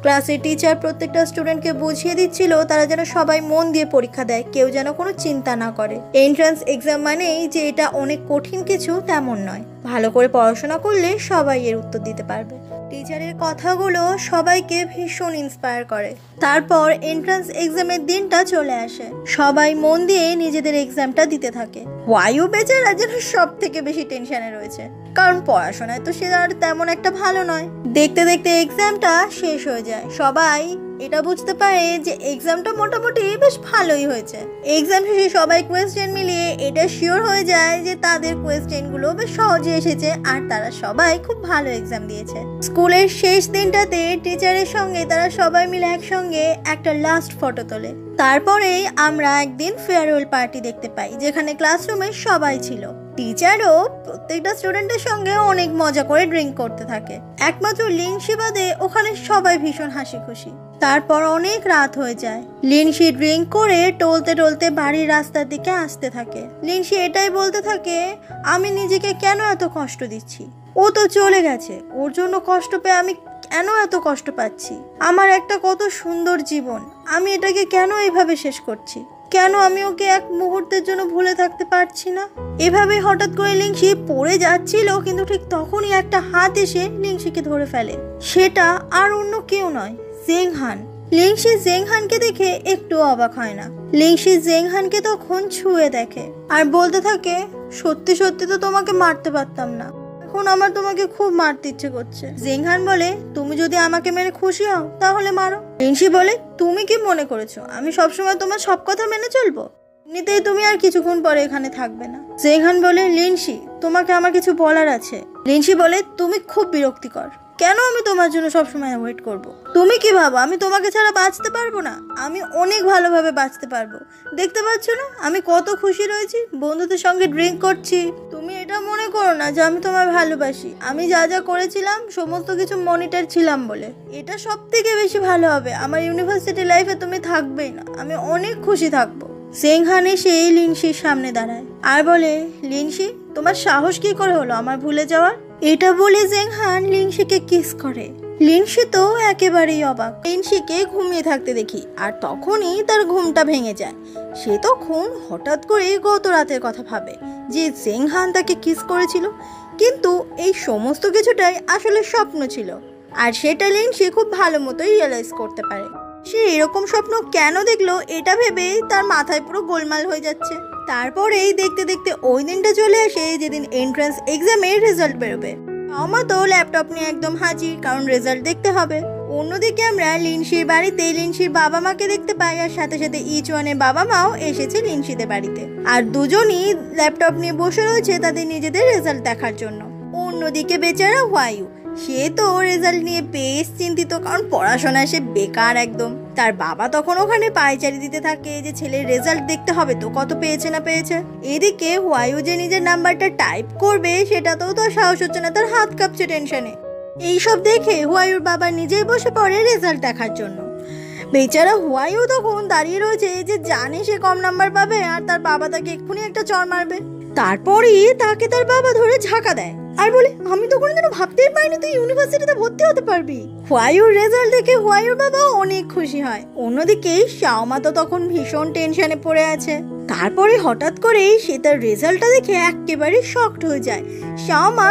ক্লাসের টিচার প্রত্যেকটা স্টুডেন্টকে বুঝিয়ে দিচ্ছিল তারা যেন সবাই মন দিয়ে পরীক্ষা দেয়, কেউ যেন কোনো চিন্তা না করে। এন্ট্রান্স এক্সাম মানেই যে এটা অনেক কঠিন কিছু তেমন নয়, ভালো করে পড়াশোনা করলে সবাই এর উত্তর দিতে পারবে। টিচারের কথাগুলো সবাইকে ভীষণ ইন্সপায়ার করে। তারপর এন্ট্রান্স এক্সামের দিনটা চলে আসে, সবাই মন দিয়ে নিজেদের এক্সামটা দিতে থাকে। ওয়াইও বেচারা যেন সব থেকে বেশি টেনশনে রয়েছে, কারণ পড়াশোনায় তো সে আর তেমন একটা ভালো নয়। দেখতে দেখতে এক্সামটা শেষ হয়ে যায়, সবাই এটা বুঝতে পারে যে এক্সামটা মোটামুটি বেশ ভালোই হয়েছে। এক্সাম শেষে সবাই কোয়েশ্চেন মিলিয়ে এটা শিওর হয়ে যায় যে তাদের কোয়েশ্চেনগুলো বেশ সহজে এসেছে আর তারা সবাই খুব ভালো এক্সাম দিয়েছে। স্কুলের শেষ দিনটাতে টিচারের সঙ্গে তারা সবাই মিলে একসঙ্গে একটা লাস্ট ফটো তোলে। তারপরেই আমরা একদিন ফেয়ারওয়েল পার্টি দেখতে পাই, যেখানে ক্লাসরুমে সবাই ছিল। টিচারও প্রত্যেকটা স্টুডেন্টের সঙ্গে অনেক মজা করে ড্রিঙ্ক করতে থাকে, একমাত্র লিনসি বাদে ওখানে সবাই ভীষণ হাসি খুশি। তারপর অনেক রাত হয়ে যায়। লিনসি ড্রিঙ্ক করে টলতে টলতে বাড়ির রাস্তার দিকে আসতে থাকে। লিনসি এটাই বলতে থাকে, আমি নিজেকে কেন এত কষ্ট দিচ্ছি, ও তো চলে গেছে, ওর জন্য কষ্ট পেয়ে আমি কেন এত কষ্ট পাচ্ছি? আমার একটা কত সুন্দর জীবন, আমি এটাকে কেন এইভাবে শেষ করছি? কেন আমি ওকে এক মুহূর্তের জন্য ভুলে থাকতে পারছি না? এভাবে হঠাৎ করে লিনসি পড়ে যাচ্ছিল, কিন্তু ঠিক তখনই একটা হাত এসে লিনসিকে ধরে ফেলে। সেটা আর অন্য কেউ নয়, জেংহান। লিনসি জেংহানকে দেখে একটু অবাক হয় না। লিনসি জেংহানকে তখন ছুঁয়ে দেখে আর বলতে থাকে, সত্যি সত্যি তো তোমাকে মারতে পারতাম না, এখন আমার তোমাকে খুব মারতে ইচ্ছে করছে। জেংহান বলে, তুমি যদি আমাকে মেরে খুশি হও তাহলে মারো। লিনসি বলে, তুমি কি মনে করেছো আমি সবসময় তোমার সব কথা মেনে চলবো? এমনিতেই তুমি আর কিছুক্ষণ পরে এখানে থাকবে না। জেংহান বলে, লিনসি তোমাকে আমার কিছু বলার আছে। লিনসি বলে, তুমি খুব বিরক্তিকর, কেন আমি তোমার জন্য সবসময় ওয়েট করব? তুমি কি ভাবো আমি তোমাকে ছাড়া বাঁচতে পারবো না? আমি অনেক ভালোভাবে বাঁচতে পারবো। দেখতে পাচ্ছ না আমি কত খুশি রয়েছি, বন্ধুদের সঙ্গে ড্রিঙ্ক করছি। তুমি এটা মনে করো না যে আমি তোমায় ভালোবাসি, আমি যা যা করেছিলাম সমস্ত কিছু মনিটর ছিলাম বলে। এটা সব থেকে বেশি ভালো হবে, আমার ইউনিভার্সিটি লাইফে তুমি থাকবেই না, আমি অনেক খুশি থাকবো। জেংহান এসে লিনসির সামনে দাঁড়ায় আর বলে, লিনসি তোমার সাহস কি করে হলো আমার ভুলে যাওয়ার? এটা বলে জেংহান লিনসিকে কিস করে। লিনসি তো একেবারেই অবাক। লিনসিকে ঘুমিয়ে থাকতে দেখি আর তখনই তার ঘুমটা ভেঙে যায়। সে তখন হঠাৎ করে গত রাতের কথা ভাবে যে জেংহান তাকে কিস করেছিল, কিন্তু এই সমস্ত কিছুটাই আসলে স্বপ্ন ছিল। আর সেটা লিনসি খুব ভালো মতোই রিয়েলাইজ করতে পারে। সে এরকম স্বপ্ন কেন দেখলো এটা ভেবে তার মাথায় পুরো গোলমাল হয়ে যাচ্ছে। তারপরেই দেখতে দেখতে ওই দিনটা চলে আসে যেদিন এন্ট্রান্স এক্সামের রেজাল্ট বেরোবে। আমার তো ল্যাপটপ নিয়ে একদম হাজির, কারণ রেজাল্ট দেখতে হবে। অন্যদিকে আমরা লিনসির বাড়িতে লিনসির বাবা মাকে দেখতে পাই, আর সাথে সাথে ইচওয়ানের বাবা মাও এসেছে লিনসিদের বাড়িতে। আর দুজনই ল্যাপটপ নিয়ে বসে রয়েছে তাদের নিজেদের রেজাল্ট দেখার জন্য। অন্যদিকে বেচারা ওয়াইউ, সে তো রেজাল্ট নিয়ে বেশ চিন্তিত, কারণ পড়াশোনায় সে বেকার একদম। তার বাবা তখন ওখানে পায়চারি দিতে থাকে যে ছেলের রেজাল্ট দেখতে হবে তো কত পেয়েছে না পেয়েছে। এদিকে ওয়াইউ যে নিজের নাম্বারটা টাইপ করবে সেটাতেও তো সাহস হচ্ছে না, তার হাত কাঁপছে টেনশনে। এইসব দেখে ওয়াইউর বাবা নিজেই বসে পড়ে রেজাল্ট দেখার জন্য। বেচারা ওয়াইউ তখন দাঁড়িয়ে রয়েছে যে জানে সে কম নাম্বার পাবে আর তার বাবা তাকে এক্ষুনি একটা চড় মারবে। তারপরই তাকে তার বাবা ধরে ঝাঁকা দেয় আর বলে, আমি তো কোনোদিনও ভাবতেই পারিনি তুই ইউনিভার্সিটিতে ভর্তি হতে পারবি। হোয়াইউর রেজাল্ট দেখে হোয়াইউর বাবা অনেক খুশি হয়। অন্যদিকে শাওমা তো তখন ভীষণ টেনশনে পড়ে আছে। তারপরে হঠাৎ করেই সে তার রেজাল্টটা দেখে একেবারে শকড হয়ে যায়। শাওমা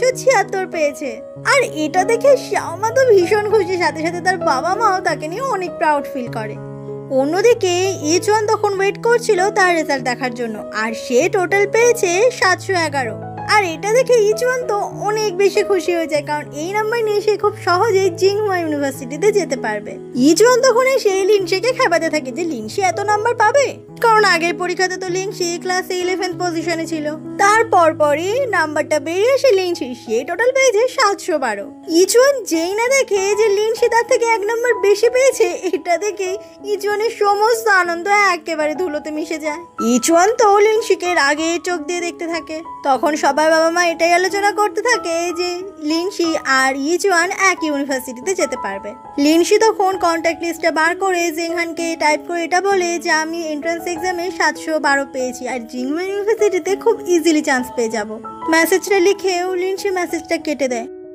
576 পেয়েছে। আর এটা দেখে শাওমা তো ভীষণ খুশি, সাথে সাথে তার বাবা মাও তাকে নিয়ে অনেক প্রাউড ফিল করে। অন্যদিকে ইচওয়ান তখন ওয়েট করছিল তার রেজাল্ট দেখার জন্য, আর সে টোটাল পেয়েছে 711। আর এটা দেখে ইচওয়ান তো অনেক বেশি খুশি হয়ে যায়, কারণ এই নাম্বার নিয়ে সে খুব সহজেই জিংহুয়া ইউনিভার্সিটিতে যেতে পারবে। ইচওয়ান তখন এসে লিনসিকে খেপাতে থাকে যে লিনসি এত নাম্বার পাবে, কারণ আগের পরীক্ষাতে তো লিনসি ক্লাসে 11th পজিশনে ছিল। তারপর পরই নাম্বারটা বেরিয়ে এসে লিনসি সে টোটাল পেয়েছে 712। ইচওয়ান যেই না দেখে যে লিনসি তার থেকে 1 নাম্বার বেশি পেয়েছে, এটা দেখে ইচওয়ানের সমস্ত আনন্দ একেবারে ধুলোতে মিশে যায়। ইচওয়ান তো লিনসিকে রাগে চোখ দিয়ে দেখতে থাকে। তখন সবাই বাবা মা এটাই আলোচনা করতে থাকে যে লিনসি আর ইচওয়ান এক ইউনিভার্সিটিতে যেতে পারবে। লিনসি তখন কন্ট্যাক্ট লিস্টটা বার করে জেংহানকে টাইপ করে এটা বলে যে আমি এন্ট্রান্স এক্সামে 712 পেয়েছি আর জিংহুয়া ইউনিভার্সিটিতে খুব ইজিলি চান্স পেয়ে যাব। মেসেজটা লিখেও লিনসি মেসেজটা কেটে দেয়।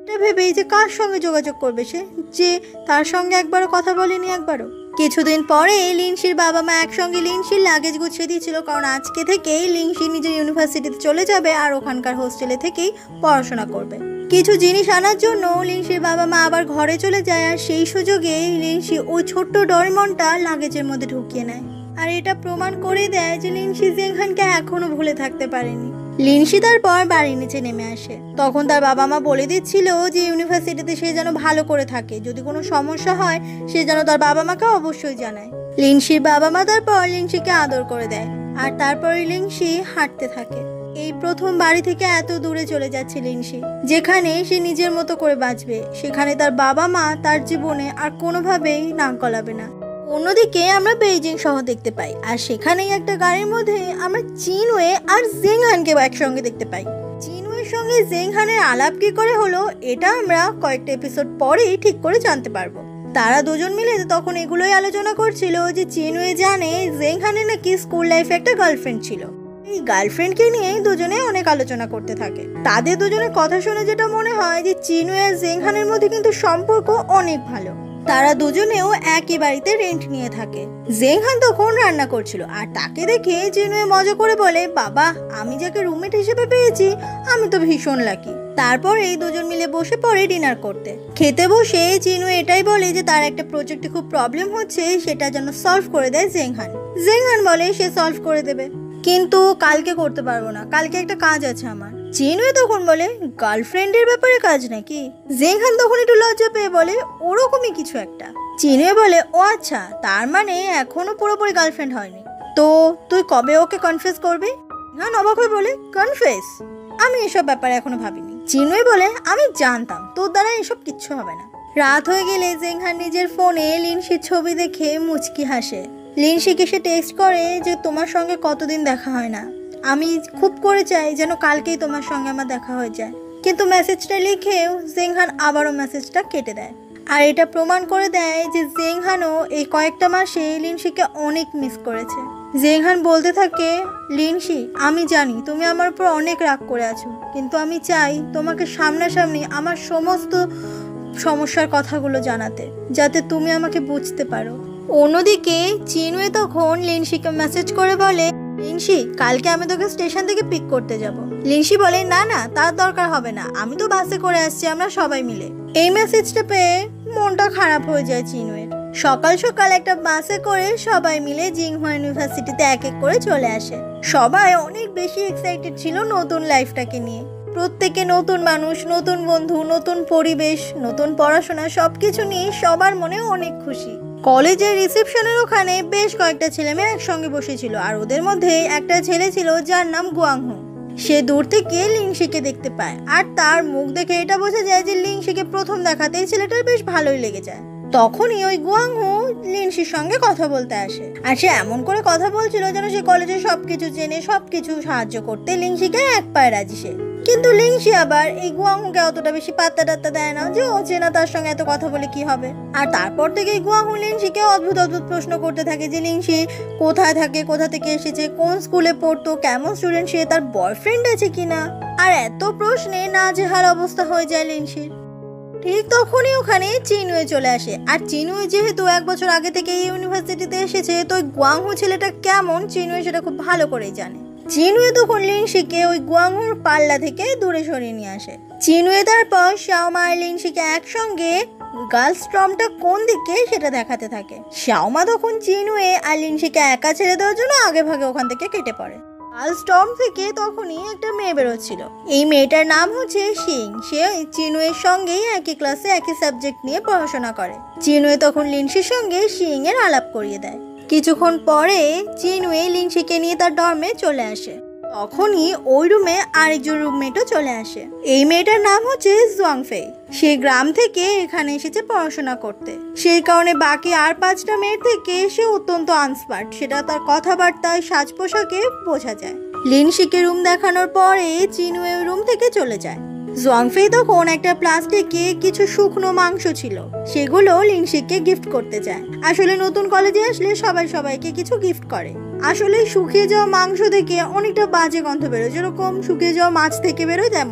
এটা ভেবেই যে কার সঙ্গে যোগাযোগ করবে সে, যে তার সঙ্গে একবারও কথা বলেনি একবারও। কিছুদিন পরে লিনসির বাবা মা একসঙ্গে লিনসির লাগেজ গুছিয়ে দিয়েছিল, কারণ আজকে থেকেই লিনসি নিজের ইউনিভার্সিটিতে চলে যাবে আর ওখানকার হোস্টেলে থেকেই পড়াশোনা করবে। কিছু জিনিস আনার জন্য লিনসির বাবা মা আবার ঘরে চলে যায়, আর সেই সুযোগে লিনসি ওই ছোট্ট ডোরেমনটা লাগেজের মধ্যে ঢুকিয়ে নেয়। আর এটা প্রমাণ করে দেয় যে লিনসি জেংহানকে এখনো ভুলে থাকতে পারেনি। লিনসি তারপর বাড়ির নিচে নেমে আসে। তখন তার বাবা মা বলে দিচ্ছিল যে ইউনিভার্সিটিতে সে যেন ভালো করে থাকে, যদি কোনো সমস্যা হয় সে যেন তার বাবা মাকে অবশ্যই জানায়। লিনসির বাবা মা তারপর লিনসিকে আদর করে দেয়, আর তারপরে লিনসি হাঁটতে থাকে। এই প্রথম বাড়ি থেকে এত দূরে চলে যাচ্ছে লিনসি, যেখানে সে নিজের মতো করে বাঁচবে, সেখানে তার বাবা মা তার জীবনে আর কোনোভাবেই নাক গলাবে না। অন্যদিকে আমরা বেইজিং শহর দেখতে পাই, আর সেখানেই একটা গাড়ির মধ্যে আমরা চিনওয়ে আর জেংহানকে একসঙ্গে দেখতে পাই। চিনওয়ের সঙ্গে জেংহানের আলাপ কি করে হলো এটা আমরা কয়েকটা এপিসোড পরেই ঠিক করে জানতে পারবো। তারা দুজন মিলে তখন এগুলোই আলোচনা করছিল যে চিনওয়ে জানে জেংহানের নাকি স্কুল লাইফে একটা গার্লফ্রেন্ড ছিল। এই গার্লফ্রেন্ডকে নিয়ে দুজনে অনেক আলোচনা করতে থাকে। তাদের দুজনের কথা শুনে যেটা মনে হয় যে চিনওয়ে আর জেংহানের মধ্যে কিন্তু সম্পর্ক অনেক ভালো। তারা দুজনেও একই বাড়িতে রেন্ট নিয়ে থাকে। জেংহান তখন রান্না করছিল, আর তাকে দেখে চিনওয়ে মজা করে বলে, বাবা আমি যাকে রুমমেট হিসেবে পেয়েছি আমি তো ভীষণ লাকি। তারপর এই দুজন মিলে বসে পড়ে ডিনার করতে। খেতে বসে চিনওয়ে এটাই বলে যে তার একটা প্রজেক্টে খুব প্রবলেম হচ্ছে, সেটা যেন সলভ করে দেয় জেংহান। জেংহান বলে সে সলভ করে দেবে, কিন্তু কালকে করতে পারবো না, কালকে একটা কাজ আছে আমার। চিনওয়ে তখন বলে, গার্লফ্রেন্ডের ব্যাপারে কাজ নাকি? জেংহান তখন একটু লজ্জা পেয়ে বলে, ওরকমই কিছু একটা। চিনওয়ে বলে, ও আচ্ছা, তার মানে এখনো পুরোপুরি গার্লফ্রেন্ড হয়নি, তো তুই কবে ওকে কনফেস করবি? জেংহান অবাক হয়ে বলে, কনফেস? আমি এসব ব্যাপারে এখনো ভাবিনি। চিনওয়ে বলে, আমি জানতাম তোর দ্বারা এসব কিচ্ছু হবে না। রাত হয়ে গেলে জেংহান নিজের ফোনে লিনসির ছবি দেখে মুচকি হাসে। লিনসিকে সে টেক্সট করে যে তোমার সঙ্গে কতদিন দেখা হয় না, আমি খুব করে চাই যেন কালকেই তোমার সঙ্গে আমার দেখা হয়ে যায়। কিন্তু মেসেজটা লিখেও জেংহান আবারও মেসেজটা কেটে দেয়, আর এটা প্রমাণ করে দেয় যে জেংহানও এই কয়েকটা মাসে লিনসিকে অনেক মিস করেছে। জেংহান বলতে থাকে, লিনসি আমি জানি তুমি আমার উপর অনেক রাগ করে আছো, কিন্তু আমি চাই তোমাকে সামনাসামনি আমার সমস্ত সমস্যার কথাগুলো জানাতে, যাতে তুমি আমাকে বুঝতে পারো। অন্যদিকে চিনওয়ে তখন লিনসিকে মেসেজ করে বলে, লিনসি কালকে আমি তোকে স্টেশন থেকে পিক করতে যাব। লিনসি বলে, না না তার দরকার হবে না, আমি তো বাসে করে আসছি আমরা সবাই মিলে। এই মেসেজটা পেয়ে মনটা খারাপ হয়ে যায় চিনওয়ের। সকাল সকাল একটা বাসে করে সবাই মিলে জিংহুয়া ইউনিভার্সিটিতে এক এক করে চলে আসে। সবাই অনেক বেশি এক্সাইটেড ছিল নতুন লাইফটাকে নিয়ে। প্রত্যেকে নতুন মানুষ, নতুন বন্ধু, নতুন পরিবেশ, নতুন পড়াশোনা, সবকিছু নিয়ে সবার মনে অনেক খুশি। কলেজের রিসেপশনের ওখানে বেশ কয়েকটা ছেলে মেয়ে একসঙ্গে বসেছিল, আর ওদের মধ্যে একটা ছেলে ছিল যার নাম গুয়াংহু। সে দূর থেকে লিনসিকে দেখতে পায়, আর তার মুখ দেখে এটা বোঝা যায় যে লিনসিকে প্রথম দেখাতেই ছেলেটার বেশ ভালোই লেগে যায়। তখনই ওই গুয়াংহু লিনসির সঙ্গে কথা বলতে আসে, আর সে এমন করে কথা বলছিল যেন সে কলেজের সবকিছু জেনে সবকিছু সাহায্য করতে লিনসিকে এক পায়ে রাজি সে। কিন্তু লিনসি আবার এই গুয়াংহুকে অতটা বেশি পাত্তা টাত্তা দেয় না, যে ও চেনা তার সঙ্গে এত কথা বলে কি হবে। আর তারপর থেকে গুয়াংহু লিনসিকে অদ্ভুত অদ্ভুত প্রশ্ন করতে থাকে যে লিনসি কোথায় থাকে, কোথা থেকে এসেছে, কোন স্কুলে পড়তো, কেমন স্টুডেন্ট সে, তার বয়ফ্রেন্ড আছে কিনা। আর এত প্রশ্নে নাজেহাল অবস্থা হয়ে যায় লিনসির। ঠিক তখনই ওখানে চিনওয়ে চলে আসে, আর চিনওয়ে যেহেতু 1 বছর আগে থেকে এই ইউনিভার্সিটিতে এসেছে, তো গুয়াংহু ছেলেটা কেমন চিনওয়ে সেটা খুব ভালো করেই জানে। চিনওয়ে তখন লিনসিকে ওই গুয়াংহুর পাল্লা থেকে দূরে সরিয়ে নিয়ে আসে। চিনওয়ে তারপর শাওমা আর লিনসিকে একসঙ্গে গার্লস স্ট্রমটা কোন দিকে সেটা দেখাতে থাকে। শাওমা তখন চিনওয়ে আর লিনসিকে একা ছেড়ে দেওয়ার জন্য আগে ভাগে ওখান থেকে কেটে পড়ে। গার্লস স্ট্রম থেকে তখনই একটা মেয়ে বেরোচ্ছিল। এই মেয়েটার নাম হচ্ছে শিং। সে চিনওয়ের সঙ্গেই একই ক্লাসে একই সাবজেক্ট নিয়ে পড়াশোনা করে। চিনওয়ে তখন লিনসির সঙ্গে শিং এর আলাপ করিয়ে দেয়। কিছুক্ষণ পরে চিনওয়ে লিনসিকে নিয়ে তার ডর্মে চলে আসে। তখনই ওই রুমে আরেকজন রুমমেটও চলে আসে। এই মেয়েটার নাম হচ্ছে জুয়াংফেই। সে গ্রাম থেকে এখানে এসেছে পড়াশোনা করতে, সেই কারণে বাকি আর 5টা মেয়ের থেকে সে অত্যন্ত আনস্মার্ট, সেটা তার কথাবার্তায় সাজ পোশাকে বোঝা যায়। লিনসিকে রুম দেখানোর পরে চিনওয়ে রুম থেকে চলে যায়। জুয়াংফেই তখন একটা প্লাস্টিকে কিছু শুকনো মাংস ছিল, সেগুলো লিনসিকে গিফট করতে চায়। আসলে নতুন কলেজে আসলে সবাই সবাইকে কিছু গিফট করে। আসলে শুকিয়ে যাওয়া মাংস থেকে অনেকটা বাজে গন্ধ বেরোয়, যেরকম শুকিয়ে যাওয়া মাছ থেকে বেরোয় তেমনই।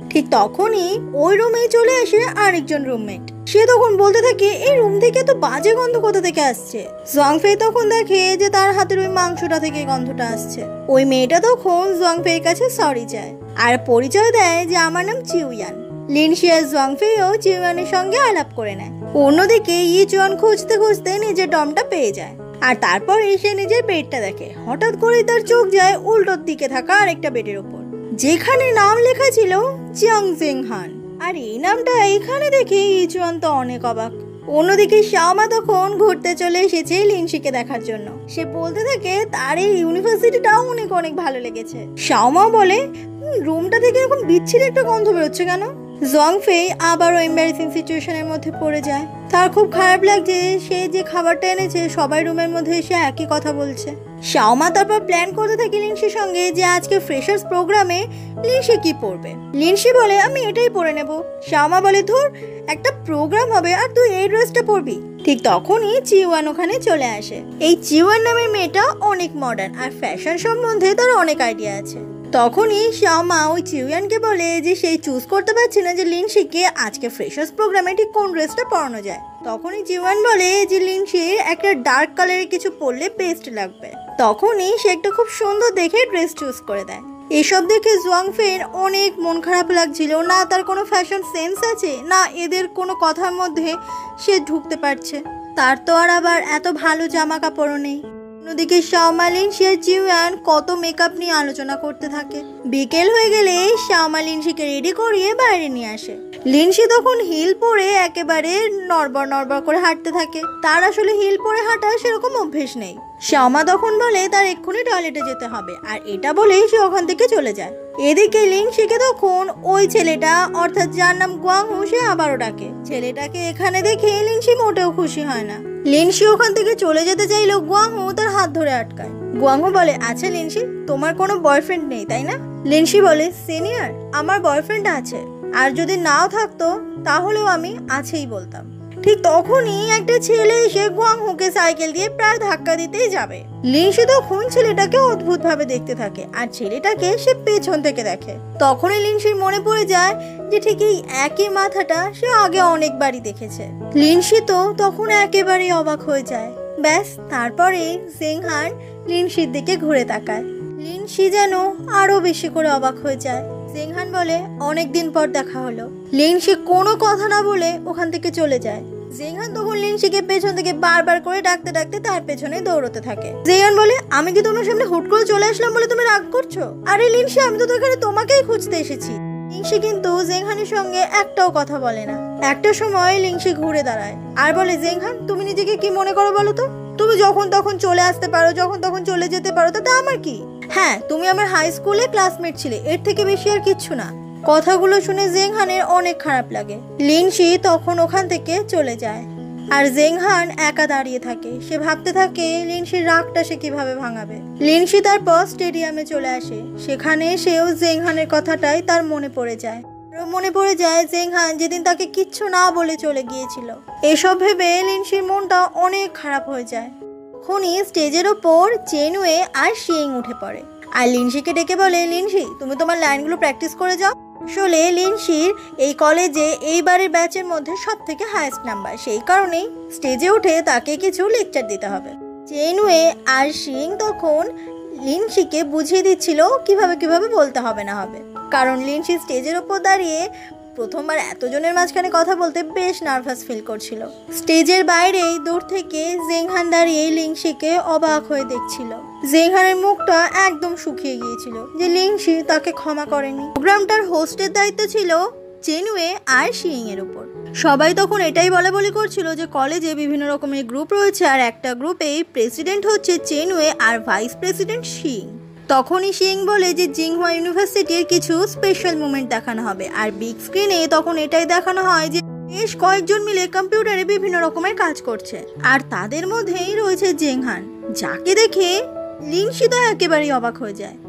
ঠিক তখনই ওই রুমেই চলে আসে আরেকজন রুমমেট। সে তখন বলতে থাকে এই রুম থেকে তো বাজে গন্ধ কোথা থেকে আসছে। জুয়াংফেই তখন দেখে যে তার হাতের ওই মাংসটা থেকে গন্ধটা আসছে। ওই মেয়েটা তখন জুয়াংফেইয়ের কাছে সরি চায় আর পরিচয় দেয় যে আমার নাম চিউয়ান। লিনশি আর জুয়াংফেইও চিউয়ানের সঙ্গে আলাপ করে নেয়। অন্যদিকে ইচুয়ান খুঁজতে খুঁজতে নিজের ডমটা পেয়ে যায় আর তারপর এসে নিজের বেডটা দেখে। হঠাৎ করে তার চোখ যায় উল্টোর দিকে থাকা আরেকটা বেডের উপর, যেখানে নাম লেখা ছিল জিয়াং জেংহান। আর এই নামটা এখানে দেখে ইচুয়ান তো অনেক অবাক। অন্যদিকে শাওমা তখন ঘুরতে চলে এসেছে লিনশিকে দেখার জন্য। সে বলতে থাকে তার এই ইউনিভার্সিটিটাও অনেক অনেক ভালো লেগেছে। শাওমা বলে রুমটা থেকে এরকম বিচ্ছিরি একটা গন্ধ বেরোচ্ছে কেন। জুয়াংফেই আবারও এম্বারেসিং সিচুয়েশনের মধ্যে পড়ে যায়। তার খুব খারাপ লাগছে, সে যে খাবারটা এনেছে সবাই রুমের মধ্যে এসে একই কথা বলছে। শাওমা তারপর প্ল্যান করতে থাকে লিনশির সঙ্গে যে আজকে ফ্রেশার্স প্রোগ্রামে লিনশি কি পরবে। লিনশি বলে আমি এটাই পরে নেব। শাওমা বলে ধর একটা প্রোগ্রাম হবে আর তুই এই ড্রেসটা পরবি। ঠিক তখনই চিওয়ান ওখানে চলে আসে। এই চিওয়ান নামের মেয়েটা অনেক মডার্ন আর ফ্যাশন সম্বন্ধে তার অনেক আইডিয়া আছে। তখনই শাওমা ওই চিউয়ানকে বলে যে সেই চুজ করতে পারছে না যে লিনশিকে আজকে ফ্রেশার্স প্রোগ্রামে ঠিক কোন ড্রেসটা পরানো যায়। তখনই চিউয়ান বলে যে লিনশির একটা ডার্ক কালারের কিছু পরলে বেস্ট লাগবে। তখনই সে একটা খুব সুন্দর দেখে ড্রেস চুজ করে দেয়। এসব দেখে জুয়াংফেইয়ের অনেক মন খারাপ লাগছিল। না তার কোনো ফ্যাশন সেন্স আছে, না এদের কোনো কথার মধ্যে সে ঢুকতে পারছে। তার তো আর আবার এত ভালো জামা কাপড়ও নেই। অন্যদিকে শাওমা, লিনশি আর চিউয়ান কত মেকআপ নিয়ে আলোচনা করতে থাকে। বিকেল হয়ে গেলে শাওমা লিনশিকে রেডি করিয়ে বাইরে নিয়ে আসে। লিনশি তখন হিল পরে একেবারে নড়বড় করে হাঁটতে থাকে। তার আসলে হিল পরে হাঁটা সেরকম অভ্যেস নেই। শাওমা তখন বলে তার এক্ষুনি টয়লেটে যেতে হবে আর এটা বলেই সে ওখান থেকে চলে যায়। এদিকে লিনশিকে তখন ওই ছেলেটা অর্থাৎ যার নাম গুয়াংহু সে আবারও ডাকে। ছেলেটাকে এখানে দেখে লিনশি মোটেও খুশি হয় না। লিনশি ওখান থেকে চলে যেতে চাইলেও গুয়াংহু তার হাত ধরে আটকায়। গুয়াংহু বলে আচ্ছা লিনশি তোমার কোনো বয়ফ্রেন্ড নেই তাই না? লিনশি বলে সিনিয়র আমার বয়ফ্রেন্ড আছে, আর যদি নাও থাকতো তাহলেও আমি আছেই বলতাম। ঠিক তখনই একটা ছেলে এসে গুয়াংহুকে সাইকেল দিয়ে প্রায় ধাক্কা দিতেই যাবে। লিনশি তখন ছেলেটাকে অদ্ভুত ভাবে দেখতে থাকে আর ছেলেটাকে সে পেছন থেকে দেখে। তখনই লিনশির মনে পড়ে যায় যে ঠিক এই একই মাথাটা সে আগে অনেকবারই দেখেছে। লিনশি তো তখন একেবারেই অবাক হয়ে যায়। ব্যাস তারপরে জেংহান লিনশির দিকে ঘুরে তাকায়। লিনশি যেন আরো বেশি করে অবাক হয়ে যায়। জেংহান বলে অনেকদিন পর দেখা হলো। লিনশি কোনো কথা না বলে ওখান থেকে চলে যায়। জেংহান তখন লিনশিকে পেছন থেকে বারবার করে ডাকতে ডাকতে তার পেছনে দৌড়তে থাকে। জেংহান বলে আমি কি তোমার সামনে হুট করে চলে আসলাম বলে তুমি রাগ করছো? আরে লিনশি আমি তো এখানে তোমাকেই খুঁজতে এসেছি। লিনশি কিন্তু জেংহানের সঙ্গে একটাও কথা বলে না। একটা সময় লিনশি ঘুরে দাঁড়ায় আর বলে জেংহান তুমি নিজেকে কি মনে করো বলো তো? তুমি যখন তখন চলে আসতে পারো, যখন তখন চলে যেতে পারো, তাতে আমার কি? হ্যাঁ তুমি আমার হাই স্কুলে ক্লাসমেট ছিলে, এর থেকে বেশি আর কিচ্ছু না। কথাগুলো শুনে জেংহানের অনেক খারাপ লাগে। লিনশি তখন ওখান থেকে চলে যায় আর জেংহান একা দাঁড়িয়ে থাকে। সে ভাবতে থাকে লিনশির রাগটা সে কিভাবে ভাঙাবে। লিনশি তারপর স্টেডিয়ামে চলে আসে। সেখানে সেও জেংহানের কথাটাই তার মনে পড়ে যায়। মনে পড়ে যায় জেংহান যেদিন তাকে কিচ্ছু না বলে চলে গিয়েছিল। এসব ভেবে লিনশির মনটা অনেক খারাপ হয়ে যায়। তখনই স্টেজের ওপর চেনওয়ে আর শিং উঠে পড়ে আর লিনশিকে ডেকে বলে লিনশি তুমি তোমার লাইনগুলো প্র্যাকটিস করে যাও। আসলে লিনশির এই কলেজে এইবারের ব্যাচের মধ্যে সব থেকে হাইয়েস্ট নাম্বার, সেই কারণেই স্টেজে উঠে তাকে কিছু লেকচার দিতে হবে। চেনওয়ে আর শিং তখন লিনশিকে বুঝিয়ে দিচ্ছিল কিভাবে কিভাবে বলতে হবে না হবে, কারণ লিনশি স্টেজের ওপর দাঁড়িয়ে প্রথমবার এতজনের মাঝখানে কথা বলতে বেশ নার্ভাস ফিল করছিল। স্টেজের বাইরেই দূর থেকে জেংহান দাঁড়িয়ে লিনশিকে অবাক হয়ে দেখছিল। জেংহানের মুখটা একদম শুকিয়ে গিয়েছিল যে লিনশি তাকে ক্ষমা করেনি। প্রোগ্রামটার হোস্টের দায়িত্ব ছিল চেনওয়ে আর শিং এর উপর। সবাই তখন এটাই বলাবলি করছিল যে কলেজে বিভিন্ন রকমের গ্রুপ রয়েছে আর একটা গ্রুপে প্রেসিডেন্ট হচ্ছে চেনওয়ে আর ভাইস প্রেসিডেন্ট শিং। তখনই শিং বলে যে জিংহুয়া ইউনিভার্সিটির কিছু স্পেশাল মুভমেন্ট দেখানো হবে আর বিগ স্ক্রিনে তখন এটাই দেখানো হয় যে বেশ কয়েকজন মিলে কম্পিউটারে বিভিন্ন রকমের কাজ করছে আর তাদের মধ্যেই রয়েছে জেংহান, যাকে দেখে লিনশি তো একেবারেই অবাক হয়ে যায়।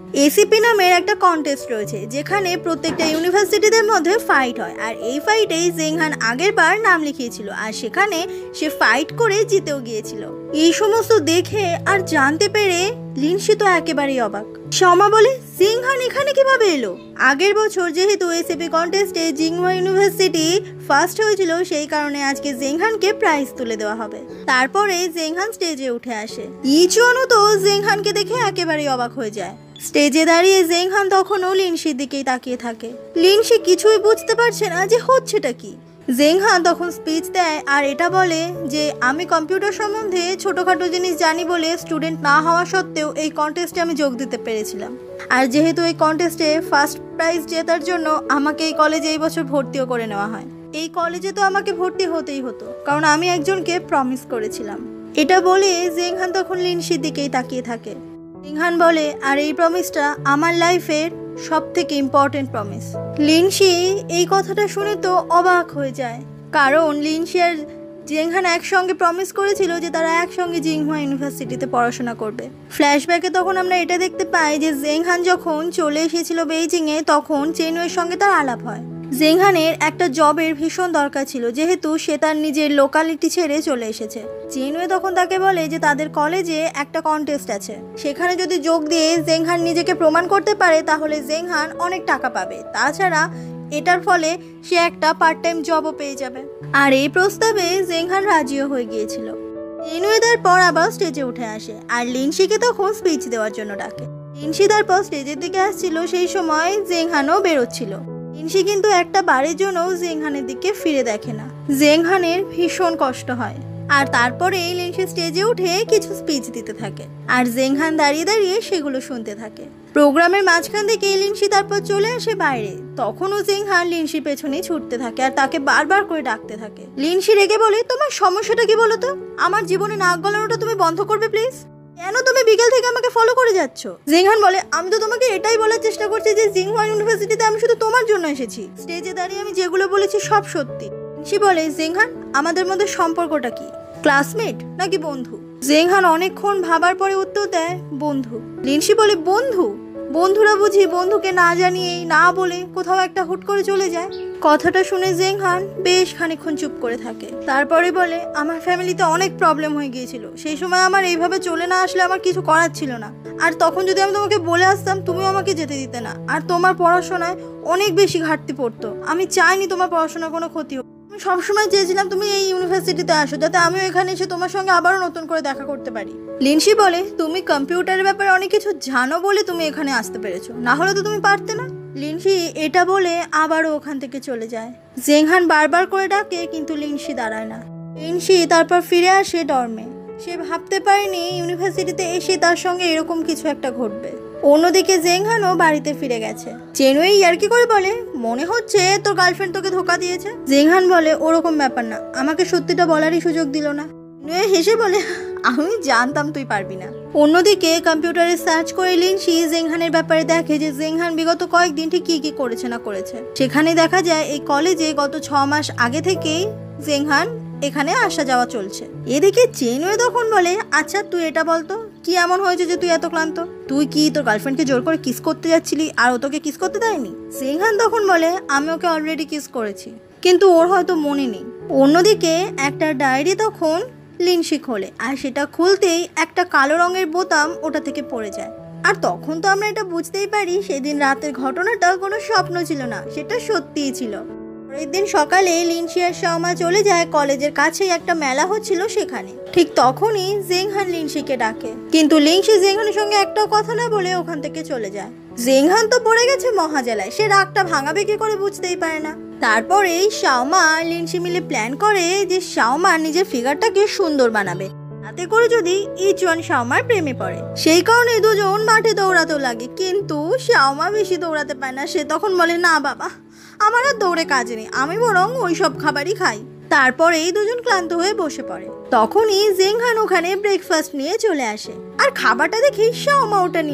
এসিপি নামের একটা কন্টেস্ট রয়েছে যেখানে প্রত্যেকটা ইউনিভার্সিটিদের মধ্যে ফাইট হয়, আর এই ফাইটেই জেংহান আগের বার নাম লিখিয়েছিল আর সেখানে সে ফাইট করে জিতেও গিয়েছিল। এই সমস্ত দেখে আর জানতে পেরে লিনশি তো একেবারেই অবাক। শাওমা বলে, জেংহান এখানে কিভাবে এলো? আগের বছর যেহেতু এসিপি কন্টেস্টে জিংহুয়া ইউনিভার্সিটি ফার্স্ট হয়েছিল, সেই কারণে আজকে জেংহানকে প্রাইজ তুলে দেওয়া হবে। তারপরে জেংহান স্টেজে উঠে আসে। ইচুয়ানও তো জেংহানকে দেখে একেবারেই অবাক হয়ে যায়। স্টেজে দাঁড়িয়ে জেংহান তখনও লিনশির দিকেই তাকিয়ে থাকে। লিনশি কিছুই বুঝতে পারছে না যে হচ্ছেটা কি। জেংহান তখন স্পিচ দেয় আর এটা বলে যে আমি কম্পিউটার সম্বন্ধে ছোটোখাটো জিনিস জানি বলে স্টুডেন্ট না হওয়া সত্ত্বেও এই কন্টেস্টে আমি যোগ দিতে পেরেছিলাম, আর যেহেতু এই কন্টেস্টে ফার্স্ট প্রাইজ জেতার জন্য আমাকে এই কলেজে এই বছর ভর্তিও করে নেওয়া হয়। এই কলেজে তো আমাকে ভর্তি হতেই হতো কারণ আমি একজনকে প্রমিস করেছিলাম। এটা বলে জেংহান তখন লিনশির দিকেই তাকিয়ে থাকে। জেংহান বলে, আর এই প্রমিসটা আমার লাইফের সব থেকে ইম্পর্টেন্ট প্রমিস। লিনশি এই কথাটা শুনে তো অবাক হয়ে যায়, কারণ লিনশি আর জেংহান একসঙ্গে প্রমিস করেছিল যে তারা একসঙ্গে জিংহুয়া ইউনিভার্সিটিতে পড়াশোনা করবে। ফ্ল্যাশব্যাকে তখন আমরা এটা দেখতে পাই যে জেংহান যখন চলে এসেছিল বেইজিংয়ে তখন চেনওয়ের সঙ্গে তার আলাপ হয়। জেংহানের একটা জবের ভীষণ দরকার ছিল যেহেতু সে তার নিজের লোকালিটি ছেড়ে চলে এসেছে। চেনওয়ে তখন তাকে বলে যে তাদের কলেজে একটা কন্টেস্ট আছে, সেখানে যদি যোগ দিয়ে জেংহান নিজেকে প্রমাণ করতে পারে তাহলে জেংহান অনেক টাকা পাবে, তাছাড়া এটার ফলে সে একটা পার্ট টাইম জবও পেয়ে যাবে। আর এই প্রস্তাবে জেংহান রাজিও হয়ে গিয়েছিল। চেনওয়ে তারপর আবার স্টেজে উঠে আসে আর লিনশিকে তখন স্পিচ দেওয়ার জন্য ডাকে। লিনশি তারপর স্টেজের দিকে আসছিল, সেই সময় জেংহানও বেরোচ্ছিল। লিনশি কিন্তু একটা বারের জন্য জেংহানের দিকে ফিরে দেখে না। জেংহানের ভীষণ কষ্ট হয়। আর তারপরে লিনশি স্টেজে উঠে কিছু স্পিচ দিতে থাকে আর জেংহান দাঁড়িয়ে দাঁড়িয়ে সেগুলো শুনতে থাকে। প্রোগ্রামের মাঝখান থেকে লিনশি তারপর চলে আসে বাইরে, তখনও জেংহান লিনশির পেছনে ছুটতে থাকে আর তাকে বারবার করে ডাকতে থাকে। লিনশি রেগে বলে, তোমার সমস্যাটা কি বলো তো? আমার জীবনে নাক গলানোটা তুমি বন্ধ করবে প্লিজ? কেন তুমি বিকেল থেকে আমাকে ফলো করে যাচ্ছ? জেংহান বলে, আমি তো তোমাকে এটাই বলার চেষ্টা করছি যে জিংহুয়া ইউনিভার্সিটিতে আমি শুধু তোমার জন্য এসেছি। স্টেজে দাঁড়িয়ে আমি যেগুলো বলেছি সব সত্যি। লিনশি বলে, জেংহান আমাদের মধ্যে সম্পর্কটা কি? ক্লাসমেট নাকি বন্ধু? জেংহান অনেকক্ষণ ভাবার পরে উত্তর দেয়, বন্ধু। লিনশি বলে, বন্ধু? বন্ধুরা বুঝি বন্ধুকে না জানিয়েই না বলে কোথাও একটা হুট করে চলে যায়? কথাটা শুনে জেংহান বেশ খানিকক্ষণ চুপ করে থাকে। তারপরে বলে, আমার ফ্যামিলিতে অনেক প্রবলেম হয়ে গিয়েছিল, সেই সময় আমার এইভাবে চলে না আসলে আমার কিছু করার ছিল না। আর তখন যদি আমি তোমাকে বলে আসতাম তুমিও আমাকে যেতে দিতে না, আর তোমার পড়াশোনায় অনেক বেশি ঘাটতি পড়তো। আমি চাইনি তোমার পড়াশোনার কোনো ক্ষতি হোক। আমি সবসময় চেয়েছিলাম তুমি এই ইউনিভার্সিটিতে আসো যাতে আমিও এখানে এসে তোমার সঙ্গে আবারও নতুন করে দেখা করতে পারি। লিনশি বলে, তুমি কম্পিউটারের ব্যাপারে অনেক কিছু জানো বলে তুমি এখানে আসতে পেরেছো, না হলে তো তুমি পারতে না। লিনশি এটা বলে আবারও ওখান থেকে চলে যায়। জেংহান বারবার করে ডাকে কিন্তু লিনশি দাঁড়ায় না। লিনশি তারপর ফিরে আসে ডর্মে। সে ভাবতে পারেনি ইউনিভার্সিটিতে এসে তার সঙ্গে এরকম কিছু একটা ঘটবে। অন্যদিকে জেংহানও বাড়িতে ফিরে গেছে। চেনওয়ে ইয়ার্কি করে বলে, মনে হচ্ছে তোর গার্লফ্রেন্ড তোকে ধোকা দিয়েছে। জেংহান বলে, ওরকম ব্যাপার না, আমাকে সত্যিটা বলারই সুযোগ দিল না। চেনওয়ে হেসে বলে, আমি জানতাম তুই পারবি না। অন্যদিকে কম্পিউটারে সার্চ করে লিনশি জেংহানের ব্যাপারে দেখে যে জেংহান বিগত কয়েকদিন ঠিক কি করেছে না করেছে। সেখানে দেখা যায় এই কলেজে গত 6 মাস আগে থেকেই জেংহান এখানে আসা যাওয়া চলছে। এদিকে চেনওয়ে তখন বলে, আচ্ছা তুই এটা বলতো কি এমন হয়েছে যে তুই এত ক্লান্ত? তুই কি তোর গার্লফ্রেন্ডকে জোর করে কিস করতে যাচ্ছিলি আর ও তোকে কিস করতে দেয়নি? জেংহান তখন বলে, আমি ওকে অলরেডি কিস করেছি কিন্তু ওর হয়তো মনে নেই। অন্যদিকে একটা ডায়েরি তখন লিনশি খোলে আর সেটা খুলতেই একটা কালো রঙের বোতাম ওটা থেকে পড়ে যায়। আর তখন তো আমরা এটা বুঝতেই পারি সেদিন রাতের ঘটনাটা কোনো স্বপ্ন ছিল না, সেটা সত্যিই ছিল। পরের দিন সকালে লিনশি আর শাওমা চলে যায় কলেজের কাছেই একটা মেলা হচ্ছিল সেখানে। ঠিক তখনই জেংহান লিনশিকে ডাকে, কিন্তু লিনশি জেংহানের সঙ্গে একটাও কথা না বলে ওখান থেকে চলে যায়। জেংহান তো পড়ে গেছে মহাজালায়, সে রাগটা ভাঙাবে কি করে বুঝতেই পারে না। তারপরেই শাওমা আর লিনশি মিলে প্ল্যান করে যে শাওমা নিজের ফিগারটাকে সুন্দর বানাবে, তাতে করে যদি ইচওয়ান শাওমার প্রেমে পড়ে। সেই কারণে দুজন মাঠে দৌড়াতে লাগে, কিন্তু শাওমা বেশি দৌড়াতে পারে না। সে তখন বলে, না বাবা, আমার আর দৌড়ে কাজ নেই, আমি বরং ওই সব খাবারই খাই। তারপরেই দুজন ক্লান্ত হয়ে বসে পড়ে। তখনই জেংহান ওখানে ব্রেকফাস্ট নিয়ে চলে আসে আর খাবারটা দেখে শাওমা ওটা নিয়ে নেয়।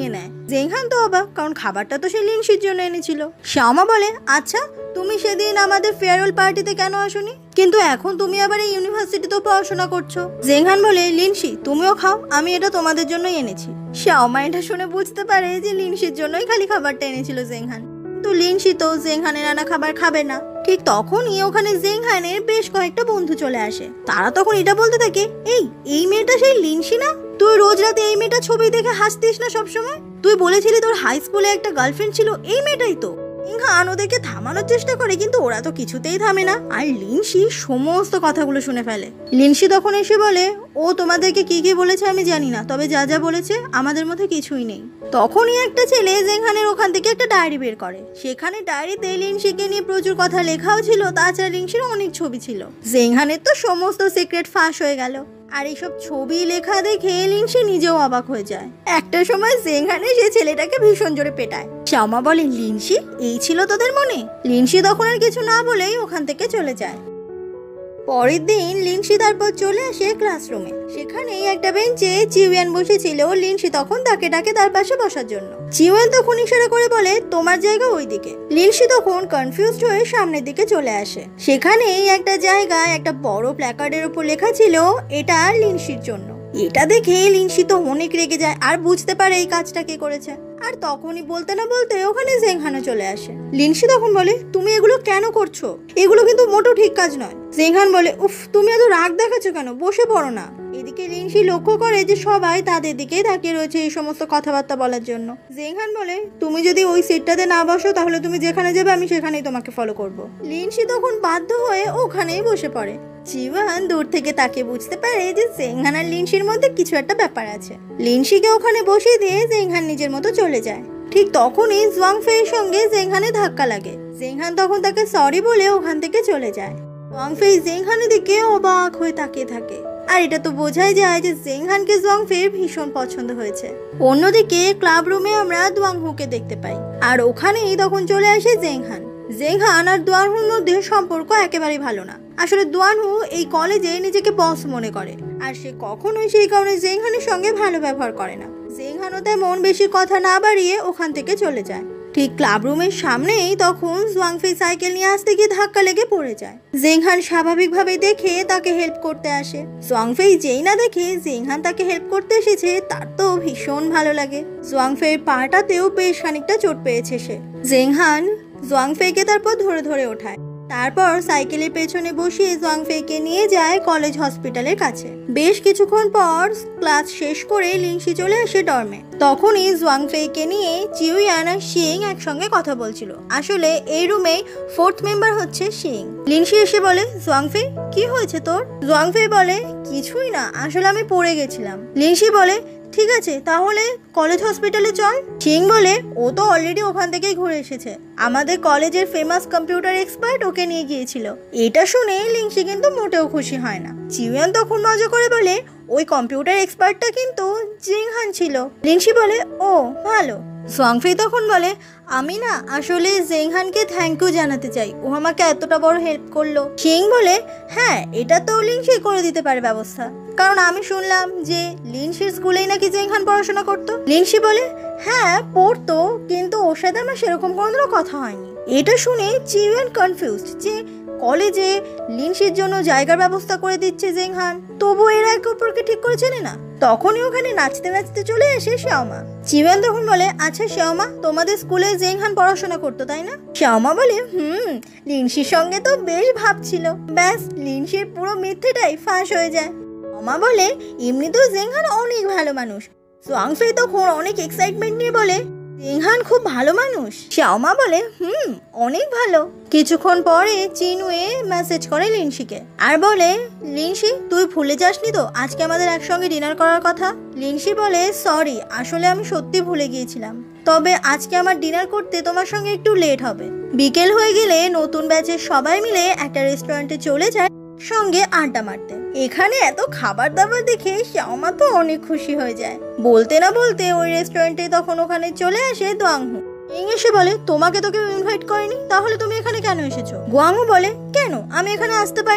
জেংহান তো অবাক, কারণ খাবারটা তো সে লিনশির জন্য এনেছিল। শ্যামা বলে, আচ্ছা তুমি সেদিন আমাদের ফেয়ারওয়েল পার্টিতে কেন আসোনি, কিন্তু এখন তুমি আবার এই ইউনিভার্সিটিতেও পড়াশোনা করছো? জেংহান বলে, লিনশি তুমিও খাও, আমি এটা তোমাদের জন্যই এনেছি। শ্যামা এটা শুনে বুঝতে পারে যে লিনশির জন্যই খালি খাবারটা এনেছিল জেংহান, কিন্তু লিনশি তো জেংহানের আনা খাবার খাবে না। ঠিক তখনই ওখানে জেংহানের বেশ কয়েকটা বন্ধু চলে আসে। তারা তখন এটা বলতে থাকে, এই মেয়েটা সেই লিনশি না? তুই রোজ রাতে এই মেয়েটা ছবি দেখে হাসতিস না সবসময়? তুই বলেছিলি তোর হাই স্কুলে একটা গার্লফ্রেন্ড ছিল, এই মেয়েটাই তো। জেংহান ওদেরকে থামানোর চেষ্টা করে, কিন্তু ওরা তো কিছুতেই থামে না, আর লিনশি সমস্ত কথাগুলো শুনে ফেলে। লিনশি তখন এসে বলে, ও তোমাদেরকে কি কি বলেছে আমি জানি না, তবে যা যা বলেছে আমাদের মধ্যে কিছুই নেই। তখনই একটা ছেলে জেংহানের ওখান থেকে একটা ডায়েরি বের করে। সেখানে ডায়েরিতে লিনশিকে নিয়ে প্রচুর কথা লেখাও ছিল, তাছাড়া লিনশির অনেক ছবি ছিল। জেংহানের তো সমস্ত সিক্রেট ফাঁস হয়ে গেল, আর এইসব ছবি লেখা দেখে লিনশি নিজেও অবাক হয়ে যায়। একটা সময় জেংহানে সে ছেলেটাকে ভীষণ জোরে পেটায়। শ্যামা বলে, লিনশি এই ছিল তোদের মনে? লিনশি তখন আর কিছু না বলেই ওখান থেকে চলে যায়। পরের দিন লিনশি তারপর চলে আসে ক্লাসরুমে। সেখানে একটা বেঞ্চে চিউয়ান বসেছিল। লিনশি তখন তাকে ডাকে তার পাশে বসার জন্য। চিউয়ান তখন ইশারা করে বলে, তোমার জায়গা ওইদিকে। লিনশি তখন কনফিউজড হয়ে সামনের দিকে চলে আসে। সেখানে একটা জায়গায় একটা বড় প্ল্যাকার্ডের উপর লেখা ছিল, এটা লিনশির জন্য। এটা দেখে লিনশি তো অনেক রেগে যায় আর বুঝতে পারে এই কাজটা কে করেছে। আর তখনই বলতে না বলতে ওখানে জেংহানও চলে আসে। লিনশি তখন বলে, তুমি এগুলো কেন করছো? এগুলো কিন্তু মোটেও ঠিক কাজ নয়। জেংহান বলে, উফ তুমি এত রাগ দেখাচ্ছ কেন, বসে পড়ো না। এদিকে লিনশি লক্ষ্য করে যে সবাই তাদের দিকেই তাকিয়ে রয়েছে এই সমস্ত কথাবার্তা বলার জন্য। জেংহান বলে, তুমি যদি ওই সিটটাতে না বসো তাহলে তুমি যেখানে যাবে আমি সেখানেই তোমাকে ফলো করব। লিনশি তখন বাধ্য হয়ে ওখানেই বসে পড়ে। চিউয়ান দূর থেকে তাকিয়ে বুঝতে পারে যে জেংহান আর লিনশির মধ্যে কিছু একটা ব্যাপার আছে। লিনশিকে ওখানে বসিয়ে দিয়ে জেংহান নিজের মতো চলে যায়। ঠিক তখনই জুয়াংফেইয়ের সঙ্গে জেংহানের ধাক্কা লাগে। জেংহান তখন তাকে সরি বলে ওখান থেকে চলে যায়। জুয়াংফেই জেংহানের দিকে অবাক হয়ে তাকিয়ে থাকে, আর এটা তো বোঝাই যায় যে জেংহানকে জুয়াংফেইয়ের ভীষণ পছন্দ হয়েছে। অন্যদিকে ক্লাব রুমে আমরা দুয়াংহুকে দেখতে পাই, আর ওখানেই তখন চলে আসে জেংহান। জেংহান আর দুয়ানহুর মধ্যে সম্পর্ক একেবারেই ভালো না। আসলে দুয়ানহু এই কলেজে নিজেকে বস মনে করে, আর সে কখনোই সেই কারণে জেংহানের সঙ্গে ভালো ব্যবহার করে না। জেংহানও তেমন বেশি কথা না বাড়িয়ে ওখান থেকে চলে যায়। ঠিক ক্লাব রুমের সামনেই তখন জুয়াংফেই সাইকেল নিয়ে আসতে গিয়ে ধাক্কা লেগে পড়ে যায়। জেংহান স্বাভাবিকভাবে দেখে তাকে হেল্প করতে আসে। জুয়াংফেই যেই না দেখে জেংহান তাকে হেল্প করতে এসেছে তার তো ভীষণ ভালো লাগে। জুয়াংফেইয়ের পাটাতেও বেশ খানিকটা চোট পেয়েছে সে। জেংহান জুয়াংফেইকে তারপর ধরে ধরে ওঠায়, তারপর সাইকেলের পেছনে বসিয়ে জুয়াংফেইকে নিয়ে যায় কলেজ হসপিটালের কাছে। বেশ কিছুক্ষণ পর ক্লাস শেষ করে লিনশি চলে আসে ডর্মে। তখনই জুয়াংফেইকে নিয়ে চিউয়ান আর শিং একসঙ্গে কথা বলছিল। আসলে এই রুমে 4th মেম্বার হচ্ছে শিং। লিনশি এসে বলে, জুয়াংফেই কি হয়েছে তোর? জুয়াংফেই বলে, কিছুই না, আসলে আমি পড়ে গেছিলাম। লিনশি বলে, ঠিক আছে তাহলে কলেজ হসপিটালে চল। শিং বলে, ও তো অলরেডি ওখান থেকেই ঘুরে এসেছে, আমাদের কলেজের ফেমাস কম্পিউটার এক্সপার্ট ওকে নিয়ে গিয়েছিল। এটা শুনে লিনশি কিন্তু মোটেও খুশি হয় না। চিউয়ান তখন মজা করে বলে, ওই কম্পিউটার এক্সপার্টটা কিন্তু জেংহান ছিল। লিনশি বলে, ও ভালো। জুয়াংফেই তখন বলে, আমি না আসলে জেংহানকে থ্যাংক ইউ জানাতে চাই, ও আমাকে এতটা বড় হেল্প করলো। শিং বলে, হ্যাঁ এটা তো লিনশি করে দিতে পারে ব্যবস্থা, কারণ আমি শুনলাম যে লিনশির স্কুলেই নাকি জেংহান পড়াশোনা করতো। লিনশি বলে, হ্যাঁ পড়তো, কিন্তু ওর সাথে আমার সেরকম কোনো কথা হয়নি। এটা শুনে চিউয়ান কনফিউজড যে কলেজে লিনশির জন্য জায়গার ব্যবস্থা করে দিচ্ছে জেংহান, তবু এরা একে অপরকে ঠিক করে চেনে না। তখনই ওখানে নাচতে নাচতে চলে আসে শ্যাওমা। চিউয়ান তখন বলে, আচ্ছা শ্যাওমা, তোমাদের স্কুলে জেংহান পড়াশোনা করতো তাই না? শ্যাওমা বলে, লিনশির সঙ্গে তো বেশ ভাবছিল। ব্যাস লিনশির পুরো মিথ্যেটাই ফাঁস হয়ে যায়। শ্যাওমা বলে, এমনিতেও জেংহান অনেক ভালো মানুষ। জুয়াংফেই তখন অনেক এক্সাইটমেন্ট নিয়ে বলে, জেংহান খুব ভালো মানুষ। শ্যাওমা বলে, অনেক ভালো। কিছুক্ষণ পরে চিনুয়ে মেসেজ করে লিনশিকে আর বলে, লিনশি তুই ভুলে যাসনি তো আজকে আমাদের একসঙ্গে ডিনার করার কথা? লিনশি বলে, সরি, আসলে আমি সত্যি ভুলে গিয়েছিলাম, তবে আজকে আমার ডিনার করতে তোমার সঙ্গে একটু লেট হবে। বিকেল হয়ে গেলে নতুন ব্যাচের সবাই মিলে একটা রেস্টুরেন্টে চলে যায় সঙ্গে আড্ডা মারতে। এখানে এত খাবার দাবার দেখে শ্যাওমা তো অনেক খুশি হয়ে যায়। বলতে না বলতে ওই রেস্টুরেন্টে তখন ওখানে চলে আসে দুয়াংহু। এসে বলে, তোমাকে তো কেউ ইনভাইট করেনি, তাহলে তুমি এখানে কেন এসেছো? গুয়াংহু বলে, কেন আমি এখানে আসতে পারি না?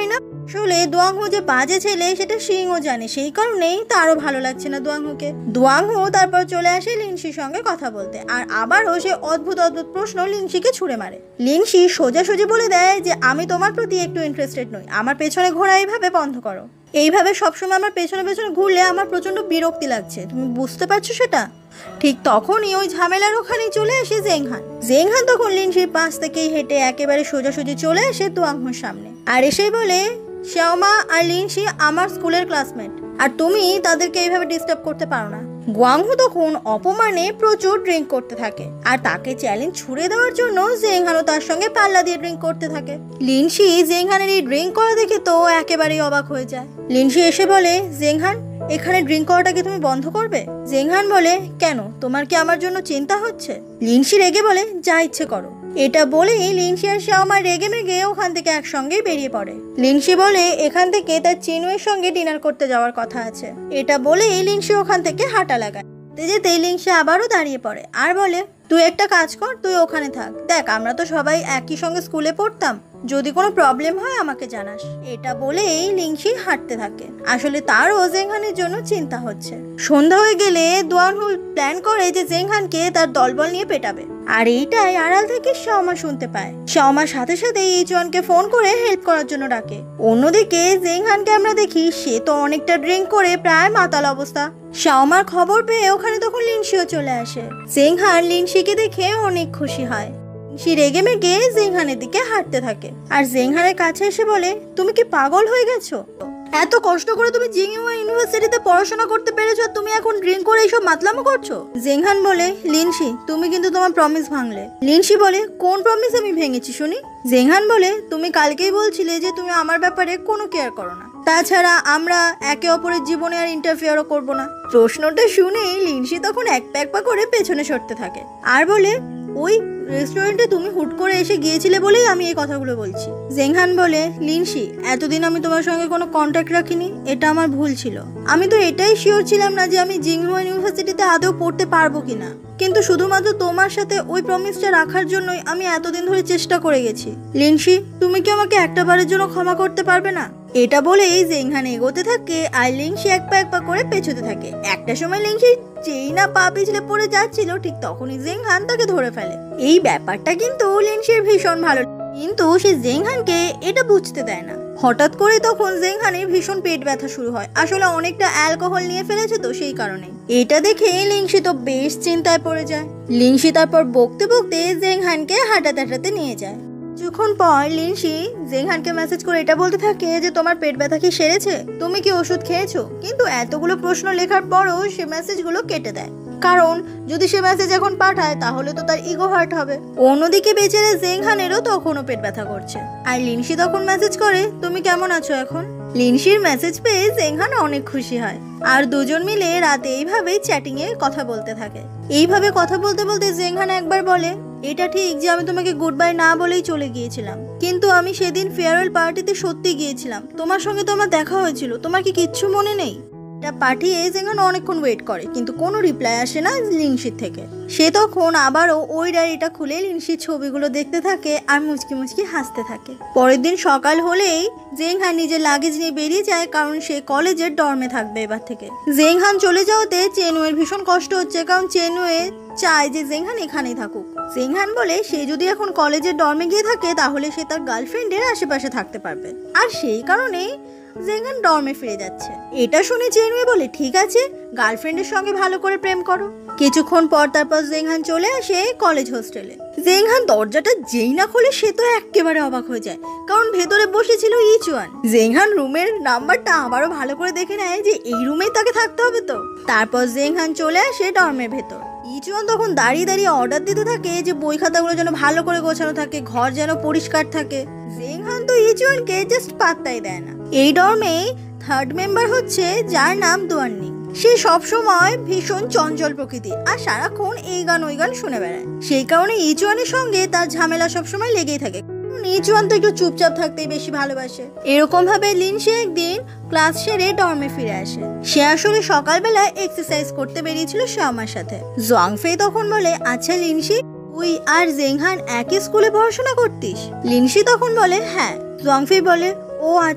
আসলে দোয়াংহো যে বাজে ছেলে সেটা সিংও জানে, সেই কারণেই তারও ভালো লাগছে না দোয়াংহোকে। দোয়াংহো তারপর চলে আসে লিনশির সঙ্গে কথা বলতে, আর আবারও সে অদ্ভুত অদ্ভুত প্রশ্ন লিনশিকে ছুড়ে মারে। লিনশি সোজাসুজি বলে দেয় যে আমি তোমার প্রতি একটু ইন্টারেস্টেড নই, আমার পেছনে ঘোরা এইভাবে বন্ধ করো। এইভাবে সবসময় আমার পেছনে পেছনে ঘুরলে আমার প্রচন্ড বিরক্তি লাগছে, তুমি বুঝতে পারছো সেটা? ঠিক তখনই ওই ঝামেলার ওখানেই চলে আসে জেংহান। জেংহান তখন লিনশির পাশ থেকেই হেঁটে একেবারে সোজাসুজি চলে আসে দোয়াংহোর সামনে, আর এসে বলে শাওমা আর লিনশি আমার স্কুলের ক্লাসমেট, আর তুমি তাদেরকে এইভাবে ডিস্টার্ব করতে পারো না। গুয়াংহো তখন অপমানে প্রচুর ড্রিঙ্ক করতে থাকে, আর তাকে চ্যালেঞ্জ ছুড়ে দেওয়ার জন্য জেংহানও তার সঙ্গে পাল্লা দিয়ে ড্রিঙ্ক করতে থাকে। লিনশি জেংহানের এই ড্রিঙ্ক করা দেখে তো একেবারেই অবাক হয়ে যায়। লিনশি এসে বলে, জেংহান এখানে ড্রিঙ্ক করাটা কি তুমি বন্ধ করবে? জেংহান বলে, কেন, তোমার কি আমার জন্য চিন্তা হচ্ছে? লিনশি রেগে বলে, যা ইচ্ছে করো। এটা বলেই লিনশি আর শাওমা রেগে মেগে ওখান থেকে একসঙ্গেই বেরিয়ে পড়ে। লিনশি বলে এখান থেকে তার চিনুয়ের সঙ্গে ডিনার করতে যাওয়ার কথা আছে। এটা বলেই লিনশি ওখান থেকে হাঁটা লাগায়। যেতে লিনশি আবারও দাঁড়িয়ে পড়ে আর বলে, তুই একটা কাজ কর, তুই ওখানে থাক। দেখ আমরা তো সবাই একই সঙ্গে স্কুলে পড়তাম, যদি কোনো প্রবলেম হয় আমাকে জানাস। এটা বলেই লিনশি হাঁটতে থাকে। আসলে তারও জেংহানের জন্য চিন্তা হচ্ছে। সন্ধ্যা হয়ে গেলে দোয়াংহো প্ল্যান করে যে জেংহানকে তার দলবল নিয়ে পেটাবে, আর এইটাই আড়াল থেকে শাওমা শুনতে পায়। শাওমার সাথে সাথে ইচওয়ানকে ফোন করে হেল্প করার জন্য ডাকে। অন্যদিকে জেংহানকে আমরা দেখি সে তো অনেকটা ড্রিঙ্ক করে প্রায় মাতাল অবস্থা। শাওমার খবর পেয়ে ওখানে তখন লিনশিও চলে আসে। জেংহান লিনশিকে দেখে অনেক খুশি হয়। লিনশি রেগে মেগে জেংহানের দিকে হাঁটতে থাকে, আর জেংহানের কাছে এসে বলে, তুমি কি পাগল হয়ে গেছো? এত কষ্ট করে তুমি জিংহুয়া ইউনিভার্সিটিতে পড়াশোনা করতে পেরেছো, তুমি এখন ড্রিঙ্ক করে এইসব মাতলামো করছো? জেংহান বলে, লিনশি তুমি কিন্তু তোমার প্রমিস ভাঙলে। লিনশি বলে, কোন প্রমিস আমি ভেঙেছি শুনি? জেংহান বলে, তুমি কালকেই বলছিলে যে তুমি আমার ব্যাপারে কোনো কেয়ার করো না, তাছাড়া আমরা একে অপরের জীবনে আর ইন্টারফেয়ারও করবো না। প্রশ্নটা শুনে লিনশি তখন এক পা করে পেছনে সরতে থাকে আর বলে, ওই রেস্টুরেন্টে তুমি হুট করে এসে গিয়েছিলে বলেই আমি এই কথাগুলো বলছি। জেংহান বলে, লিনশি এতদিন আমি তোমার সঙ্গে কোনো কন্ট্যাক্ট রাখিনি, এটা আমার ভুল ছিল। আমি তো এটাই শিওর ছিলাম না যে আমি জিংহুয়া ইউনিভার্সিটিতে আদৌ পড়তে পারবো কিনা, কিন্তু শুধুমাত্র তোমার সাথে ওই প্রমিসটা রাখার জন্যই আমি এতদিন ধরে চেষ্টা করে গেছি। লিনশি তুমি কি আমাকে একটা বারের জন্য ক্ষমা করতে পারবে না? এটা বলেই জেংহান এগোতে থাকে, আর লিনশি এক পা করে পেছোতে থাকে। একটা সময় লিনশি যেই না পা পিছলে পড়ে যাচ্ছিল, ঠিক তখনই জেংহান তাকে ধরে ফেলে। এই ব্যাপারটা কিন্তু লিনশির ভীষণ ভালো, কিন্তু সে জেংহানকে এটা বুঝতে দেয় না। হঠাৎ করে তখন জেংহানের ভীষণ পেট ব্যথা শুরু হয়, আসলে অনেকটা অ্যালকোহল নিয়ে ফেলেছে তো সেই কারণে। এটা দেখে লিনশি তো বেশ চিন্তায় পড়ে যায়। লিনশি তারপর বকতে বকতে জেংহানকে হাঁটাতে নিয়ে যায়। কিছুক্ষণ পর লিনশি জেংহানকে মেসেজ করে এটা বলতে থাকে যে তোমার পেট ব্যথা কি সেরেছে, তুমি কি ওষুধ খেয়েছো? কিন্তু এতগুলো প্রশ্ন লেখার পরও সে মেসেজগুলো কেটে দেয়, কারণ যদি সে মেসেজ এখন পাঠায় তাহলে তো তার ইগো হার্ট হবে। অন্যদিকে বেচারে জেংহানেরও তখনও পেট ব্যথা করছে, আর লিনশি তখন মেসেজ করে, তুমি কেমন আছো এখন? লিনশির মেসেজ পেয়ে জেংহান অনেক খুশি হয়, আর দুজন মিলে রাতে এইভাবেই চ্যাটিং এ কথা বলতে থাকে। এইভাবে কথা বলতে বলতে জেংহান একবার বলে, এটা ঠিক যে আমি তোমাকে গুড বাই না বলেই চলে গিয়েছিলাম, কিন্তু আমি সেদিন ফেয়ারওয়েল পার্টিতে সত্যি গিয়েছিলাম, তোমার সঙ্গে তো আমার দেখা হয়েছিল, তোমার কি কিচ্ছু মনে নেই? এটা পাঠিয়ে জেংহান অনেকক্ষণ ওয়েট করে, কিন্তু কোনো রিপ্লাই আসে না লিনশির থেকে। সে তখন আবারও ওই ডায়েরিটা খুলে লিনশির ছবিগুলো দেখতে থাকে আর মুচকি মুচকি হাসতে থাকে। পরের দিন সকাল হলেই জেংহান নিজের লাগেজ নিয়ে বেরিয়ে যায়, কারণ সে কলেজের ডর্মে থাকবে এবার থেকে। জেংহান চলে যাওয়াতে চেনুয়ের ভীষণ কষ্ট হচ্ছে, কারণ চেনুয়ে চায় যে জেংহান এখানেই থাকুক। জেংহান বলে সে যদি এখন কলেজের ডর্মে গিয়ে থাকে তাহলে সে তার গার্লফ্রেন্ডের আশেপাশে থাকতে পারবে, আর সেই কারণেই জেংহান ডর্মে ফিরে যাচ্ছে। এটা শুনে চেনুয়ে বলে, ঠিক আছে, গার্লফ্রেন্ডের সঙ্গে ভালো করে প্রেম করো। কিছুক্ষণ পর তারপর জেংহান চলে আসে কলেজ হোস্টেলে। জেংহান দরজাটা যেই না খোলে সে তো একেবারে অবাক হয়ে যায়, কারণ ভেতরে বসেছিল ইচওয়ান। জেংহান রুমের নাম্বারটা আবারও ভালো করে দেখে নেয় যে এই রুমেই তাকে থাকতে হবে তো। তারপর জেংহান চলে আসে ডর্মের ভেতর। ইচওয়ান তখন দাঁড়িয়ে দাঁড়িয়ে অর্ডার দিতে থাকে যে বই খাতাগুলো যেন ভালো করে গোছানো থাকে, ঘর যেন পরিষ্কার থাকে। জেংহান তো ইচওয়ানকে জাস্ট পাত্তাই দেয় না। এই ডর্মে থার্ড মেম্বার হচ্ছে যার নাম দোয়ান্নি। সে সবসময় ভীষণ চঞ্চল প্রকৃতি আর সারাক্ষণ এই গান ওই গান শুনে বেড়ায়, সেই কারণে ইচওয়ানের সঙ্গে তার ঝামেলা সবসময় লেগেই থাকে। ইচওয়ান তো একটু চুপচাপ থাকতেই বেশি ভালোবাসে। এরকম ভাবে লিনশি একদিন ক্লাস সেরে ডর্মে ফিরে আসে। সে আসলে সকালবেলা এক্সারসাইজ করতে বেরিয়েছিল শাওমার সাথে। জোয়াংফেই তখন বলে, আচ্ছা লিনশি, তুই আর জেংহান একই স্কুলে পড়াশোনা করতিস? লিনশি তখন বলে, হ্যাঁ। জোয়াংফেই বলে, ও আচ্ছা,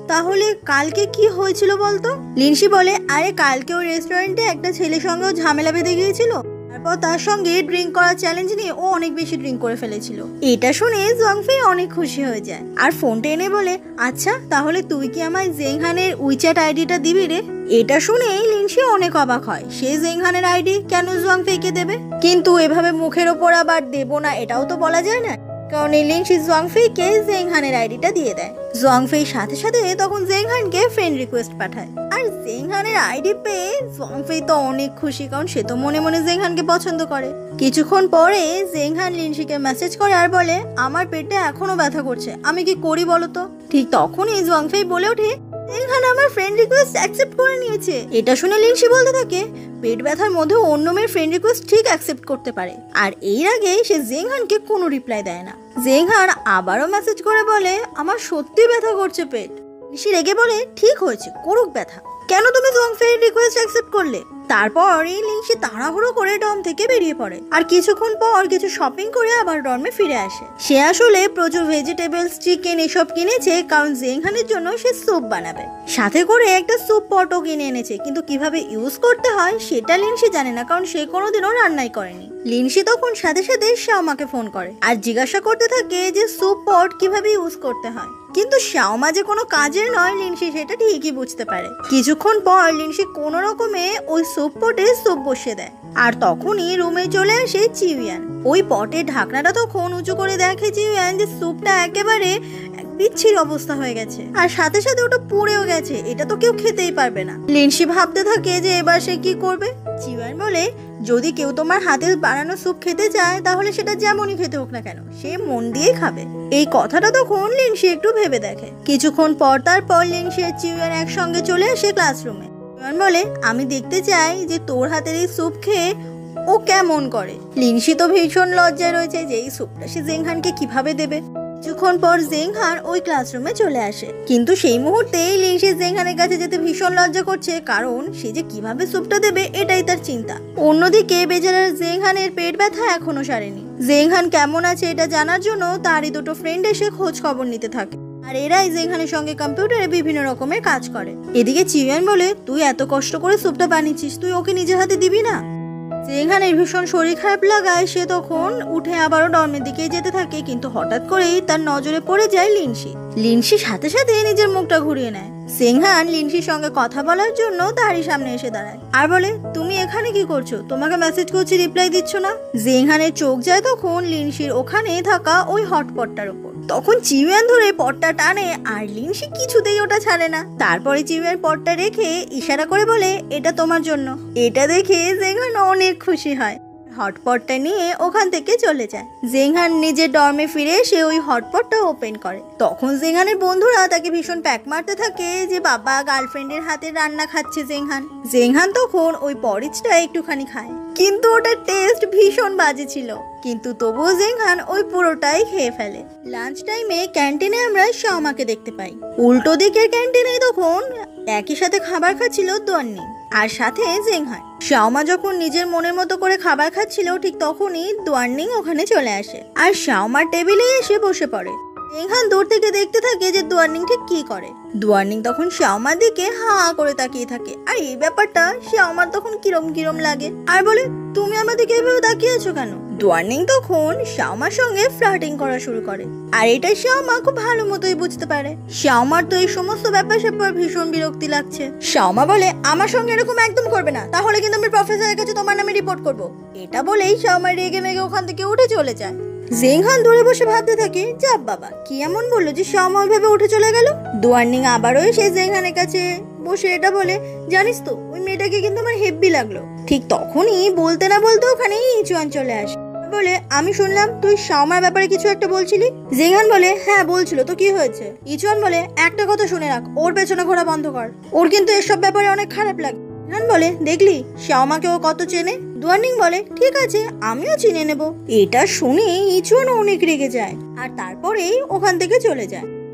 তাহলে কালকে কি হয়েছিল বলতো? লিনসি বলে, আরে কালকে ওই রেস্টুরেন্টে একটা ছেলের সঙ্গে ঝামেলা বেঁধে গিয়েছিল, তারপর তার সঙ্গে ড্রিঙ্ক করার চ্যালেঞ্জ নিয়ে ও অনেক বেশি ড্রিঙ্ক করে ফেলেছিল। এটা শুনে জংফেই অনেক খুশি হয়ে যায় আর ফোনটা এনে বলে, আচ্ছা তাহলে তুই কি আমায় জেংহানের উইচ্যাট আইডিটা দিবি রে? এটা শুনে লিনসি অনেক অবাক হয়, সে জেংহানের আইডি কেন জংফেইকে দেবে? কিন্তু এভাবে মুখের ওপর আবার দেবো না এটাও তো বলা যায় না, কারণ লিনসি জংফেইকে জেংহানের আইডিটা দিয়ে দেয়। জংফেই সাথে সাথে তখন জেংহানকে ফ্রেন্ড রিকোয়েস্ট পাঠায় আর জেংহানের আইডি পেয়ে জংফেই তো অনেক খুশি, কারণ সে তো মনে মনে জেংহানকে পছন্দ করে। কিছুক্ষণ পরে জেংহান লিনসিকে মেসেজ করে আর বলে, আমার পেটে এখনো ব্যথা করছে, আমি কি করি বলো তো? ঠিক তখনই জংফেই বলে ওঠে, জেংহান আমার ফ্রেন্ড রিকোয়েস্ট অ্যাকসেপ্ট করে নিয়েছে। এটা শুনে লিনসি বলতে থাকে, পেট ব্যথার মধ্যে অন্য মেয়ের ফ্রেন্ড রিকোয়েস্ট ঠিক অ্যাকসেপ্ট করতে পারে। আর এর আগে সে জেংহানকে কোনো রিপ্লাই দেয় না। জেংহান আবারও মেসেজ করে বলে, আমার সত্যি ব্যথা করছে পেট। লিনসি রেগে বলে, ঠিক হয়েছে, করুক ব্যথা, কেন তুমি জংফেইয়ের রিকোয়েস্ট অ্যাকসেপ্ট করলে? তারপর এই লিনসি তাড়াহুড়ো করে ডর্ম থেকে বেরিয়ে পড়ে আর কিছুক্ষণ পর কিছু শপিং করে আবার ডর্মে ফিরে আসে। সে আসলে প্রচুর ভেজিটেবলস, চিকেন এসব কিনেছে, কারণ জেংহানের জন্য সে স্যুপ বানাবে। সাথে করে একটা স্যুপ পটও কিনে এনেছে, কিন্তু কিভাবে ইউজ করতে হয় সেটা লিনসি জানে না, কারণ সে কোনোদিনও রান্নাই করেনি। লিনসি তখন সাথে সাথে শাওমাকে ফোন করে আর জিজ্ঞাসা করতে থাকে যে স্যুপ পট কিভাবে ইউজ করতে হয়। কিন্তু শাওমা যে কোনো কাজের নয়, লিনসি সেটা ঠিকই বুঝতে পারে। কিছুক্ষণ পর লিনসি কোনো রকমে ওই স্যুপ পটে স্যুপ বসিয়ে দেয় আর তখনই রুমে চলে আসে চিউয়ান। ওই পটের ঢাকনাটা তখন উঁচু করে দেখে চিউয়ান যে স্যুপটা একেবারে বিচ্ছির অবস্থা হয়ে গেছে আর সাথে সাথে ওটা পুড়েও গেছে, এটা তো কেউ খেতেই পারবে না। লিনসি ভাবতে থাকে যে এবার সে কি করবে। চিউয়ান বলে, যদি কেউ তোমার হাতে বানানো স্যুপ খেতে চায় তাহলে সেটা যেমনই খেতে হোক না কেন সে মন দিয়ে খাবে। এই কথাটা তখন লিনসি একটু ভেবে দেখে। কিছুক্ষণ পর তারপর লিনসি আর চিউয়ান একসঙ্গে চলে আসে ক্লাসরুমে। চিউয়ান বলে, আমি দেখতে চাই যে তোর হাতের এই স্যুপ খেয়ে ও কেমন করে। লিনসি তো ভীষণ লজ্জায় রয়েছে যে এই স্যুপটা সে জেংহানকে কিভাবে দেবে। কিছুক্ষণ পর জেংহান ওই ক্লাসরুমে চলে আসে, কিন্তু সেই মুহূর্তে লিনসি জেংহানের কাছে যেতে ভীষণ লজ্জা করছে, কারণ সে যে কিভাবে স্যুপটা দেবে এটাই তার চিন্তা। অন্যদিকে বেচারার জেংহানের পেট ব্যথা এখনো সারেনি। জেংহান কেমন আছে এটা জানার জন্য তারই দুটো ফ্রেন্ড এসে খোঁজ খবর নিতে থাকে আর এরাই জেংহানের সঙ্গে কম্পিউটারে বিভিন্ন রকমের কাজ করে। এদিকে চিউয়ান বলে, তুই এত কষ্ট করে স্যুপটা বানিয়েছিস, তুই ওকে নিজের হাতে দিবি না? জেংহানের ভীষণ শরীর খারাপ লাগায় সে তখন উঠে আবারও ডর্মের দিকে যেতে থাকে, কিন্তু হঠাৎ করেই তার নজরে পড়ে যায় লিনসি। লিনসি সাথে সাথে নিজের মুখটা ঘুরিয়ে নেয়। জেংহান লিনসির সঙ্গে কথা বলার জন্য তারই সামনে এসে দাঁড়ায় আর বলে, তুমি এখানে কি করছো? তোমাকে মেসেজ করছি, রিপ্লাই দিচ্ছ না। জেংহানের চোখ যায় তখন লিনসির ওখানে থাকা ওই হটপটটার উপর। তখন চিউয়ান ধরে পটটা টানে আর লিনসি কিছুতেই ওটা ছাড়ে না। তারপরে চিউয়ান পটটা রেখে ইশারা করে বলে, এটা তোমার জন্য। এটা দেখে জেংহান অনেক খুশি হয়, হটপটটা নিয়ে ওখান থেকে চলে যায়। জেংহান নিজের ডর্মে ফিরে এসে ওই হটপটটা ওপেন করে। তখন জেংহানের বন্ধুরা তাকে ভীষণ প্যাক মারতে থাকে যে বাবা গার্লফ্রেন্ডের হাতে রান্না খাচ্ছে জেংহান। জেংহান তখন ওই পরিচটা একটুখানি খায়, কিন্তু ওটার টেস্ট ভীষণ বাজে ছিল, কিন্তু তবুও জেংহান ওই পুরোটাই খেয়ে ফেলে। লাঞ্চ টাইমে ক্যান্টিনে আমরা শাওমাকে দেখতে পাই। উল্টো দিকের ক্যান্টিনে তখন একই সাথে খাবার খাচ্ছিল দোয়ান্নি আর সাথে জেংহান। শাওমা যখন নিজের মনের মতো করে খাবার খাচ্ছিল ঠিক তখনই দোয়ান্নিং ওখানে চলে আসে আর শাওমার টেবিলে এসে বসে পড়ে। জেংহান দূর থেকে দেখতে থাকে যে দোয়ান্নিং ঠিক কি করে। দোয়ান্নিং তখন শাওমার দিকে হা করে তাকিয়ে থাকে আর এই ব্যাপারটা শাওমার তখন কিরম কিরম লাগে আর বলে, তুমি আমাদেরকে এভাবে তাকিয়ে আছো কেন? দোয়ান্নিং তখন শাওমার সঙ্গে ফ্লার্টিং করা শুরু করে আর এটা শাওমা খুব ভালো মতোই বুঝতে পারে। শাওমার তো এই সমস্ত ব্যাপার স্যাপার ভীষণ বিরক্তি লাগছে। শাওমা বলে, আমার সঙ্গে এরকম একদম করবে না, তাহলে কিন্তু আমি প্রফেসরের কাছে তোমার নামে রিপোর্ট করব। এটা বলেই শাওমা রেগে মেগে ওখান থেকে উঠে চলে যায়। জেংহান দূরে বসে ভাবতে থাকে, যা বাবা কি এমন বললো যে শাওমা ওইভাবে উঠে চলে গেল। দোয়ান্নিং আবারও এসে জেংহানের কাছে বসে এটা বলে, জানিস তো ওই মেয়েটাকে কিন্তু আমার হেব্বি লাগলো। ঠিক তখনই বলতে না বলতে ওখানে ইচুয়ান চলে আসে, বলে, আমি শুনলাম তুই শাওমার ব্যাপারে কিছু একটা বলছিলি। জেংহান বলে, হ্যাঁ বলছিল, তো কি হয়েছে? ইচুয়ান বলে, একটা কথা শুনে রাখ, ওর পেছনে ঘোরা বন্ধ কর, ওর কিন্তু এসব ব্যাপারে অনেক খারাপ লাগে। জেংহান বলে, দেখলি শাওমাকে ও কত চেনে। দোয়ান্নিং বলে, ঠিক আছে আমিও চিনে নেব। এটা শুনে ইচুয়ান অনেক রেগে যায় আর তারপরেই ওখান থেকে চলে যায়।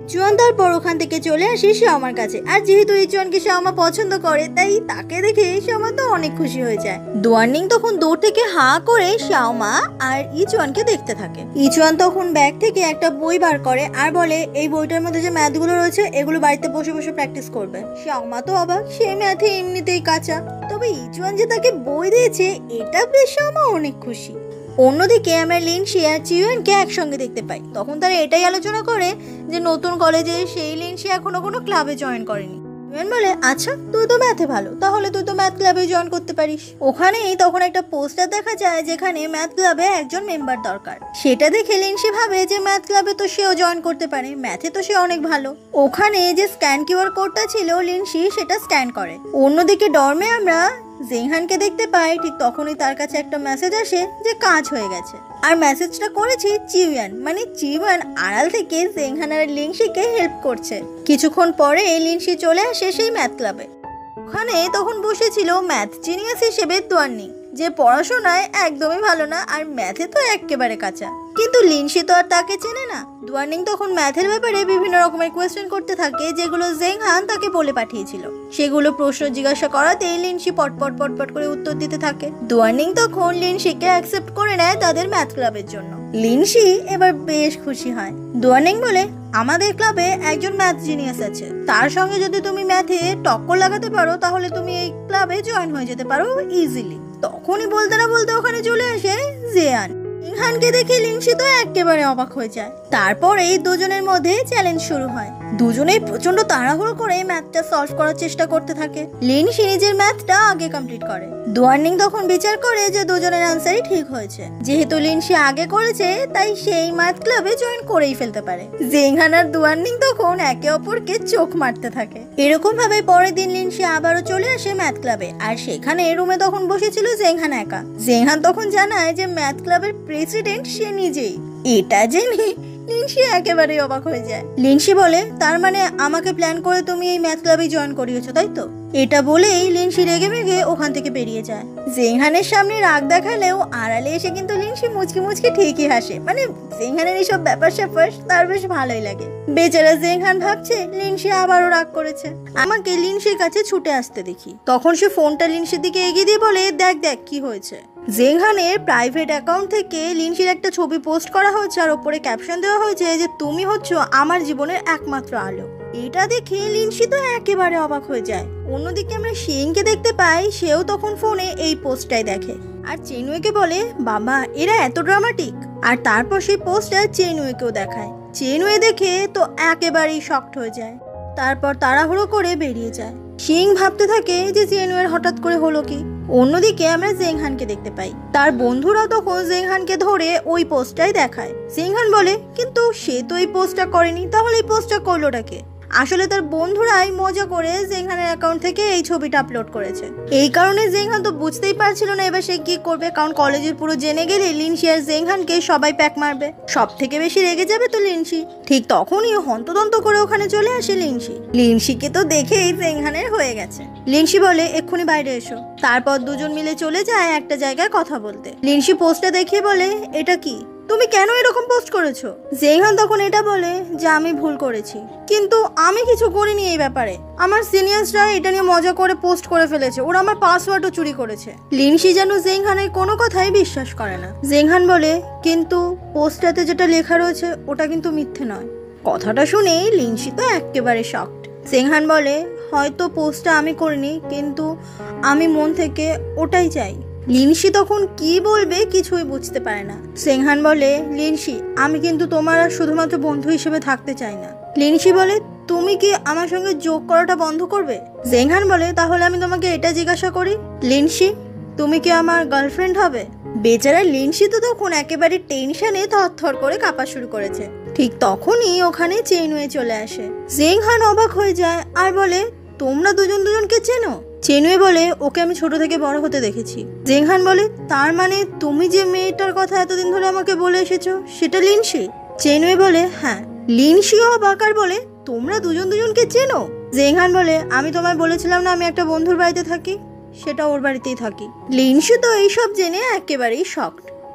ইচুয়ান তারপর ওখান থেকে চলে আসে শ্যামার কাছে। আর যেহেতু ইচুয়ানকে শ্যামা পছন্দ করে তাই তাকে দেখে শ্যামা তো অনেক খুশি হয়ে যায়। দুয়ার্নিং তখন দূর থেকে হাঁ করে শ্যামা আর ইচুয়ানকে দেখতে থাকে। ইচুয়ান তখন ব্যাগ থেকে একটা বই বার করে আর বলে এই বইটার মধ্যে যে ম্যাথগুলো রয়েছে এগুলো বাড়িতে বসে বসে প্র্যাকটিস করবে। শ্যামা তো অবাক, সে ম্যাথে এমনিতেই কাঁচা, তবে ইচুয়ান যে তাকে বই দিয়েছে এটা বেশ শ্যামা অনেক খুশি। অন্যদিকে আমরা লিনসি আর চিউয়ানকে একসঙ্গে দেখতে পাই। তখন তারা এটাই আলোচনা করে যে নতুন কলেজে সেই লিনসি এখনো কোনো ক্লাবে জয়েন করেনি। চিউয়ান বলে আচ্ছা তুই তো ম্যাথে ভালো, তাহলে তুই তো ম্যাথ ক্লাবে জয়েন করতে পারিস। ওখানেই তখন একটা পোস্টার দেখা যায় যেখানে ম্যাথ ক্লাবে একজন মেম্বার দরকার। সেটা দেখে লিনসি ভাবে যে ম্যাথ ক্লাবে তো সেও জয়েন করতে পারে, ম্যাথে তো সে অনেক ভালো। ওখানে যে স্ক্যান কিউআর কোডটা ছিল লিনসি সেটা স্ক্যান করে। অন্যদিকে ডর্মে আমরা জেংহানকে দেখতে পাই। ঠিক তখনই তার কাছে একটা মেসেজ আসে যে কাজ হয়ে গেছে, আর মেসেজটা করেছে চিউয়ান। মানে চিউয়ান আড়াল থেকে জেংহান আর লিনসিকে হেল্প করছে। কিছুক্ষণ পরে লিনসি চলে আসে সেই ম্যাথ ক্লাবে। ওখানে তখন বসেছিল ম্যাথ জিনিয়াস হিসেবে দুয়ার্নিং, যে পড়াশোনায় একদমই ভালো না আর ম্যাথে তো একেবারে কাঁচা। কিন্তু লিনসি তো আর তাকে চেনে না। দুয়ার্নিং তখন ম্যাথের ব্যাপারে বিভিন্ন রকমের কোয়েশ্চেন করতে থাকে যেগুলো জেংহান তাকে বলে পাঠিয়েছিল। সেগুলো প্রশ্ন জিজ্ঞাসা করাতেই লিনসি পটপট পটপট করে উত্তর দিতে থাকে। দুয়ার্নিং তখন লিনসিকে অ্যাকসেপ্ট করে নেয় তাদের ম্যাথ ক্লাবের জন্য। লিনসি এবার বেশ খুশি হয়। দুয়ার্নিং বলে আমাদের ক্লাবে একজন ম্যাথ জিনিয়াস আছে, তার সঙ্গে যদি তুমি ম্যাথে টক্কর লাগাতে পারো তাহলে তুমি এই ক্লাবে জয়েন হয়ে যেতে পারো ইজিলি। তখনই বলতে না বলতে ওখানে চলে আসে জিয়ান। জেংহানকে দেখে লিনসি তো একেবারে অবাক হয়ে যায়। তারপর এই দুজনের মধ্যে চ্যালেঞ্জ শুরু হয়। দুজনেই প্রচন্ড তাড়াহুড়ো করে ম্যাথটা সলভ করার চেষ্টা করতে থাকে। লিনসি নিজের ম্যাথটা আগে কমপ্লিট করে। দুয়ার্নিং তখন বিচার করে যে দুজনের আনসারই ঠিক হয়েছে। যেহেতু লিনসি আগে করেছে তাই সেই ম্যাথ ক্লাবে জয়েন করেই ফেলতে পারে। জেংহান আর দুয়ার্নিং তখন একে অপরকে চোখ মারতে থাকে। এরকম ভাবে পরের দিন লিনসি আবারও চলে আসে ম্যাথ ক্লাবে, আর সেখানে রুমে তখন বসেছিল জেংহান একা। জেংহান তখন জানায় যে ম্যাথ ক্লাবের প্রেসিডেন্ট সে নিজেই। এটা জেনে লিনসি একেবারে অবাক হয়ে যায়। লিনসি বলে তার মানে আমাকে প্ল্যান করে তুমি এই ম্যাথ ক্লাবে জয়েন করিয়েছো তাই তো? এটা বলেই লিনসি রেগে মেগে ওখান থেকে বেরিয়ে যায়। জেংহানের সামনে রাগ দেখালেও আড়ালে এসে কিন্তু লিনসি মুচকি মুচকি ঠিকই হাসে। মানে জেংহানের এইসব ব্যাপার স্যাপার তার বেশ ভালোই লাগে। বেচারা জেংহান ভাবছে লিনসি আবারও রাগ করেছে। আমাকে লিনসির কাছে ছুটে আসতে দেখি। তখন সে ফোনটা লিনসির দিকে এগিয়ে দিয়ে বলে দেখ দেখ কি হয়েছে। জেংহানের প্রাইভেট অ্যাকাউন্ট থেকে লিনসির একটা ছবি পোস্ট করা হয়েছে আর ওপরে ক্যাপশন দেওয়া হয়েছে যে তুমি হচ্ছ আমার জীবনের একমাত্র আলো। এটা দেখে লিনসি তো একেবারে অবাক হয়ে যায়। অন্যদিকে আমরা শিংকে দেখতে পাই, সেও তখন ফোনে এই পোস্টটাই দেখে আর চেনুয়েকে বলে বাবা এরা এত ড্রামাটিক। আর তারপর সেই পোস্টটা চেনুয়েকেও দেখায়। চেনুয়ে দেখে তো একেবারেই শকড হয়ে যায়। তারপর তাড়াহুড়ো করে বেরিয়ে যায়। শিং ভাবতে থাকে যে চেনুয়ের হঠাৎ করে হলো কি। অন্যদিকে আমরা জেংহানকে দেখতে পাই। তার বন্ধুরা তখন জেংহানকে ধরে ওই পোস্টটাই দেখায়। জেংহান বলে কিন্তু সে তো এই পোস্টটা করেনি, তাহলে এই পোস্টটা করলোটাকে? আসলে তার বন্ধুরাই মজা করে জেংহানের অ্যাকাউন্ট থেকে এই ছবিটা আপলোড করেছে। এই কারণে জেংহান তো বুঝতেই পারছিল না এবার সে কি করবে, কারণ কলেজের পুরো জেনে গেলে লিনসি আর জেংহানকে সবাই প্যাক মারবে। সব থেকে বেশি রেগে যাবে তো লিনসি। ঠিক তখনই হন্তদন্ত করে ওখানে চলে আসে লিনসি। লিনসিকে তো দেখেই জেংহানের হয়ে গেছে। লিনসি বলে এক্ষুনি বাইরে এসো। তারপর দুজন মিলে চলে যায় একটা জায়গায় কথা বলতে। লিনসি পোস্টটা দেখিয়ে বলে এটা কি, তুমি কেন এরকম পোস্ট করেছো? জেংহান তখন এটা বলে যে আমি ভুল করেছি, কিন্তু আমি কিছু করিনি এই ব্যাপারে। আমার সিনিয়র্সরা এটা নিয়ে মজা করে পোস্ট করে ফেলেছে, ওরা আমার পাসওয়ার্ডও চুরি করেছে। লিনসি যেন জেংহানের কোনো কথাই বিশ্বাস করে না। জেংহান বলে কিন্তু পোস্টটাতে যেটা লেখা রয়েছে ওটা কিন্তু মিথ্যে নয়। কথাটা শুনেই লিনসি তো একেবারে শকড। জেংহান বলে হয়তো পোস্টটা আমি করিনি, কিন্তু আমি মন থেকে ওটাই চাই। লিনসি তখন কি বলবে কিছুই বুঝতে পারে না। জেংহান বলে লিনসি আমি কিন্তু তোমার আর শুধুমাত্র বন্ধু হিসেবে থাকতে চাই না। লিনসি বলে তুমি কি আমার সঙ্গে যোগ করাটা বন্ধ করবে? জেংহান বলে তাহলে আমি তোমাকে এটা জিজ্ঞাসা করি, লিনসি তুমি কি আমার গার্লফ্রেন্ড হবে? বেচারা লিনসি তো তখন একেবারে টেনশনে থরথর করে কাঁপা শুরু করেছে। ঠিক তখনই ওখানে চেনুয়ে চলে আসে। জেংহান অবাক হয়ে যায় আর বলে তোমরা দুজন দুজনকে চেনো? চেনুয়ে বলে ওকে আমি ছোট থেকে বড় হতে দেখেছি। জেংহান বলে তার মানে তুমি যে মেয়েটার কথা এতদিন ধরে আমাকে বলে এসেছো সেটা লিনসি? চেনুয়ে বলে হ্যাঁ। লিনসিও অবাক আর বলে তোমরা দুজন দুজনকে চেনো? জেংহান বলে আমি তোমায় বলেছিলাম না আমি একটা বন্ধুর বাড়িতে থাকি, সেটা ওর বাড়িতেই থাকি। লিনসি তো এইসব জেনে একেবারেই শকড।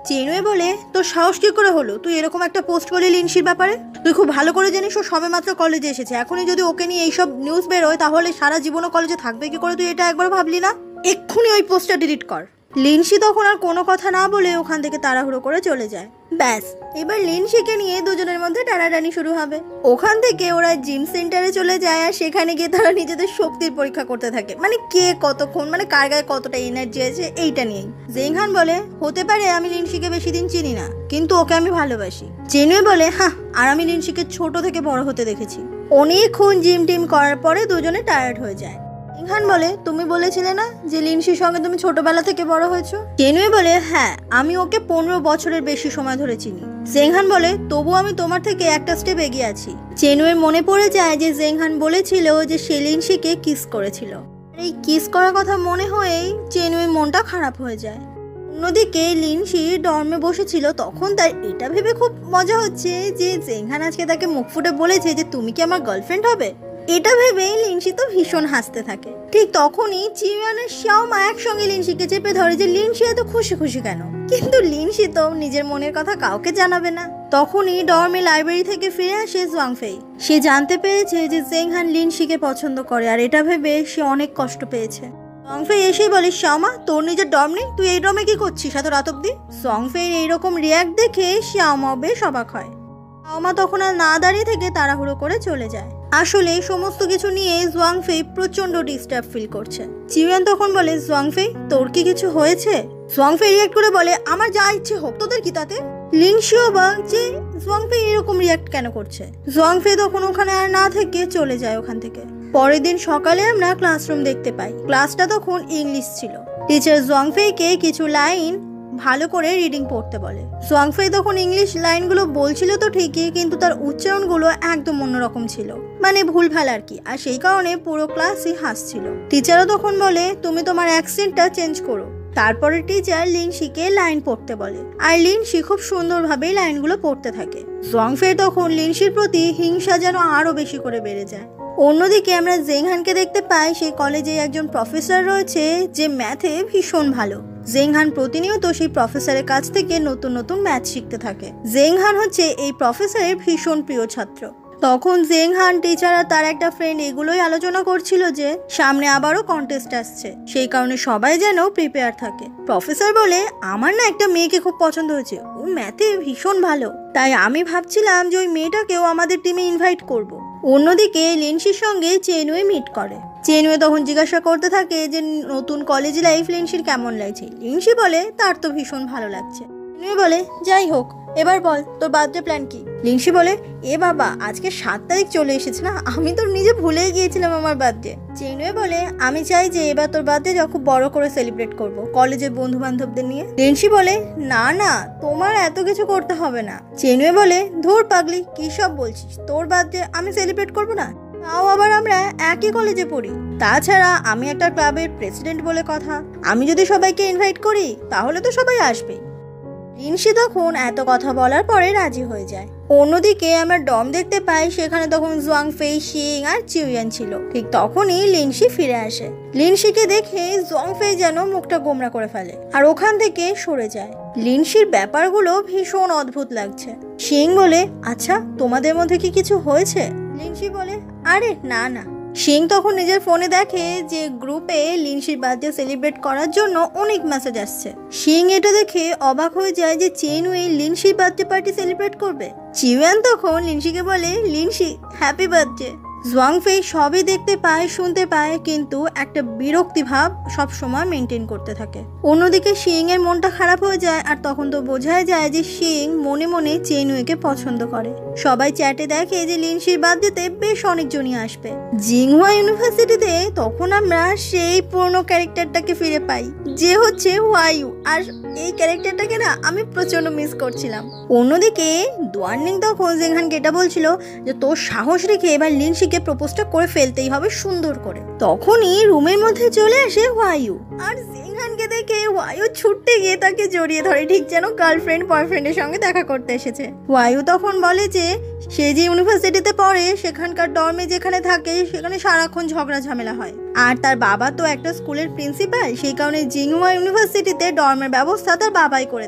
চেনুয়ে বলে, তোর সাহস কি করে হলো তুই এরকম একটা পোস্ট করলি লিনশির ব্যাপারে? তুই খুব ভালো করে জানিস ও সবেমাত্র কলেজে এসেছে, এখনই যদি ওকে নিয়ে এইসব নিউজ বেরোয় তাহলে সারা জীবনও কলেজে থাকবে কি করে? তুই এটা একবার ভাবলি না? এক্ষুনি ওই পোস্টটা ডিলিট কর। লিনশি তখন আর কোনো কথা না বলে ওখান থেকে তাড়াহুড়ো করে চলে যায়। ব্যাস, এবার লিনশিকে নিয়ে দুজনের মধ্যে টানাটানি শুরু হবে। ওখান থেকে ওরা জিম সেন্টারে চলে যায় আর সেখানে গিয়ে তারা নিজেদের শক্তির পরীক্ষা করতে থাকে, মানে কে কতক্ষণ, মানে কার গায়ে কতটা এনার্জি আছে এইটা নিয়েই। জেংহান বলে, হতে পারে আমি লিনশিকে বেশি দিন চিনি না, কিন্তু ওকে আমি ভালোবাসি। চেনুয়ে বলে, হ্যাঁ, আর আমি লিনশিকে ছোট থেকে বড় হতে দেখেছি। অনেকক্ষণ জিম টিম করার পরে দুজনে টায়ার্ড হয়ে যায়। জেংহান বলে, তুমি বলেছিলে না যে লিনশির সঙ্গে তুমি ছোটবেলা থেকে বড় হয়েছো? চেনুয়ে বলে, হ্যাঁ, আমি ওকে 15 বছরের বেশি সময় ধরে চিনি। জেংহান বলে, তবু আমি তোমার থেকে একটা স্টেপ এগিয়ে আছি। চেনুয়ের মনে পড়ে যায় যে জেংহান বলেছিল যে সে লিনশিকে কিস করেছিল। এই কিস করার কথা মনে হয়েই চেনুয়ের মনটা খারাপ হয়ে যায়। অন্যদিকে লিনশি ডর্মে বসেছিল, তখন তার এটা ভেবে খুব মজা হচ্ছে যে জেংহান আজকে তাকে মুখ ফুটে বলেছে যে তুমি কি আমার গার্লফ্রেন্ড হবে। এটা ভেবে লিনশি তো ভীষণ হাসতে থাকে। ঠিক তখনই চিউয়ান আর শাওমা একসঙ্গে লিনশিকে চেপে ধরে যে লিনশি এত খুশি খুশি কেন, কিন্তু লিনশি তো নিজের মনের কথা কাউকে জানাবে না। তখনই ডর্মে লাইব্রেরি থেকে ফিরে আসে জুয়াংফেই। সে জানতে পেরেছে যে জেংহান লিনশিকে পছন্দ করে আর এটা ভেবে সে অনেক কষ্ট পেয়েছে। জুয়াংফেই এসেই বলে, শাওমা, তোর নিজের ডর্ম নেই, তুই এই ডর্মে কি করছিস এত রাত অব্দি? জুয়াংফেইর এইরকম রিয়াক্ট দেখে শাওমা বেশ অবাক হয়। শাওমা তখন আর না দাঁড়িয়ে থেকে তাড়াহুড়ো করে চলে যায়। আসলে সমস্ত কিছু নিয়ে জুয়াংফেই প্রচন্ড ডিস্টার্ব ফিল করছে। চিউয়ান তখন বলে, জুয়াংফেই, তোর কি কিছু হয়েছে? জুয়াংফেই রিয়াক্ট করে বলে, আমার যা ইচ্ছে হোক, তোদের কি তাতে? লিনশিও অবাক যে জুয়াংফেই এরকম রিয়াক্ট কেন করছে। জুয়াংফেই তখন ওখানে আর না থেকে চলে যায় ওখান থেকে। পরের দিন সকালে আমরা ক্লাসরুম দেখতে পাই। ক্লাসটা তখন ইংলিশ ছিল। টিচার জুয়াংফেইকে কিছু লাইন ভালো করে রিডিং পড়তে বলে। জুয়াংফেই তখন ইংলিশ লাইনগুলো বলছিল তো ঠিকই, কিন্তু তার উচ্চারণগুলো একদম অন্যরকম ছিল, মানে ভুলভাল আর কি। আর সেই কারণে পুরো ক্লাসই হাসছিল। টিচারও তখন বলে, তুমি তোমার অ্যাকসেন্টটা চেঞ্জ করো। তারপরে টিচার লিনশিকে লাইন পড়তে বলে আর লিনশি খুব সুন্দরভাবে লাইনগুলো পড়তে থাকে। জুয়াংফেই তখন লিনশির প্রতি হিংসা যেন আরো বেশি করে বেড়ে যায়। অন্যদিকে আমরা জেংহানকে দেখতে পাই, সেই কলেজে একজন প্রফেসর রয়েছে যে ম্যাথে ভীষণ ভালো। জেংহান প্রতিনিয়ত সেই প্রফেসরের কাছ থেকে নতুন নতুন ম্যাথ শিখতে থাকে। জেংহান হচ্ছে এই প্রফেসরের ভীষণ প্রিয় ছাত্র। তখন জেংহান, টিচার আর তার একটা ফ্রেন্ড এগুলোই আলোচনা করছিল যে সামনে আবারও কন্টেস্ট আসছে, সেই কারণে সবাই যেন প্রিপেয়ার থাকে। প্রফেসর বলে, আমার না একটা মেয়েকে খুব পছন্দ হয়েছে, ও ম্যাথে ভীষণ ভালো, তাই আমি ভাবছিলাম যে ওই মেয়েটাকেও আমাদের টিমে ইনভাইট করব। অন্যদিকে লিনশির সঙ্গে চেনুয়ে মিট করে। চেনুয়ে তখন জিজ্ঞাসা করতে থাকে যে নতুন কলেজ লাইফ লিনশির কেমন লাগছে। লিনশি বলে তার তো ভীষণ ভালো লাগছে। চেনুয়ে বলে, যাই হোক, এবার বল তোর বার্থডে প্ল্যান কি? লিনশি বলে, এ বাবা, আজকে 7 তারিখ চলে এসেছে না, আমি তো নিজে ভুলেই গিয়েছিলাম আমার বার্থডে। চেনুয়ে বলে, আমি চাই যে এবার তোর বার্থডে খুব বড় করে সেলিব্রেট করব, কলেজের বন্ধু বান্ধবদের নিয়ে। লিনশি বলে, না না, তোমার এত কিছু করতে হবে না। চেনুয়ে বলে, ধুর পাগলি, কি সব বলছিস, তোর বার্থডে আমি সেলিব্রেট করব না? তাও আবার আমরা একই কলেজে পড়ি, তাছাড়া আমি একটা ক্লাবের প্রেসিডেন্ট বলে কথা, আমি যদি সবাইকে ইনভাইট করি তাহলে তো সবাই আসবে। লিনশি তখন এত কথা বলার পরে রাজি হয়ে যায়। অন্যদিকে আমরা ডম দেখতে পাই, সেখানে তখন জুয়াংফেই, শিং আর চিউয়ান ছিল। ঠিক তখনই লিনশি ফিরে আসে। লিনশিকে দেখে জুয়াংফেই যেন মুখটা গোমরা করে ফেলে আর ওখান থেকে সরে যায়। লিনশির ব্যাপারগুলো ভীষণ অদ্ভুত লাগছে। শিং বলে, আচ্ছা তোমাদের মধ্যে কি কিছু হয়েছে? লিনশি বলে, আরে না না। শিং তখন নিজের ফোনে দেখে যে গ্রুপে লিনশির বার্থডে সেলিব্রেট করার জন্য অনেক মেসেজ আসছে। শিং এটা দেখে অবাক হয়ে যায় যে চেনুয়ে লিনশির বার্থডে পার্টি সেলিব্রেট করবে। চিউয়ান তখন লিনশিকে বলে, লিনশি হ্যাপি বার্থডে। জুয়াংফেই সবই দেখতে পায়, শুনতে পায়, কিন্তু একটা বিরক্তি ভাব সব সময় মেনটেন করতে থাকে। অন্যদিকে শিং এর মনটা খারাপ হয়ে যায় আর তখন তো বোঝাই যায় যে শিং মনে মনে চেনুয়েকে পছন্দ করে। সবাই চ্যাটে দেখে যে লিনশির বার্থডেতে বেশ অনেকজনই আসবে। জিংহুয়া ইউনিভার্সিটিতে তখন আমরা সেই পুরনো ক্যারেক্টারটাকে ফিরে পাই, যে হচ্ছে ওয়াইউ, আর এই ক্যারেক্টারটাকে না আমি প্রচন্ড মিস করছিলাম। অন্যদিকে দুয়ার্নিং তখন জেংহানকে এটা বলছিল যে তোর সাহস রেখে এবার লিনশিকে প্রপোজটা করে ফেলতেই হবে সুন্দর করে। তখনই রুমের মধ্যে চলে আসে ওয়াইউ, আর জেংহানকে দেখে ওয়াইউ ছুটতে গিয়ে তাকে জড়িয়ে ধরে, ঠিক যেন গার্লফ্রেন্ড বয়ফ্রেন্ডের সঙ্গে দেখা করতে এসেছে। ওয়াইউ তখন বলে যে সে যে ইউনিভার্সিটিতে পড়ে সেখানকার ডর্মে যেখানে থাকে সেখানে সারাক্ষণ ঝগড়া ঝামেলা হয়, আর তার বাবা তো একটা স্কুলের প্রিন্সিপাল, সেই কারণে জিংহুয়া ইউনিভার্সিটিতে ডর্মের ব্যবস্থা তার বাবাই করে দেয়।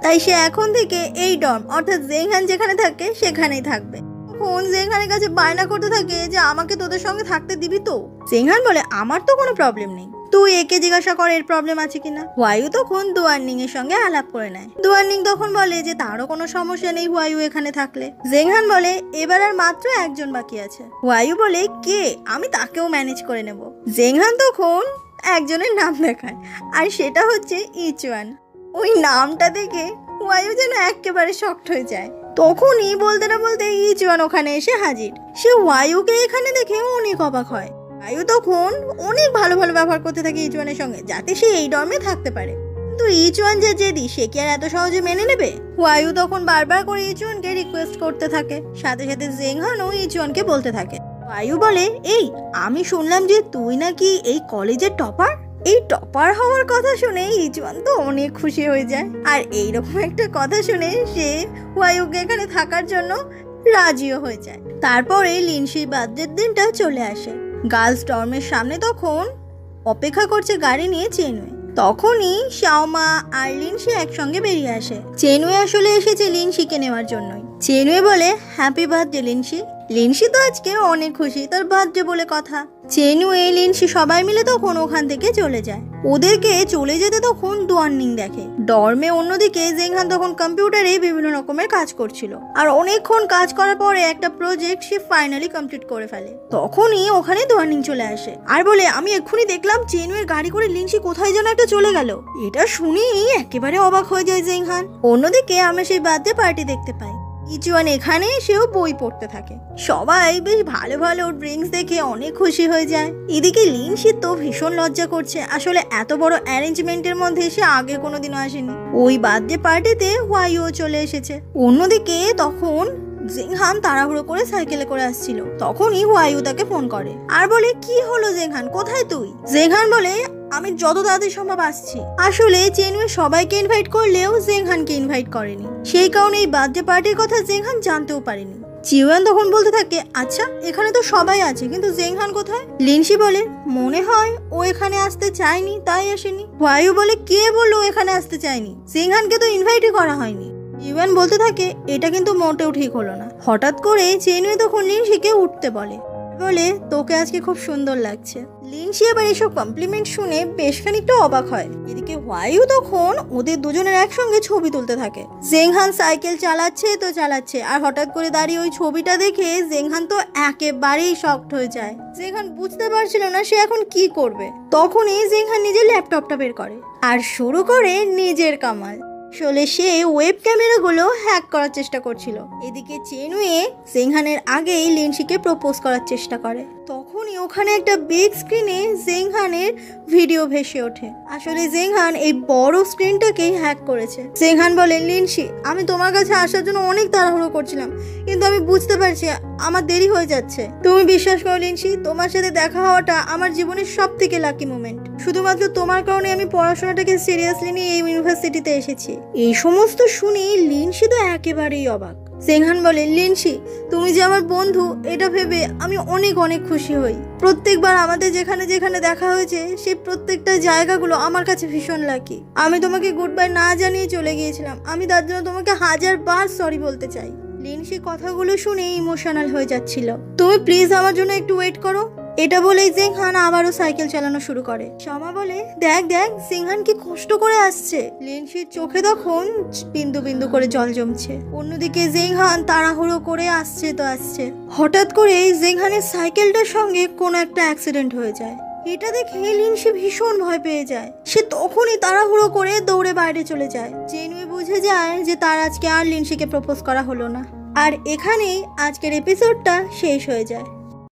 তাই সে এখন থেকে এই ডর্ম অর্থাৎ জেংহান যেখানে থাকে সেখানেই থাকবে। তখন জেংহানের কাছে বায়না করতে থাকে যে আমাকে তোদের সঙ্গে থাকতে দিবি তো। জেংহান বলে আমার তো কোনো প্রবলেম নেই, তুই একে জিজ্ঞাসা কর এর প্রবলেম আছে কিনা। হুয়াইউ তখন দুয়াননিং এর সঙ্গে আলাপ করে নেয়। দুয়াননিং তখন বলে যে তারও কোনো সমস্যা নেই হুয়াইউ এখানে থাকলে। জেংহান বলে এবার আর মাত্র একজন বাকি আছে। হুয়াইউ বলে কে, আমি তাকেও ম্যানেজ করে নেব। জেংহান তখন একজনের নাম দেখায় আর সেটা হচ্ছে ইচুয়ান। ওই নামটা দেখে হুয়াইউ যেন একেবারে শক্ট হয়ে যায়। তখনই বলতে না বলতে ইচুয়ান ওখানে এসে হাজির। সে হুয়াইউকে এখানে দেখে অনেক অবাক হয়। হুয়াইউ তখন অনেক ভালো ভালো ব্যবহার করতে থাকে ইচুয়ানের সঙ্গে যাতে সে এই ডর্মে থাকতে পারে। কিন্তু ইচুয়ান যে জেদি, সে কি আর এত সহজে মেনে নেবে? হুয়াইউ তখন বারবার করে ইচুয়ানকে রিকোয়েস্ট করতে থাকে। সাথে সাথে জেংহানও ইচুয়ানকে বলতে থাকে। হুয়াইউ বলে এই আমি শুনলাম যে তুই নাকি এই কলেজের টপার। এই টপার হওয়ার কথা শুনে ইচুয়ান তো অনেক খুশি হয়ে যায়। আর এইরকম একটা কথা শুনে সে হুয়াইউকে এখানে থাকার জন্য রাজিও হয়ে যায়। তারপরে লিনশির বার্থডের দিনটা চলে আসে। গার্লস ডর্মের সামনে তখন অপেক্ষা করছে গাড়ি নিয়ে চেনুয়ে। তখনই শাওমা আর লিনশি একসঙ্গে বেরিয়ে আসে। চেনুয়ে আসলে এসেছে লিনশিকে নেওয়ার জন্যই। চেনুয়ে বলে হ্যাপি বার্থডে লিনশি। লিনশি তো আজকে অনেক খুশি, তার বার্থডে বলে কথা। চেনুয়ে লিনশি সবাই মিলে তখন ওখান থেকে চলে যায়। ওদেরকে চলে যেতে তখন দুয়াননিং দেখে। ডর্মে অন্যদিকে জেংহান তখন কম্পিউটারে বিভিন্ন রকমের কাজ করছিল। আর অনেকক্ষণ কাজ করার পরে একটা প্রজেক্ট সে ফাইনালি কমপ্লিট করে ফেলে। তখনই ওখানে দুয়াননিং চলে আসে আর বলে আমি এক্ষুনি দেখলাম চেনুয়ের গাড়ি করে লিনশি কোথায় যেন একটা চলে গেল। এটা শুনেই একেবারে অবাক হয়ে যায় জেংহান। অন্যদিকে আমরা সেই বার্থডে পার্টি দেখতে পাই। ইচুয়ান এখানে সেও বই পড়তে থাকে। সবাই বেশ ভালো ভালো ড্রিঙ্কস দেখে অনেক খুশি হয়ে যায়। এদিকে লিনশি তো ভীষণ লজ্জা করছে, আসলে এত বড় অ্যারেঞ্জমেন্টের মধ্যে সে আগে কোনোদিনও আসেনি। ওই বার্থডে পার্টিতে হুয়াইও চলে এসেছে। অন্যদিকে তখন জেংহান তাড়াহুড়ো করে সাইকেলে করে আসছিল। তখনই হুয়াইউ তাকে ফোন করে আর বলে কি হলো জেংহান, কোথায় তুই? জেংহান বলে আমি যত তাড়াতাড়ি সম্ভব আসছি। আসলে চেনুয়ে সবাইকে ইনভাইট করলেও জেংহানকে ইনভাইট করেনি, সেই কারণে এই বার্থডে পার্টির কথা জেংহান জানতেও পারেনি। চিউয়ান তখন বলতে থাকে আচ্ছা এখানে তো সবাই আছে কিন্তু জেংহান কোথায়? লিনশি বলে মনে হয় ও এখানে আসতে চায়নি তাই আসেনি। হুয়াইউ বলে কে বললো এখানে আসতে চায়নি? জেংহানকে তো ইনভাইটই করা হয়নি। চিউয়ান বলতে থাকে এটা কিন্তু মোটেও ঠিক হলো না। হঠাৎ করে চেনুয়ে তখন লিনশিকে উঠতে বলে তোকে আজকে খুব সুন্দর লাগছে। লিনশি আবার এসব কমপ্লিমেন্ট শুনে বেশ খানিকটা অবাক হয়। এদিকে হুয়াইউ তখন ওদের দুজনের একসঙ্গে ছবি তুলতে থাকে। জেংহান সাইকেল চালাচ্ছে তো চালাচ্ছে আর হঠাৎ করে দাঁড়িয়ে ওই ছবিটা দেখে জেংহান তো একেবারেই শকড হয়ে যায়। জেংহান বুঝতে পারছিল না সে এখন কি করবে। তখনই জেংহান নিজের ল্যাপটপটা বের করে আর শুরু করে নিজের কামাল। আসলে সে ওয়েব ক্যামেরাগুলো হ্যাক করার চেষ্টা করছিল। এদিকে চেনুয়ে জেংহানের আগেই লিনশিকে প্রপোজ করার চেষ্টা করে। তখনই ওখানে একটা বিগ স্ক্রিনে জেংহানের ভিডিও ভেসে ওঠে। আসলে জেংহান এই বড় স্ক্রিনটাকেই হ্যাক করেছে। জেংহান বলে লিনশি আমি তোমার কাছে আসার জন্য অনেক তাড়াহুড়ো করছিলাম কিন্তু আমি বুঝতে পারছি আমার দেরি হয়ে যাচ্ছে। তুমি বিশ্বাস করো লিনশি, তোমার সাথে দেখা হওয়াটা আমার জীবনের সব থেকে লাকি মোমেন্ট। শুধুমাত্র তোমার কারণে আমি পড়াশোনাটাকে সিরিয়াসলি নিয়ে এই ইউনিভার্সিটিতে এসেছি। এই সমস্ত শুনে লিনশি তো একেবারেই অবাক। জেংহান বলে লিনশি তুমি যে আমার বন্ধু এটা ভেবে আমি অনেক অনেক খুশি হই। প্রত্যেকবার আমাদের যেখানে যেখানে দেখা হয়েছে সেই প্রত্যেকটা জায়গাগুলো আমার কাছে ভীষণ লাকি। আমি তোমাকে গুড বাই না জানিয়ে চলে গিয়েছিলাম, আমি তার জন্য তোমাকে 1000 বার সরি বলতে চাই। লিনশি কথাগুলো শুনে ইমোশনাল হয়ে যাচ্ছিল। তুমি প্লিজ আমার জন্য একটু ওয়েট করো। এটা বলেই জেংহান আবারও সাইকেল চালানো শুরু করে। শামা বলে দেখ দেখ জেংহান কি কষ্ট করে আসছে। লিনশির চোখে তখন বিন্দু বিন্দু করে জল জমছে। অন্যদিকে জেংহান তাড়াহুড়ো করে আসছে তো আসছে। হঠাৎ করে জেংহানের সাইকেলটার সঙ্গে কোনো একটা অ্যাক্সিডেন্ট হয়ে যায়। এটা দেখে লিনশি ভীষণ ভয় পেয়ে যায়। সে তখনই তাড়াহুড়ো করে দৌড়ে বাইরে চলে যায়। চেনুয়ে বুঝে যায় যে তার আজকে আর লিনশিকে প্রপোজ করা হলো না। আর এখানেই আজকের এপিসোডটা শেষ হয়ে যায়।